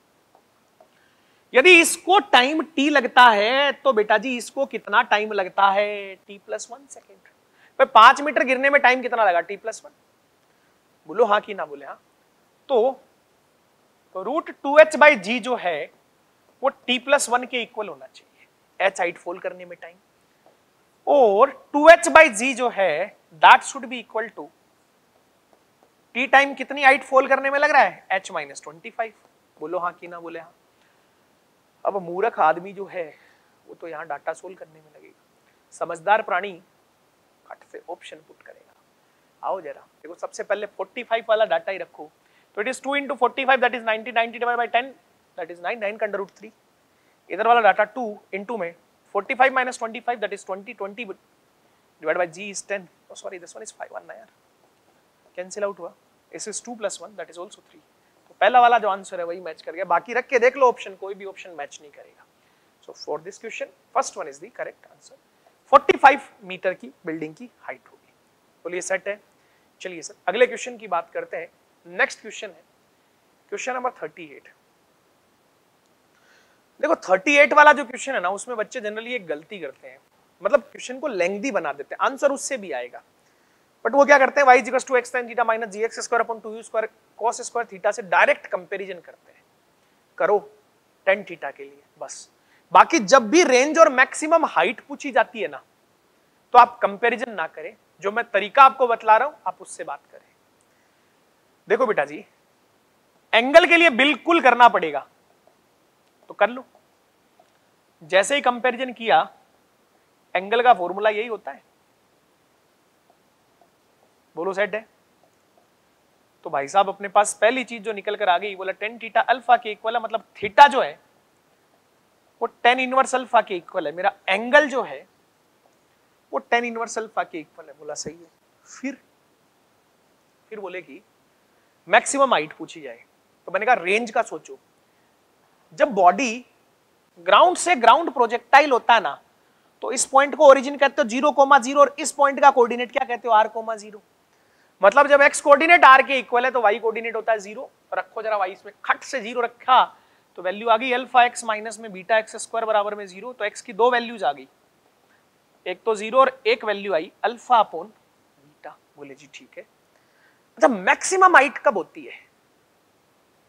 यदि इसको टाइम t लगता है तो बेटा जी इसको कितना टाइम लगता है, t प्लस वन सेकेंड। भाई पांच मीटर गिरने में टाइम कितना लगा, t प्लस वन। बोलो हाँ कि ना बोले हाँ। तो, तो root two h by g जो है वो t प्लस वन के इक्वल होना चाहिए, h हाइट फॉल करने में टाइम, और टू एच बाई जी जो है that should be equal to t time कितनी हाइट फॉल करने में लग रहा है, h माइनस ट्वेंटी फाइव। बोलो हाँ कि ना बोले हाँ। अब मूर्ख आदमी जो है वो तो यहाँ डाटा सोल्व करने में लगेगा, समझदार प्राणी कट से ऑप्शन पुट करेगा। आओ जरा देखो, सबसे पहले फोर्टी फाइव वाला डाटा ही रखो, तो it is two into forty five that is ninety, ninety divide by ten that is nine, nine का अंडर रूट थ्री। इधर वाला डाटा टू इंटू में forty five minus twenty five that is twenty, twenty divide by g is ten, oh sorry this one is five आना यार, cancel out हुआ। इस is two plus one that is also three. तो पहला वाला जो answer है वही मैच कर गया, बाकी रख के देख लो ऑप्शन, कोई भी ऑप्शन मैच नहीं करेगा। So for this question first one is the correct answer. Forty five metre की बिल्डिंग की हाइट होगी। बोलिए सेट है। चलिए सर अगले क्वेश्चन की बात करते हैं। नेक्स्ट क्वेश्चन है क्वेश्चन नंबर थर्टी एट। देखो थर्टी एट वाला जो क्वेश्चन है ना, उसमें बच्चे जनरली एक गलती करते हैं, मतलब क्वेश्चन को लेंथी बना देते हैं, आंसर उससे भी आएगा, बट वो क्या करते हैं, y equals to x tan theta minus g x square upon two u square cos square theta से डायरेक्ट कंपैरिजन करते हैं। करो tan थीटा के लिए बस। बाकी जब भी रेंज और मैक्सिमम हाइट पूछी जाती है ना, तो आप कंपैरिजन ना करें, जो मैं तरीका आपको बतला रहा हूं आप उससे बात करें। देखो बेटा जी, एंगल के लिए बिल्कुल करना पड़ेगा तो कर लो। जैसे ही कंपैरिजन किया, एंगल का फॉर्मूला यही होता है। बोलो सेट है। तो भाई साहब अपने पास पहली चीज जो निकल कर आ गई, बोला टेन थीटा अल्फा के इक्वल है, मतलब थीटा जो है वो टेन इनवर्स अल्फा के इक्वल है। मेरा एंगल जो है वो टेन इनवर्स अल्फा के इक्वल है। बोला सही है। फिर फिर बोले कि मैक्सिमम हाइट पूछी जाए, तो मैंने कहा रेंज का सोचो। जब बॉडी ग्राउंड से ग्राउंड प्रोजेक्टाइल होता है ना, तो इस पॉइंट को ओरिजिन कहते हो जीरो कोमा जीरो, और इस पॉइंट का कोऑर्डिनेट क्या कहते हो, आर कोमा जीरो। मतलब जब एक्स कोऑर्डिनेट आर के इक्वल है तो वाई कोऑर्डिनेट होता है जीरो। रखो जरा वाई, इसमें खट से जीरो रखा तो वैल्यू आ गई अल्फा एक्स माइनस में बीटा एक्स स्क्वायर बराबर में जीरो। तो एक्स की दो वैल्यूज आ गई, एक तो जीरो और एक वैल्यू आई अल्फा अपॉन बीटा। बोले जी ठीक है। अच्छा मैक्सिमम हाइट कब होती है,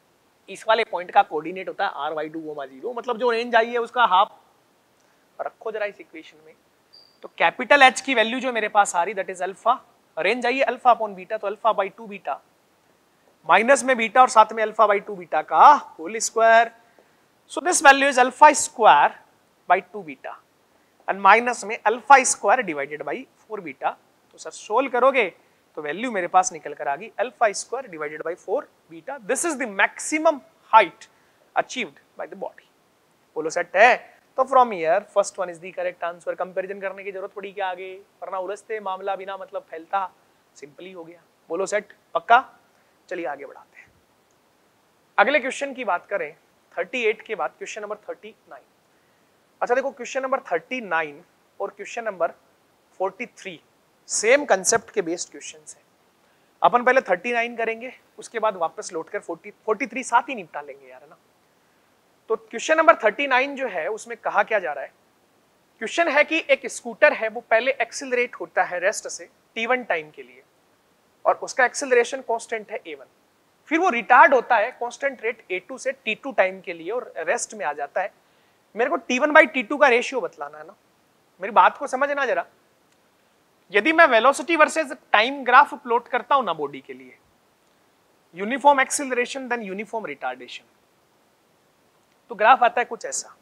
इस वाले पॉइंट का कोऑर्डिनेट होता है R y two comma zero, मतलब जो रेंज आई है उसका हाफ रखो जरा इस इक्वेशन में। तो कैपिटल एच की वैल्यू जो मेरे पास आ रही दैट इज अल्फा, रेंज आई है अल्फा अपॉन बीटा, तो alpha by two beta minus में बीटा और साथ में अल्फा बाई टू बीटा का whole square. So this value is alpha square by two beta and minus में alpha square divided by four beta. तो sir solve करोगे तो value मेरे पास निकल कर आ गई alpha square divided by four beta. This is the maximum height achieved by the body. बोलो सेट है? तो from here first one is the correct answer. Comparison करने की जरूरत पड़ी क्या आगे, वरना उलझते मामला बिना मतलब फैलता, सिंपली हो गया। बोलो सेट? पक्का? चलिए आगे बढ़ाते हैं। अगले क्वेश्चन की बात करें अड़तीस के बाद क्वेश्चन नंबर उनतालीस। अच्छा देखो क्वेश्चन नंबर उनतालीस और क्वेश्चन नंबर तैंतालीस सेम कंसेप्ट के बेस्ड क्वेश्चंस हैं। अपन पहले उनतालीस करेंगे, उसके बाद वापस लौटकर चालीस तैंतालीस साथ ही निपटा लेंगे यार, है ना। तो क्वेश्चन नंबर उनतालीस जो है उसमें कहा क्या जा रहा है, क्वेश्चन है कि एक स्कूटर है वो पहले एक्सिलरेट होता है रेस्ट से टी वन टाइम के लिए और उसका एक्सिलरेशन कांस्टेंट है ए वन, फिर वो रिटार्ड होता है कांस्टेंट रेट ए टू से टी टू टाइम के लिए और रेस्ट में आ जाता है। मेरे को t one by t two का रेशियो बतलाना है ना, मेरी बात को समझना जरा। यदि मैं velocity versus time graph plot करता हूं ना बॉडी के लिए, uniform acceleration then uniform retardation, तो ग्राफ आता है कुछ ऐसा।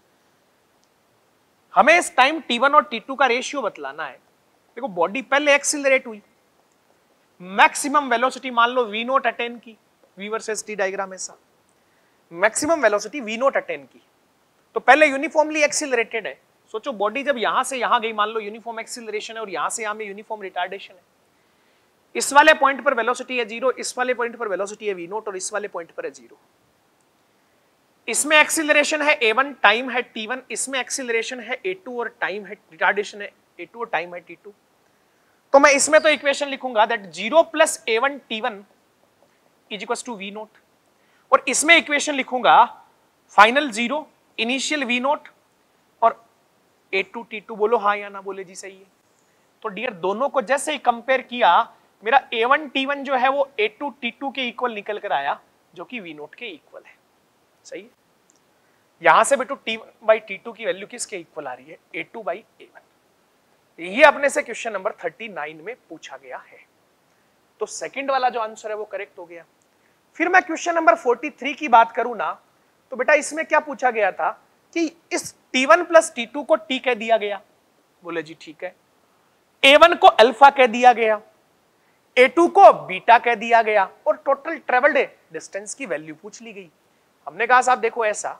हमें इस टाइम टी वन और टी टू का रेशियो बतलाना है। देखो बॉडी पहले एक्सिलरेट हुई, मैक्सिमम वेलोसिटी मान लो वी नोट अटेन की, वी वर्सेस टी डायग्राम ऐसा, maximum velocity v naught attain की, तो पहले यूनिफॉर्मली एक्सिलरेटेड है। सोचो बॉडी जब यहां से यहां गई, मान लो यूनिफॉर्म एक्सिलरेशन है और यहां से यहां में यूनिफॉर्म रिटार्डेशन है। इस वाले पॉइंट पर वेलोसिटी है जीरो, इस वाले पॉइंट पर वेलोसिटी है वी नोट और इस वाले पॉइंट पर है जीरो। इसमें एक्सिलरेशन है ए वन, टाइम है टी वन, इसमें एक्सिलरेशन है ए टू और टाइम है रिटार्डेशन है ए टू और टाइम है टी टू। तो मैं इसमें तो इक्वेशन लिखूंगा that zero plus a one t one is equal to v naught, और इसमें इक्वेशन लिखूंगा final zero, initial v naught और ए टू टी टू। बोलो हाँ या ना, बोले जी सही है। तो डियर दोनों को जैसे ही कंपेयर किया, मेरा ए वन टी वन जो है वो ए टू टी टू के इक्वल निकल कर आया, जो कि वी नोट के इक्वल है। सही है। यहां से बेटू t one by t two की वैल्यू किसके इक्वल आ रही है, a two by a one. ये अपने से क्वेश्चन नंबर उनतालीस में पूछा गया है। तो सेकंड वाला जो आंसर है वो करेक्ट हो गया। फिर मैं क्वेश्चन नंबर तैंतालीस की बात करूं ना, तो बेटा इसमें क्या पूछा गया था कि इस t one plus t two को टी कह दिया गया, बोले जी ठीक है। ए वन को अल्फा कह दिया गया, ए टू को बीटा कह दिया गया और टोटल ट्रेवल्ड डिस्टेंस की वैल्यू पूछ ली गई। हमने कहा साहब देखो ऐसा,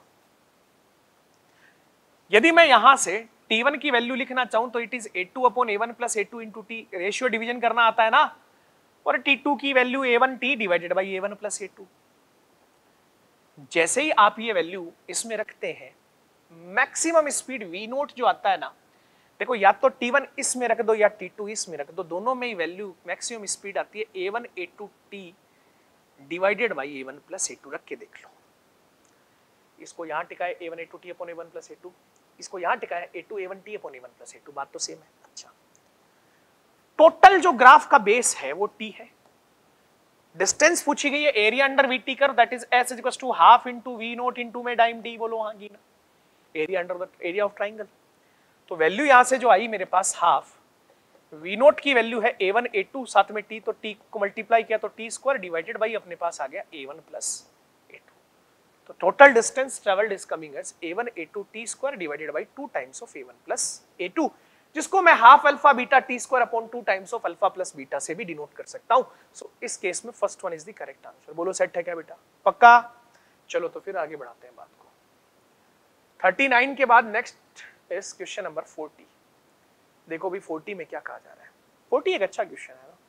यदि मैं यहां से टी वन की वैल्यू लिखना चाहूं तो it is a two upon a one plus A two into t, ratio division करना आता है ना, और टी टू की value a one t divided by a one plus A two. जैसे ही आप ये वैल्यू इसमें रखते हैं, मैक्सिमम स्पीड वी नोट जो आता है ना, देखो या तो टी वन इसमें रख दो या टी टू इसमें रख दो, दोनों में ही वैल्यू मैक्सिमम स्पीड आती है a one A two t divided by a one plus A two. रख के देख लो, इसको यहां टिका है a one A two t upon a one plus A two, इसको यहां टिका है a two A one t upon a one plus A two, बात तो सेम है। अच्छा, टोटल जो ग्राफ का बेस है वो टी है, डिस्टेंस पूछी गई है एरिया अंडर वी टी कर, that is s is equal to half into v naught into में टाइम डी। बोलो हाँ जी ना, area under the area of triangle. तो वैल्यू यहां से जो आई मेरे पास हाफ, वी नोट की वैल्यू है ए वन ए टू, साथ में टी, तो टी को मल्टीप्लाई किया तो टी स्क्वायर डिवाइडेड बाई अपने पास आ गया a one plus A two. तो total distance travelled is coming as a one A two t square divided by two times of A one plus A two, जिसको मैं half alpha beta t square upon two times of alpha plus beta से भी denote कर सकता हूं। So so, इस case में first one is the correct answer. बोलो सेट है क्या बेटा, पक्का? चलो तो फिर आगे बढ़ाते हैं बात को। उनतालीस के बाद नेक्स्ट इज क्वेश्चन नंबर चालीस। देखो भी चालीस में क्या कहा जा रहा है। चालीस एक अच्छा क्वेश्चन है ना।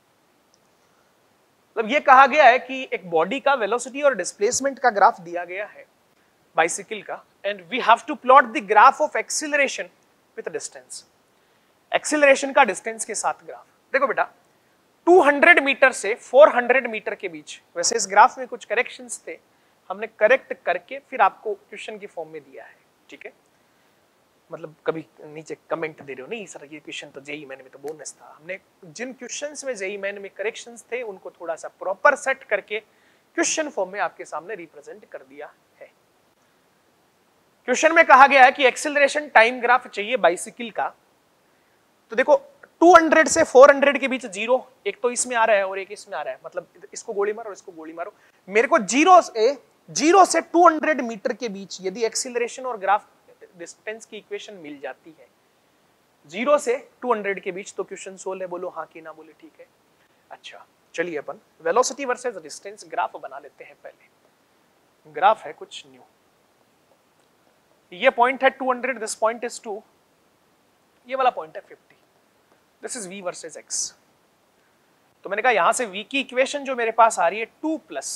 मतलब ये कहा गया है कि एक बॉडी का वेलोसिटी और डिस्प्लेसमेंट का ग्राफ दिया गया है बाइसिकल का, and we have to plot the graph of acceleration with distance. Acceleration का डिस्टेंस के साथ ग्राफ। देखो बेटा दो सौ मीटर से चार सौ मीटर के बीच, वैसे इस ग्राफ में कुछ करेक्शंस थे, हमने करेक्ट करके फिर आपको क्वेश्चन की फॉर्म में दिया है, ठीक है। मतलब कभी नीचे कमेंट दे रहे हो नहीं सर ये क्वेश्चन तो जेई मैन में तो बोनस था, हमने जिन क्वेश्चंस में जेई मैन में करेक्शंस थे उनको थोड़ा सा प्रॉपर सेट करके क्वेश्चन फॉर्म में आपके सामने रिप्रेजेंट कर दिया है। क्वेश्चन में कहा गया है कि एक्सेलरेशन टाइम ग्राफ चाहिए बाइसिकल का। तो देखो दो सौ से चार सौ के बीच जीरो, एक तो इसमें आ रहा है और एक इसमें आ रहा है, मतलब इसको गोली मारो और इसको गोली मारो। मेरे को जीरो से जीरो से दो सौ मीटर के बीच यदि एक्सेलरेशन और ग्राफ डिस्टेंस की इक्वेशन मिल जाती है, जीरो से दो सौ के बीच, तो क्वेश्चन सोल्व है। बोलो हाँ कि ना बोले, ठीक है। अच्छा चलिए अपन वेलोसिटी वर्सेस डिस्टेंस ग्राफ बना लेते हैं। पहले ग्राफ है कुछ न्यू, ये पॉइंट है दो सौ, दिस पॉइंट इज टू, ये वाला पॉइंट है पचास, this is v versus x। तो मैंने कहा यहां से v की इक्वेशन जो मेरे पास आ रही है two plus,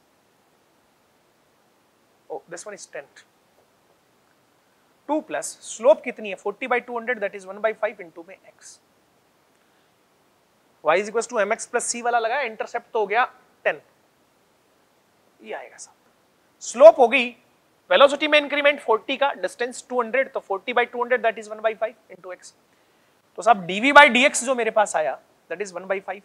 oh this one is ten, two plus slope कितनी है चालीस by two hundred, that is one by five into में x, y is equal to mx plus c वाला लगा, इंटरसेप्ट तो हो गया टेन, ये आएगा सब। स्लोप हो गई, वेलोसिटी में इंक्रीमेंट चालीस का, डिस्टेंस दो सौ, तो चालीस by two hundred that is one by five into x। तो साहब dv बाई dx जो मेरे पास आया that is one by five.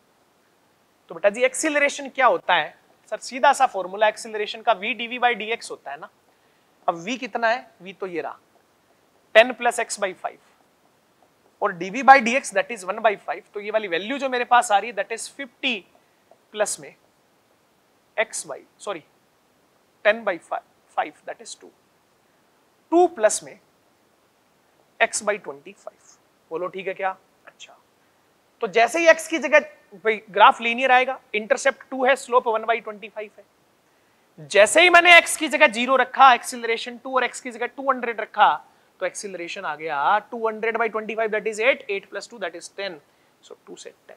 तो बेटा जी एक्सीलरेशन क्या होता है सर, सीधा सा फॉर्मूला एक्सीलरेशन का v dv बाई dx होता है ना। अब v कितना है, v तो ये रहा ten plus x by five, और dv by dx that is one by five. तो ये वाली वैल्यू जो मेरे पास आ रही है दैट इज फिफ्टी प्लस में x by sorry ten by five that is two, two plus में x बाई ट्वेंटी फाइव। बोलो ठीक है क्या? अच्छा, तो जैसे ही x की जगह भाई ग्राफ लीनियर आएगा, इंटरसेप्ट टू है, slope one by twenty five है। जैसे ही मैंने x की जगह जीरो रखा, एक्सीलरेशन टू, और x की जगह टू हंड्रेड रखा, तो एक्सीलरेशन आ गया two hundred by twenty five that is eight, eight plus two that is ten, so two से टेन।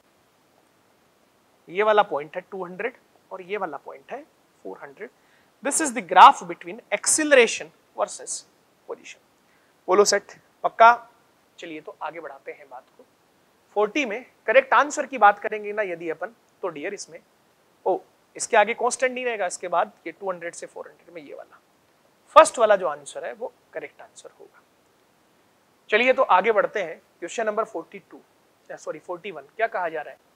ये वाला पॉइंट है टू हंड्रेड और ये वाला पॉइंट है four hundred. This is the graph between acceleration versus position. बोलो set, पक्का? चलिए तो आगे बढ़ाते हैं बात को। फोर्टी में करेक्ट आंसर की बात करेंगे ना यदि अपन, तो डियर इसमें ओ इसके आगे कांस्टेंट नहीं रहेगा, इसके बाद ये टू हंड्रेड से फोर हंड्रेड में ये वाला फर्स्ट वाला जो आंसर है वो करेक्ट आंसर होगा। चलिए तो आगे बढ़ते हैं। Question number forty two sorry forty one. क्या कहा जा रहा है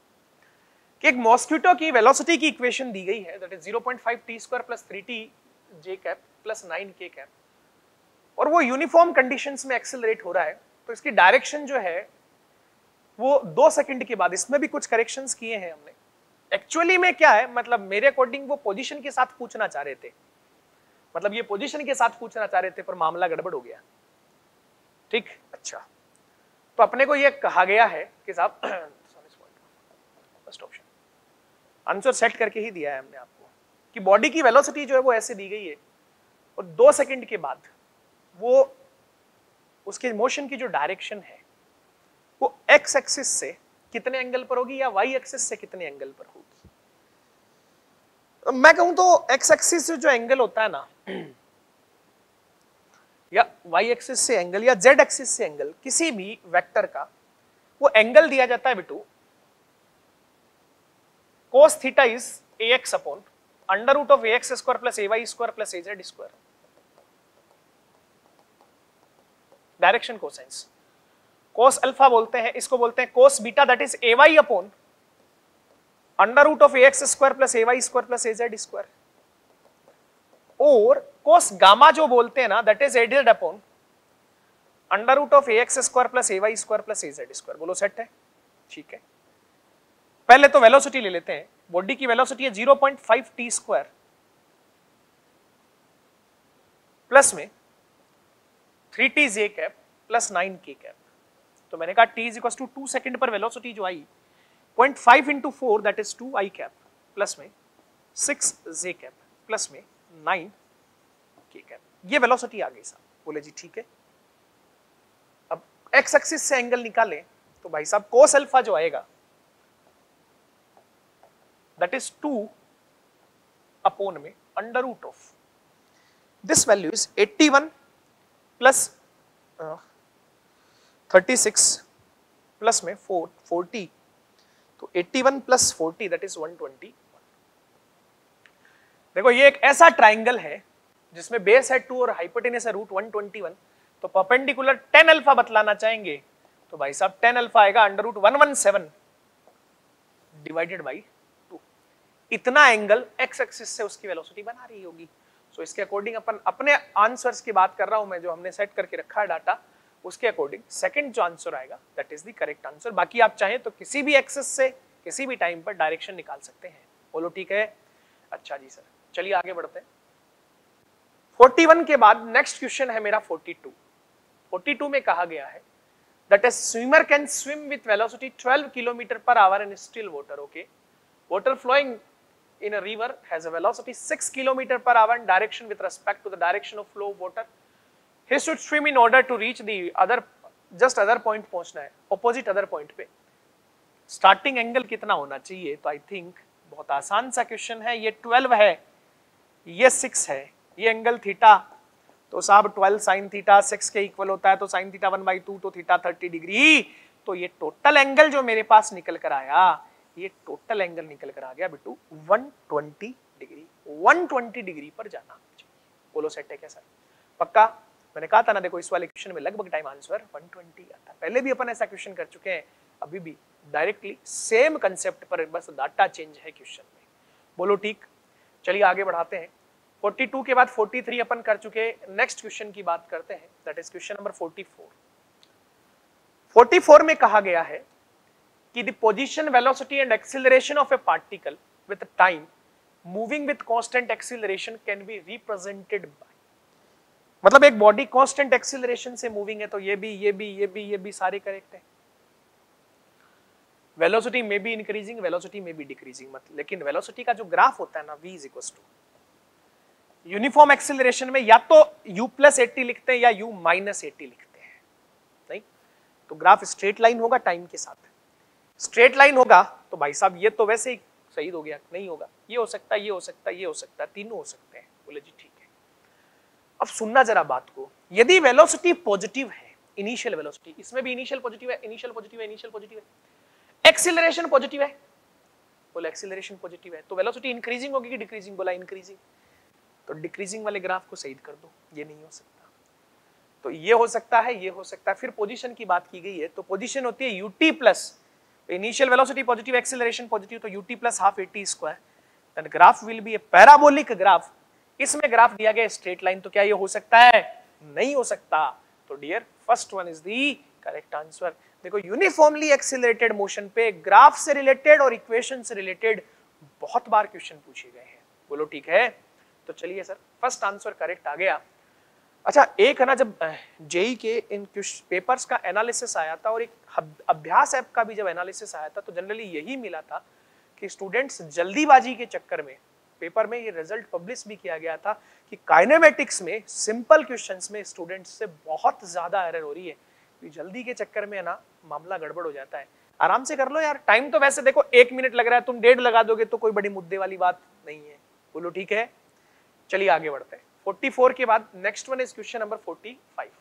कि एक मॉस्किटो की वेलोसिटी की इक्वेशन दी गई है that is zero point five t square plus three t j cap plus nine k cap, और वो यूनिफॉर्म कंडीशंस में एक्सेलरेट हो रहा है। तो इसकी डायरेक्शन जो है वो दो सेकंड के बाद, इसमें भी कुछ करेक्शंस किए हैं हमने। एक्चुअली में क्या है, मतलब मेरे अकॉर्डिंग वो पोजीशन के साथ पूछना चाह रहे थे, मतलब ये पोजीशन के साथ पूछना चाह रहे थे, पर मामला गड़बड़ हो गया। ठीक, अच्छा, तो अपने को ये कहा गया है कि साहब फर्स्ट ऑप्शन आंसर सेट करके ही दिया है हमने आपको कि बॉडी की वेलोसिटी जो है वो ऐसे दी गई है, और दो सेकंड के बाद वो उसके मोशन की जो डायरेक्शन है वो एक्स एक्सिस से कितने एंगल पर होगी या वाई एक्सिस से कितने एंगल पर होगी। मैं कहूं तो एक्स एक्सिस से जो एंगल होता है ना, या वाई एक्सिस से एंगल या जेड एक्सिस से एंगल, किसी भी वेक्टर का वो एंगल दिया जाता है बेटू cos theta is ax upon under root of ax square plus ay square plus az square. Direction cosines cos alpha बोलते हैं, इसको बोलते हैं cos beta that is ay upon under root of ax square plus ay square plus az square, और cos gamma जो बोलते हैं ना that is added upon under root of ax square plus ay square plus az square. बोलो set है? ठीक है, पहले तो वेलोसिटी ले लेते हैं। बॉडी की वेलोसिटी है zero point five t square plus में three t j cap plus nine k cap. तो मैंने कहा t is equal to two second पर वेलोसिटी जो आई point five into four that is two i cap plus में six j cap plus में nine k cap. ये velocity आ गई साहब। बोले जी ठीक है, अब x एक्सिस से एंगल निकालें तो भाई साहब cos अल्फा जो आएगा दैट इज टू अपॉन में under root of this value is eighty one plus thirty six plus में फोर फोर्टी, तो eighty one plus forty that is one twenty. देखो ये एक ऐसा ट्राइंगल है जिसमें बेस है टू और हाइपोटेनस है रूट वन ट्वेंटी वन, तो परपेंडिकुलर टेन अल्फा बतलाना चाहेंगे तो भाई साहब टेन अल्फा आएगा under root one one seven divided by two. इतना एंगल एक्स एक्सिस से उसकी वेलोसिटी बना रही होगी। सो so, इसके अकॉर्डिंग अपन अपने आंसर्स की बात कर रहा हूं मैं, जो हमने सेट करके रखा है डाटा, उसके अकॉर्डिंग सेकंड जो आंसर आएगा that is the correct answer. बाकी आप चाहें तो किसी भी एक्सिस से किसी भी टाइम पर डायरेक्शन निकाल सकते हैं। बोलो ठीक है? अच्छा जी सर, चलिए आगे बढ़ते हैं। इकतालीस के बाद नेक्स्ट क्वेश्चन है मेरा बयालीस। बयालीस में कहा गया है that a swimmer can swim with velocity twelve kilometer per hour in still water. Okay, water flowing in a river has a velocity six kilometer per hour in direction with respect to the direction of flow of water. He should swim in order to reach the other just other point पहुंचना है, opposite other point पे। Starting angle कितना होना चाहिए? तो I think बहुत आसान सा क्वेश्चन है। ये ट्वेल्व है, ये सिक्स है, ये एंगल थीटा, तो साहब ट्वेल्व साइन थीटा सिक्स के इक्वल होता है, तो sine theta one by two, तो थीटा थर्टी डिग्री। तो ये टोटल एंगल जो मेरे पास निकल कर आया, ये टोटल एंगल निकल कर आ गया बिट्टू one twenty degree. One twenty degree पर जाना चाहिए। बोलो सेट है क्या सर? पक्का? मैंने कहा था ना, देखो इस वाले क्वेश्चन में लगभग टाइम आंसर वन ट्वेंटी आता है। पहले भी अपन ऐसा क्वेश्चन कर चुके हैं, अभी भी डायरेक्टली सेम कंसेप्ट पर, बस डाटा चेंज है क्वेश्चन में। बोलो ठीक? चलिए आगे बढ़ाते हैं। बयालीस के बाद तैंतालीस अपन कर चुके। नेक्स्ट क्वेश्चन की बात करते हैं, दैट इज क्वेश्चन नंबर चौवालीस। चौवालीस में कहा गया है कि the position, velocity and acceleration of a particle with time moving with constant acceleration can be represented by, मतलब एक बॉडी कांस्टेंट एक्सीलरेशन से मूविंग है, तो ये भी ये भी ये भी ये भी सारे करेक्ट है। वेलोसिटी में भी इंक्रीजिंग, वेलोसिटी में भी डिक्रीजिंग, मतलब लेकिन वेलोसिटी का जो ग्राफ होता है ना, v is equal to uniform acceleration में या तो u प्लस एटी लिखते हैं या u माइनस एटी लिखते हैं, नहीं तो ग्राफ स्ट्रेट लाइन होगा टाइम के साथ। स्ट्रेट लाइन होगा तो भाई साहब ये तो वैसे ही सही हो गया, नहीं होगा, ये हो सकता है, ये हो सकता है, ये हो सकता है, तीनों हो सकते हैं। बोले जी ठीक है। अब सुनना जरा बात को, यदि वेलोसिटी पॉजिटिव है, इनिशियल वेलोसिटी, इसमें भी इनिशियल पॉजिटिव है, इनिशियल पॉजिटिव है, इनिशियल पॉजिटिव है, एक्सीलरेशन पॉजिटिव है, बोले एक्सीलरेशन पॉजिटिव है, तो वेलोसिटी इंक्रीजिंग होगी कि डिक्रीजिंग? बोला इंक्रीजिंग, तो डिक्रीजिंग वाले ग्राफ को सही कर दो, ये नहीं हो सकता। तो ये हो सकता है, ये हो सकता है। फिर पोजीशन की बात की गई है, तो पोजीशन होती है u t plus initial velocity positive, acceleration positive, तो u t plus half a t square, then graph will be a parabolic graph. इसमें ग्राफ दिया गया स्ट्रेट लाइन, तो क्या ये हो सकता है? नहीं हो सकता। तो dear first one is the correct answer. देखो यूनिफॉर्मली एक्सीलरेटेड मोशन पे ग्राफ से रिलेटेड और इक्वेशन से रिलेटेड बहुत बार क्वेश्चन पूछे गए हैं। बोलो ठीक है? तो चलिए सर, फर्स्ट आंसर करेक्ट आ गया। अच्छा, एक है ना, जब जेई के इन पेपर्स का एनालिसिस आया था और एक अभ्यास ऐप का भी जब एनालिसिस आया था, तो जनरली यही मिला था कि स्टूडेंट्स जल्दीबाजी के चक्कर में, पेपर में ये रिजल्ट पब्लिश भी किया गया था कि काइनेमेटिक्स में सिंपल क्वेश्चंस में स्टूडेंट्स से बहुत ज्यादा एरर हो रही है। तो जल्दी के चक्कर में ना मामला गड़बड़ हो जाता है। आराम से कर लो यार, टाइम तो वैसे देखो एक मिनट लग रहा है, तुम डेढ़ लगा दोगे तो कोई बड़ी मुद्दे वाली बात नहीं है। बोलो ठीक है? चलिए आगे बढ़ते हैं। चौवालीस के बाद next one is question number पैंतालीस।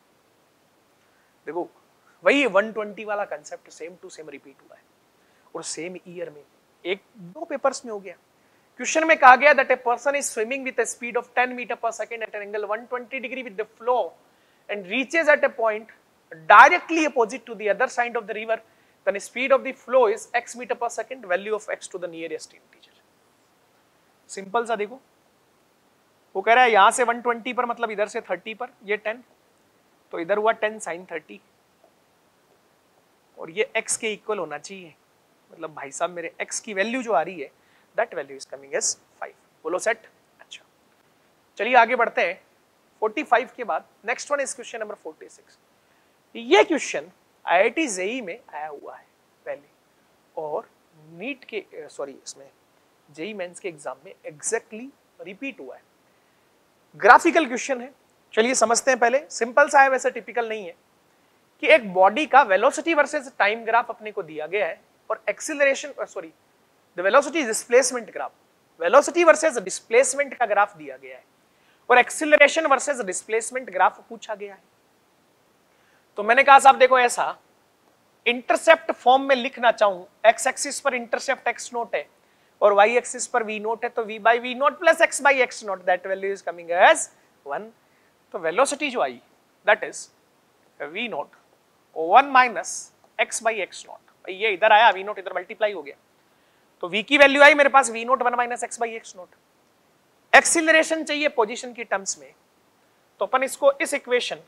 देखो वही एक सौ बीस वाला concept same to same repeat हुआ है और सेम ईयर में, एक दो पेपर्स में हो गया। क्वेश्चन में कहा गया that a person is swimming with a speed of ten metre पर second at an angle one twenty degree with the flow and reaches at a point directly opposite to the other side of the river, then speed of the flow is x meter per second, value of x to the nearest integer। Simple सा देखो, वो कह रहा है यहां से one twenty पर, मतलब इधर से थर्टी पर, ये टेन, तो इधर हुआ टेन साइन थर्टी, और ये x के इक्वल होना चाहिए। मतलब भाई साहब मेरे x की वैल्यू जो आ रही है, that value is coming as five. बोलो सेट? अच्छा, चलिए आगे बढ़ते हैं। पैंतालीस के बाद next one is question number छियालीस। ये क्वेश्चन आईआईटी जेई में आया हुआ है पहले, और नीट के सॉरी इसमें जेई मेंस के एग्जाम में एग्जैक्टली रिपीट हुआ है। ग्राफिकल क्वेश्चन है, चलिए समझते हैं पहले। सिंपल सा है, वैसे टिपिकल नहीं है, कि एक बॉडी का वेलोसिटी वर्सेस टाइम ग्राफ अपने को दिया गया है, और acceleration sorry the velocity displacement graph, velocity versus displacement का ग्राफ दिया गया है, और एक्सीलरेशन वर्सेस डिस्प्लेसमेंट ग्राफ पूछा गया है। तो मैंने कहा साहब देखो, ऐसा इंटरसेप्ट फॉर्म में लिखना चाहूं, एक्स एक्सिस पर इंटरसेप्ट एक्स नोट है और वाई एक्सिस पर वी नोट है, तो v by v naught plus x by x naught, that value is coming as one. तो वेलोसिटी जो आई that is v naught one minus x by x naught. ये इधर आया, वी नोट इधर मल्टीप्लाई हो गया, तो v की वैल्यू आई मेरे पास v naught one minus x by x naught. Acceleration चाहिए पोजीशन की टर्म्स में, तो अपन इसको इस equation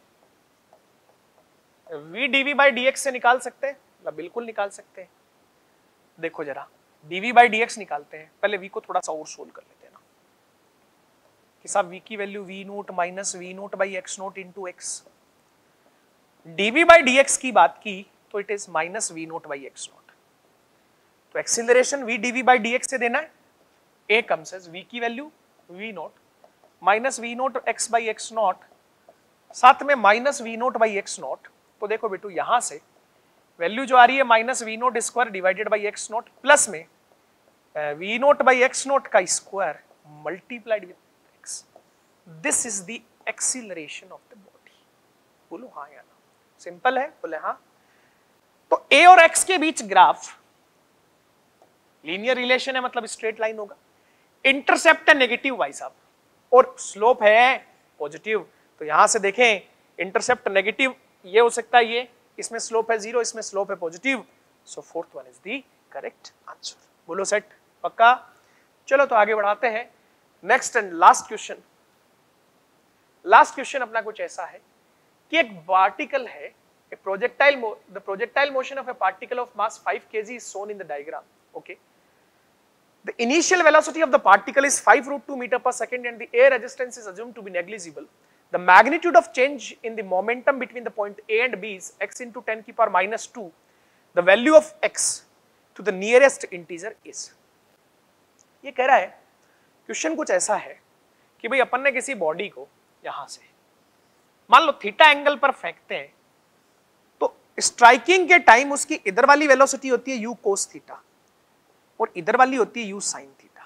v dv by dx से निकाल सकते हैं, मतलब बिल्कुल निकाल सकते हैं। देखो जरा dv बाई dx निकालते हैं, पहले v को थोड़ा सा और सोल्व कर लेते हैं ना कि साहब v की value v naught minus v naught by x naught into x. dv by dx की बात की तो it is minus v naught by x naught. तो acceleration v dv by dx से देना है, a कम्स एज v की value v naught minus v naught x by x naught, साथ में minus v naught by x naught. तो देखो बेटू यहां से वैल्यू जो आ रही है minus v naught square divided by x naught plus में v naught by x naught का square multiplied with x. This is the acceleration of the body. बोलो हाँ या ना? सिंपल है, बोले हाँ। तो a और x के बीच ग्राफ लीनियर रिलेशन है, मतलब स्ट्रेट लाइन होगा। इंटरसेप्ट है नेगेटिव भाई साहब और स्लोप है पॉजिटिव। तो यहां से देखें इंटरसेप्ट नेगेटिव ये हो सकता है, ये इसमें स्लोप है जीरो, इसमें स्लोप है positive. So fourth one is the correct answer. बोलो सेट, पक्का? चलो तो आगे बढ़ाते हैं। Next and last question. Last question अपना कुछ ऐसा है कि एक पार्टिकल है, a projectile mo the projectile motion of a particle of mass five kilograms is shown in the diagram. Okay, the initial velocity of the particle is five root two meter per second and the air resistance is assumed to be negligible. The magnitude of change in the momentum between the point A and B is x into ten की power minus two. The value of x to the nearest integer is. ये कह रहा है, question कुछ ऐसा है कि भाई अपन ने किसी बॉडी को यहां से मान लो थीटा एंगल पर फेंकते हैं, तो स्ट्राइकिंग के टाइम उसकी इधर वाली वेलोसिटी होती है u cos थीटा और इधर वाली होती है u sin थीटा।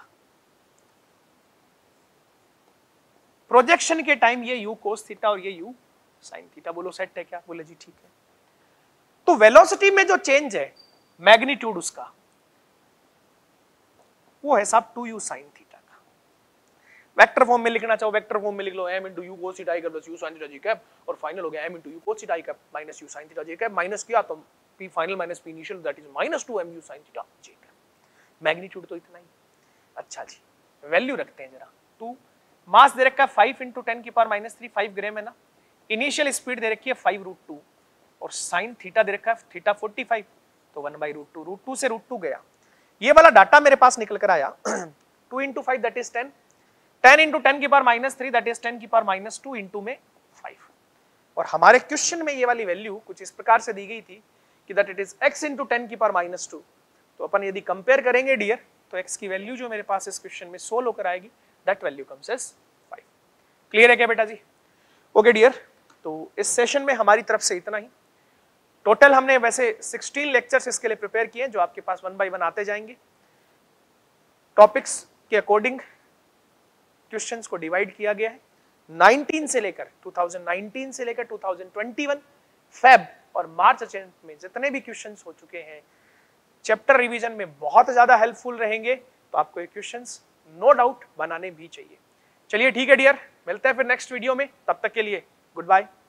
प्रोजेक्शन के टाइम ये u cos थीटा और ये u sin थीटा। बोलो सेट है क्या? बोले जी ठीक है। तो वेलोसिटी में जो चेंज है मैग्नीट्यूड उसका वो है साहब टू यू sin थीटा का। वेक्टर फॉर्म में लिखना चाहो वेक्टर फॉर्म में लिख लो m into u cos theta equal to u sin theta j cap, और फाइनल हो गया m into u cos theta cap minus u sin theta j cap. Minus किया तो p final minus p initial that is minus two m u sin theta j cap. Magnitude तो इतना ही। अच्छा जी, value रखते हैं जरा। टू मास दे रखा है फाइव इंटू टेन की power minus three, five gram है ना। इनिशियल स्पीड दे रखी है फाइव रूट टू और साइन थीटा दे रखा है थीटा फोर्टी फाइव, तो one by root two, root two से रूट टू गया। ये वाला डाटा मेरे पास निकल कर आया two into five that is ten, ten into ten की power minus three that is ten की पावर माइनस टू इंटू में फाइव। और हमारे क्वेश्चन में ये वाली वैल्यू कुछ इस प्रकार से दी गई थी कि that it is x into ten की पावर माइनस टू। तो अपन यदि कंपेयर करेंगे डियर, तो x की वैल्यू जो मेरे पास इस क्वेश्चन में सोल्व होकर आएगी that value comes as five. Clear है क्या बेटा जी? ओके डियर, तो इस सेशन में हमारी तरफ से इतना ही। टोटल हमने वैसे सिक्सटीन लेक्चर्स इसके लिए प्रिपेयर किए हैं जो आपके पास वन बाय वन आते जाएंगे। टॉपिक्स के अकॉर्डिंग क्वेश्चंस को डिवाइड किया गया है। नाइनटीन से लेकर टू थाउजेंड नाइनटीन से लेकर two thousand twenty one Feb और मार्च अटेम्प्ट में जितने भी क्वेश्चंस हो चुके हैं चैप्टर रिवीजन में बहुत ज्यादा हेल्पफुल रहेंगे। तो आपको ये क्वेश्चंस नो डाउट बनाने भी चाहिए। चलिए ठीक है डियर, मिलते हैं फिर नेक्स्ट वीडियो में। तब तक के लिए गुड बाय।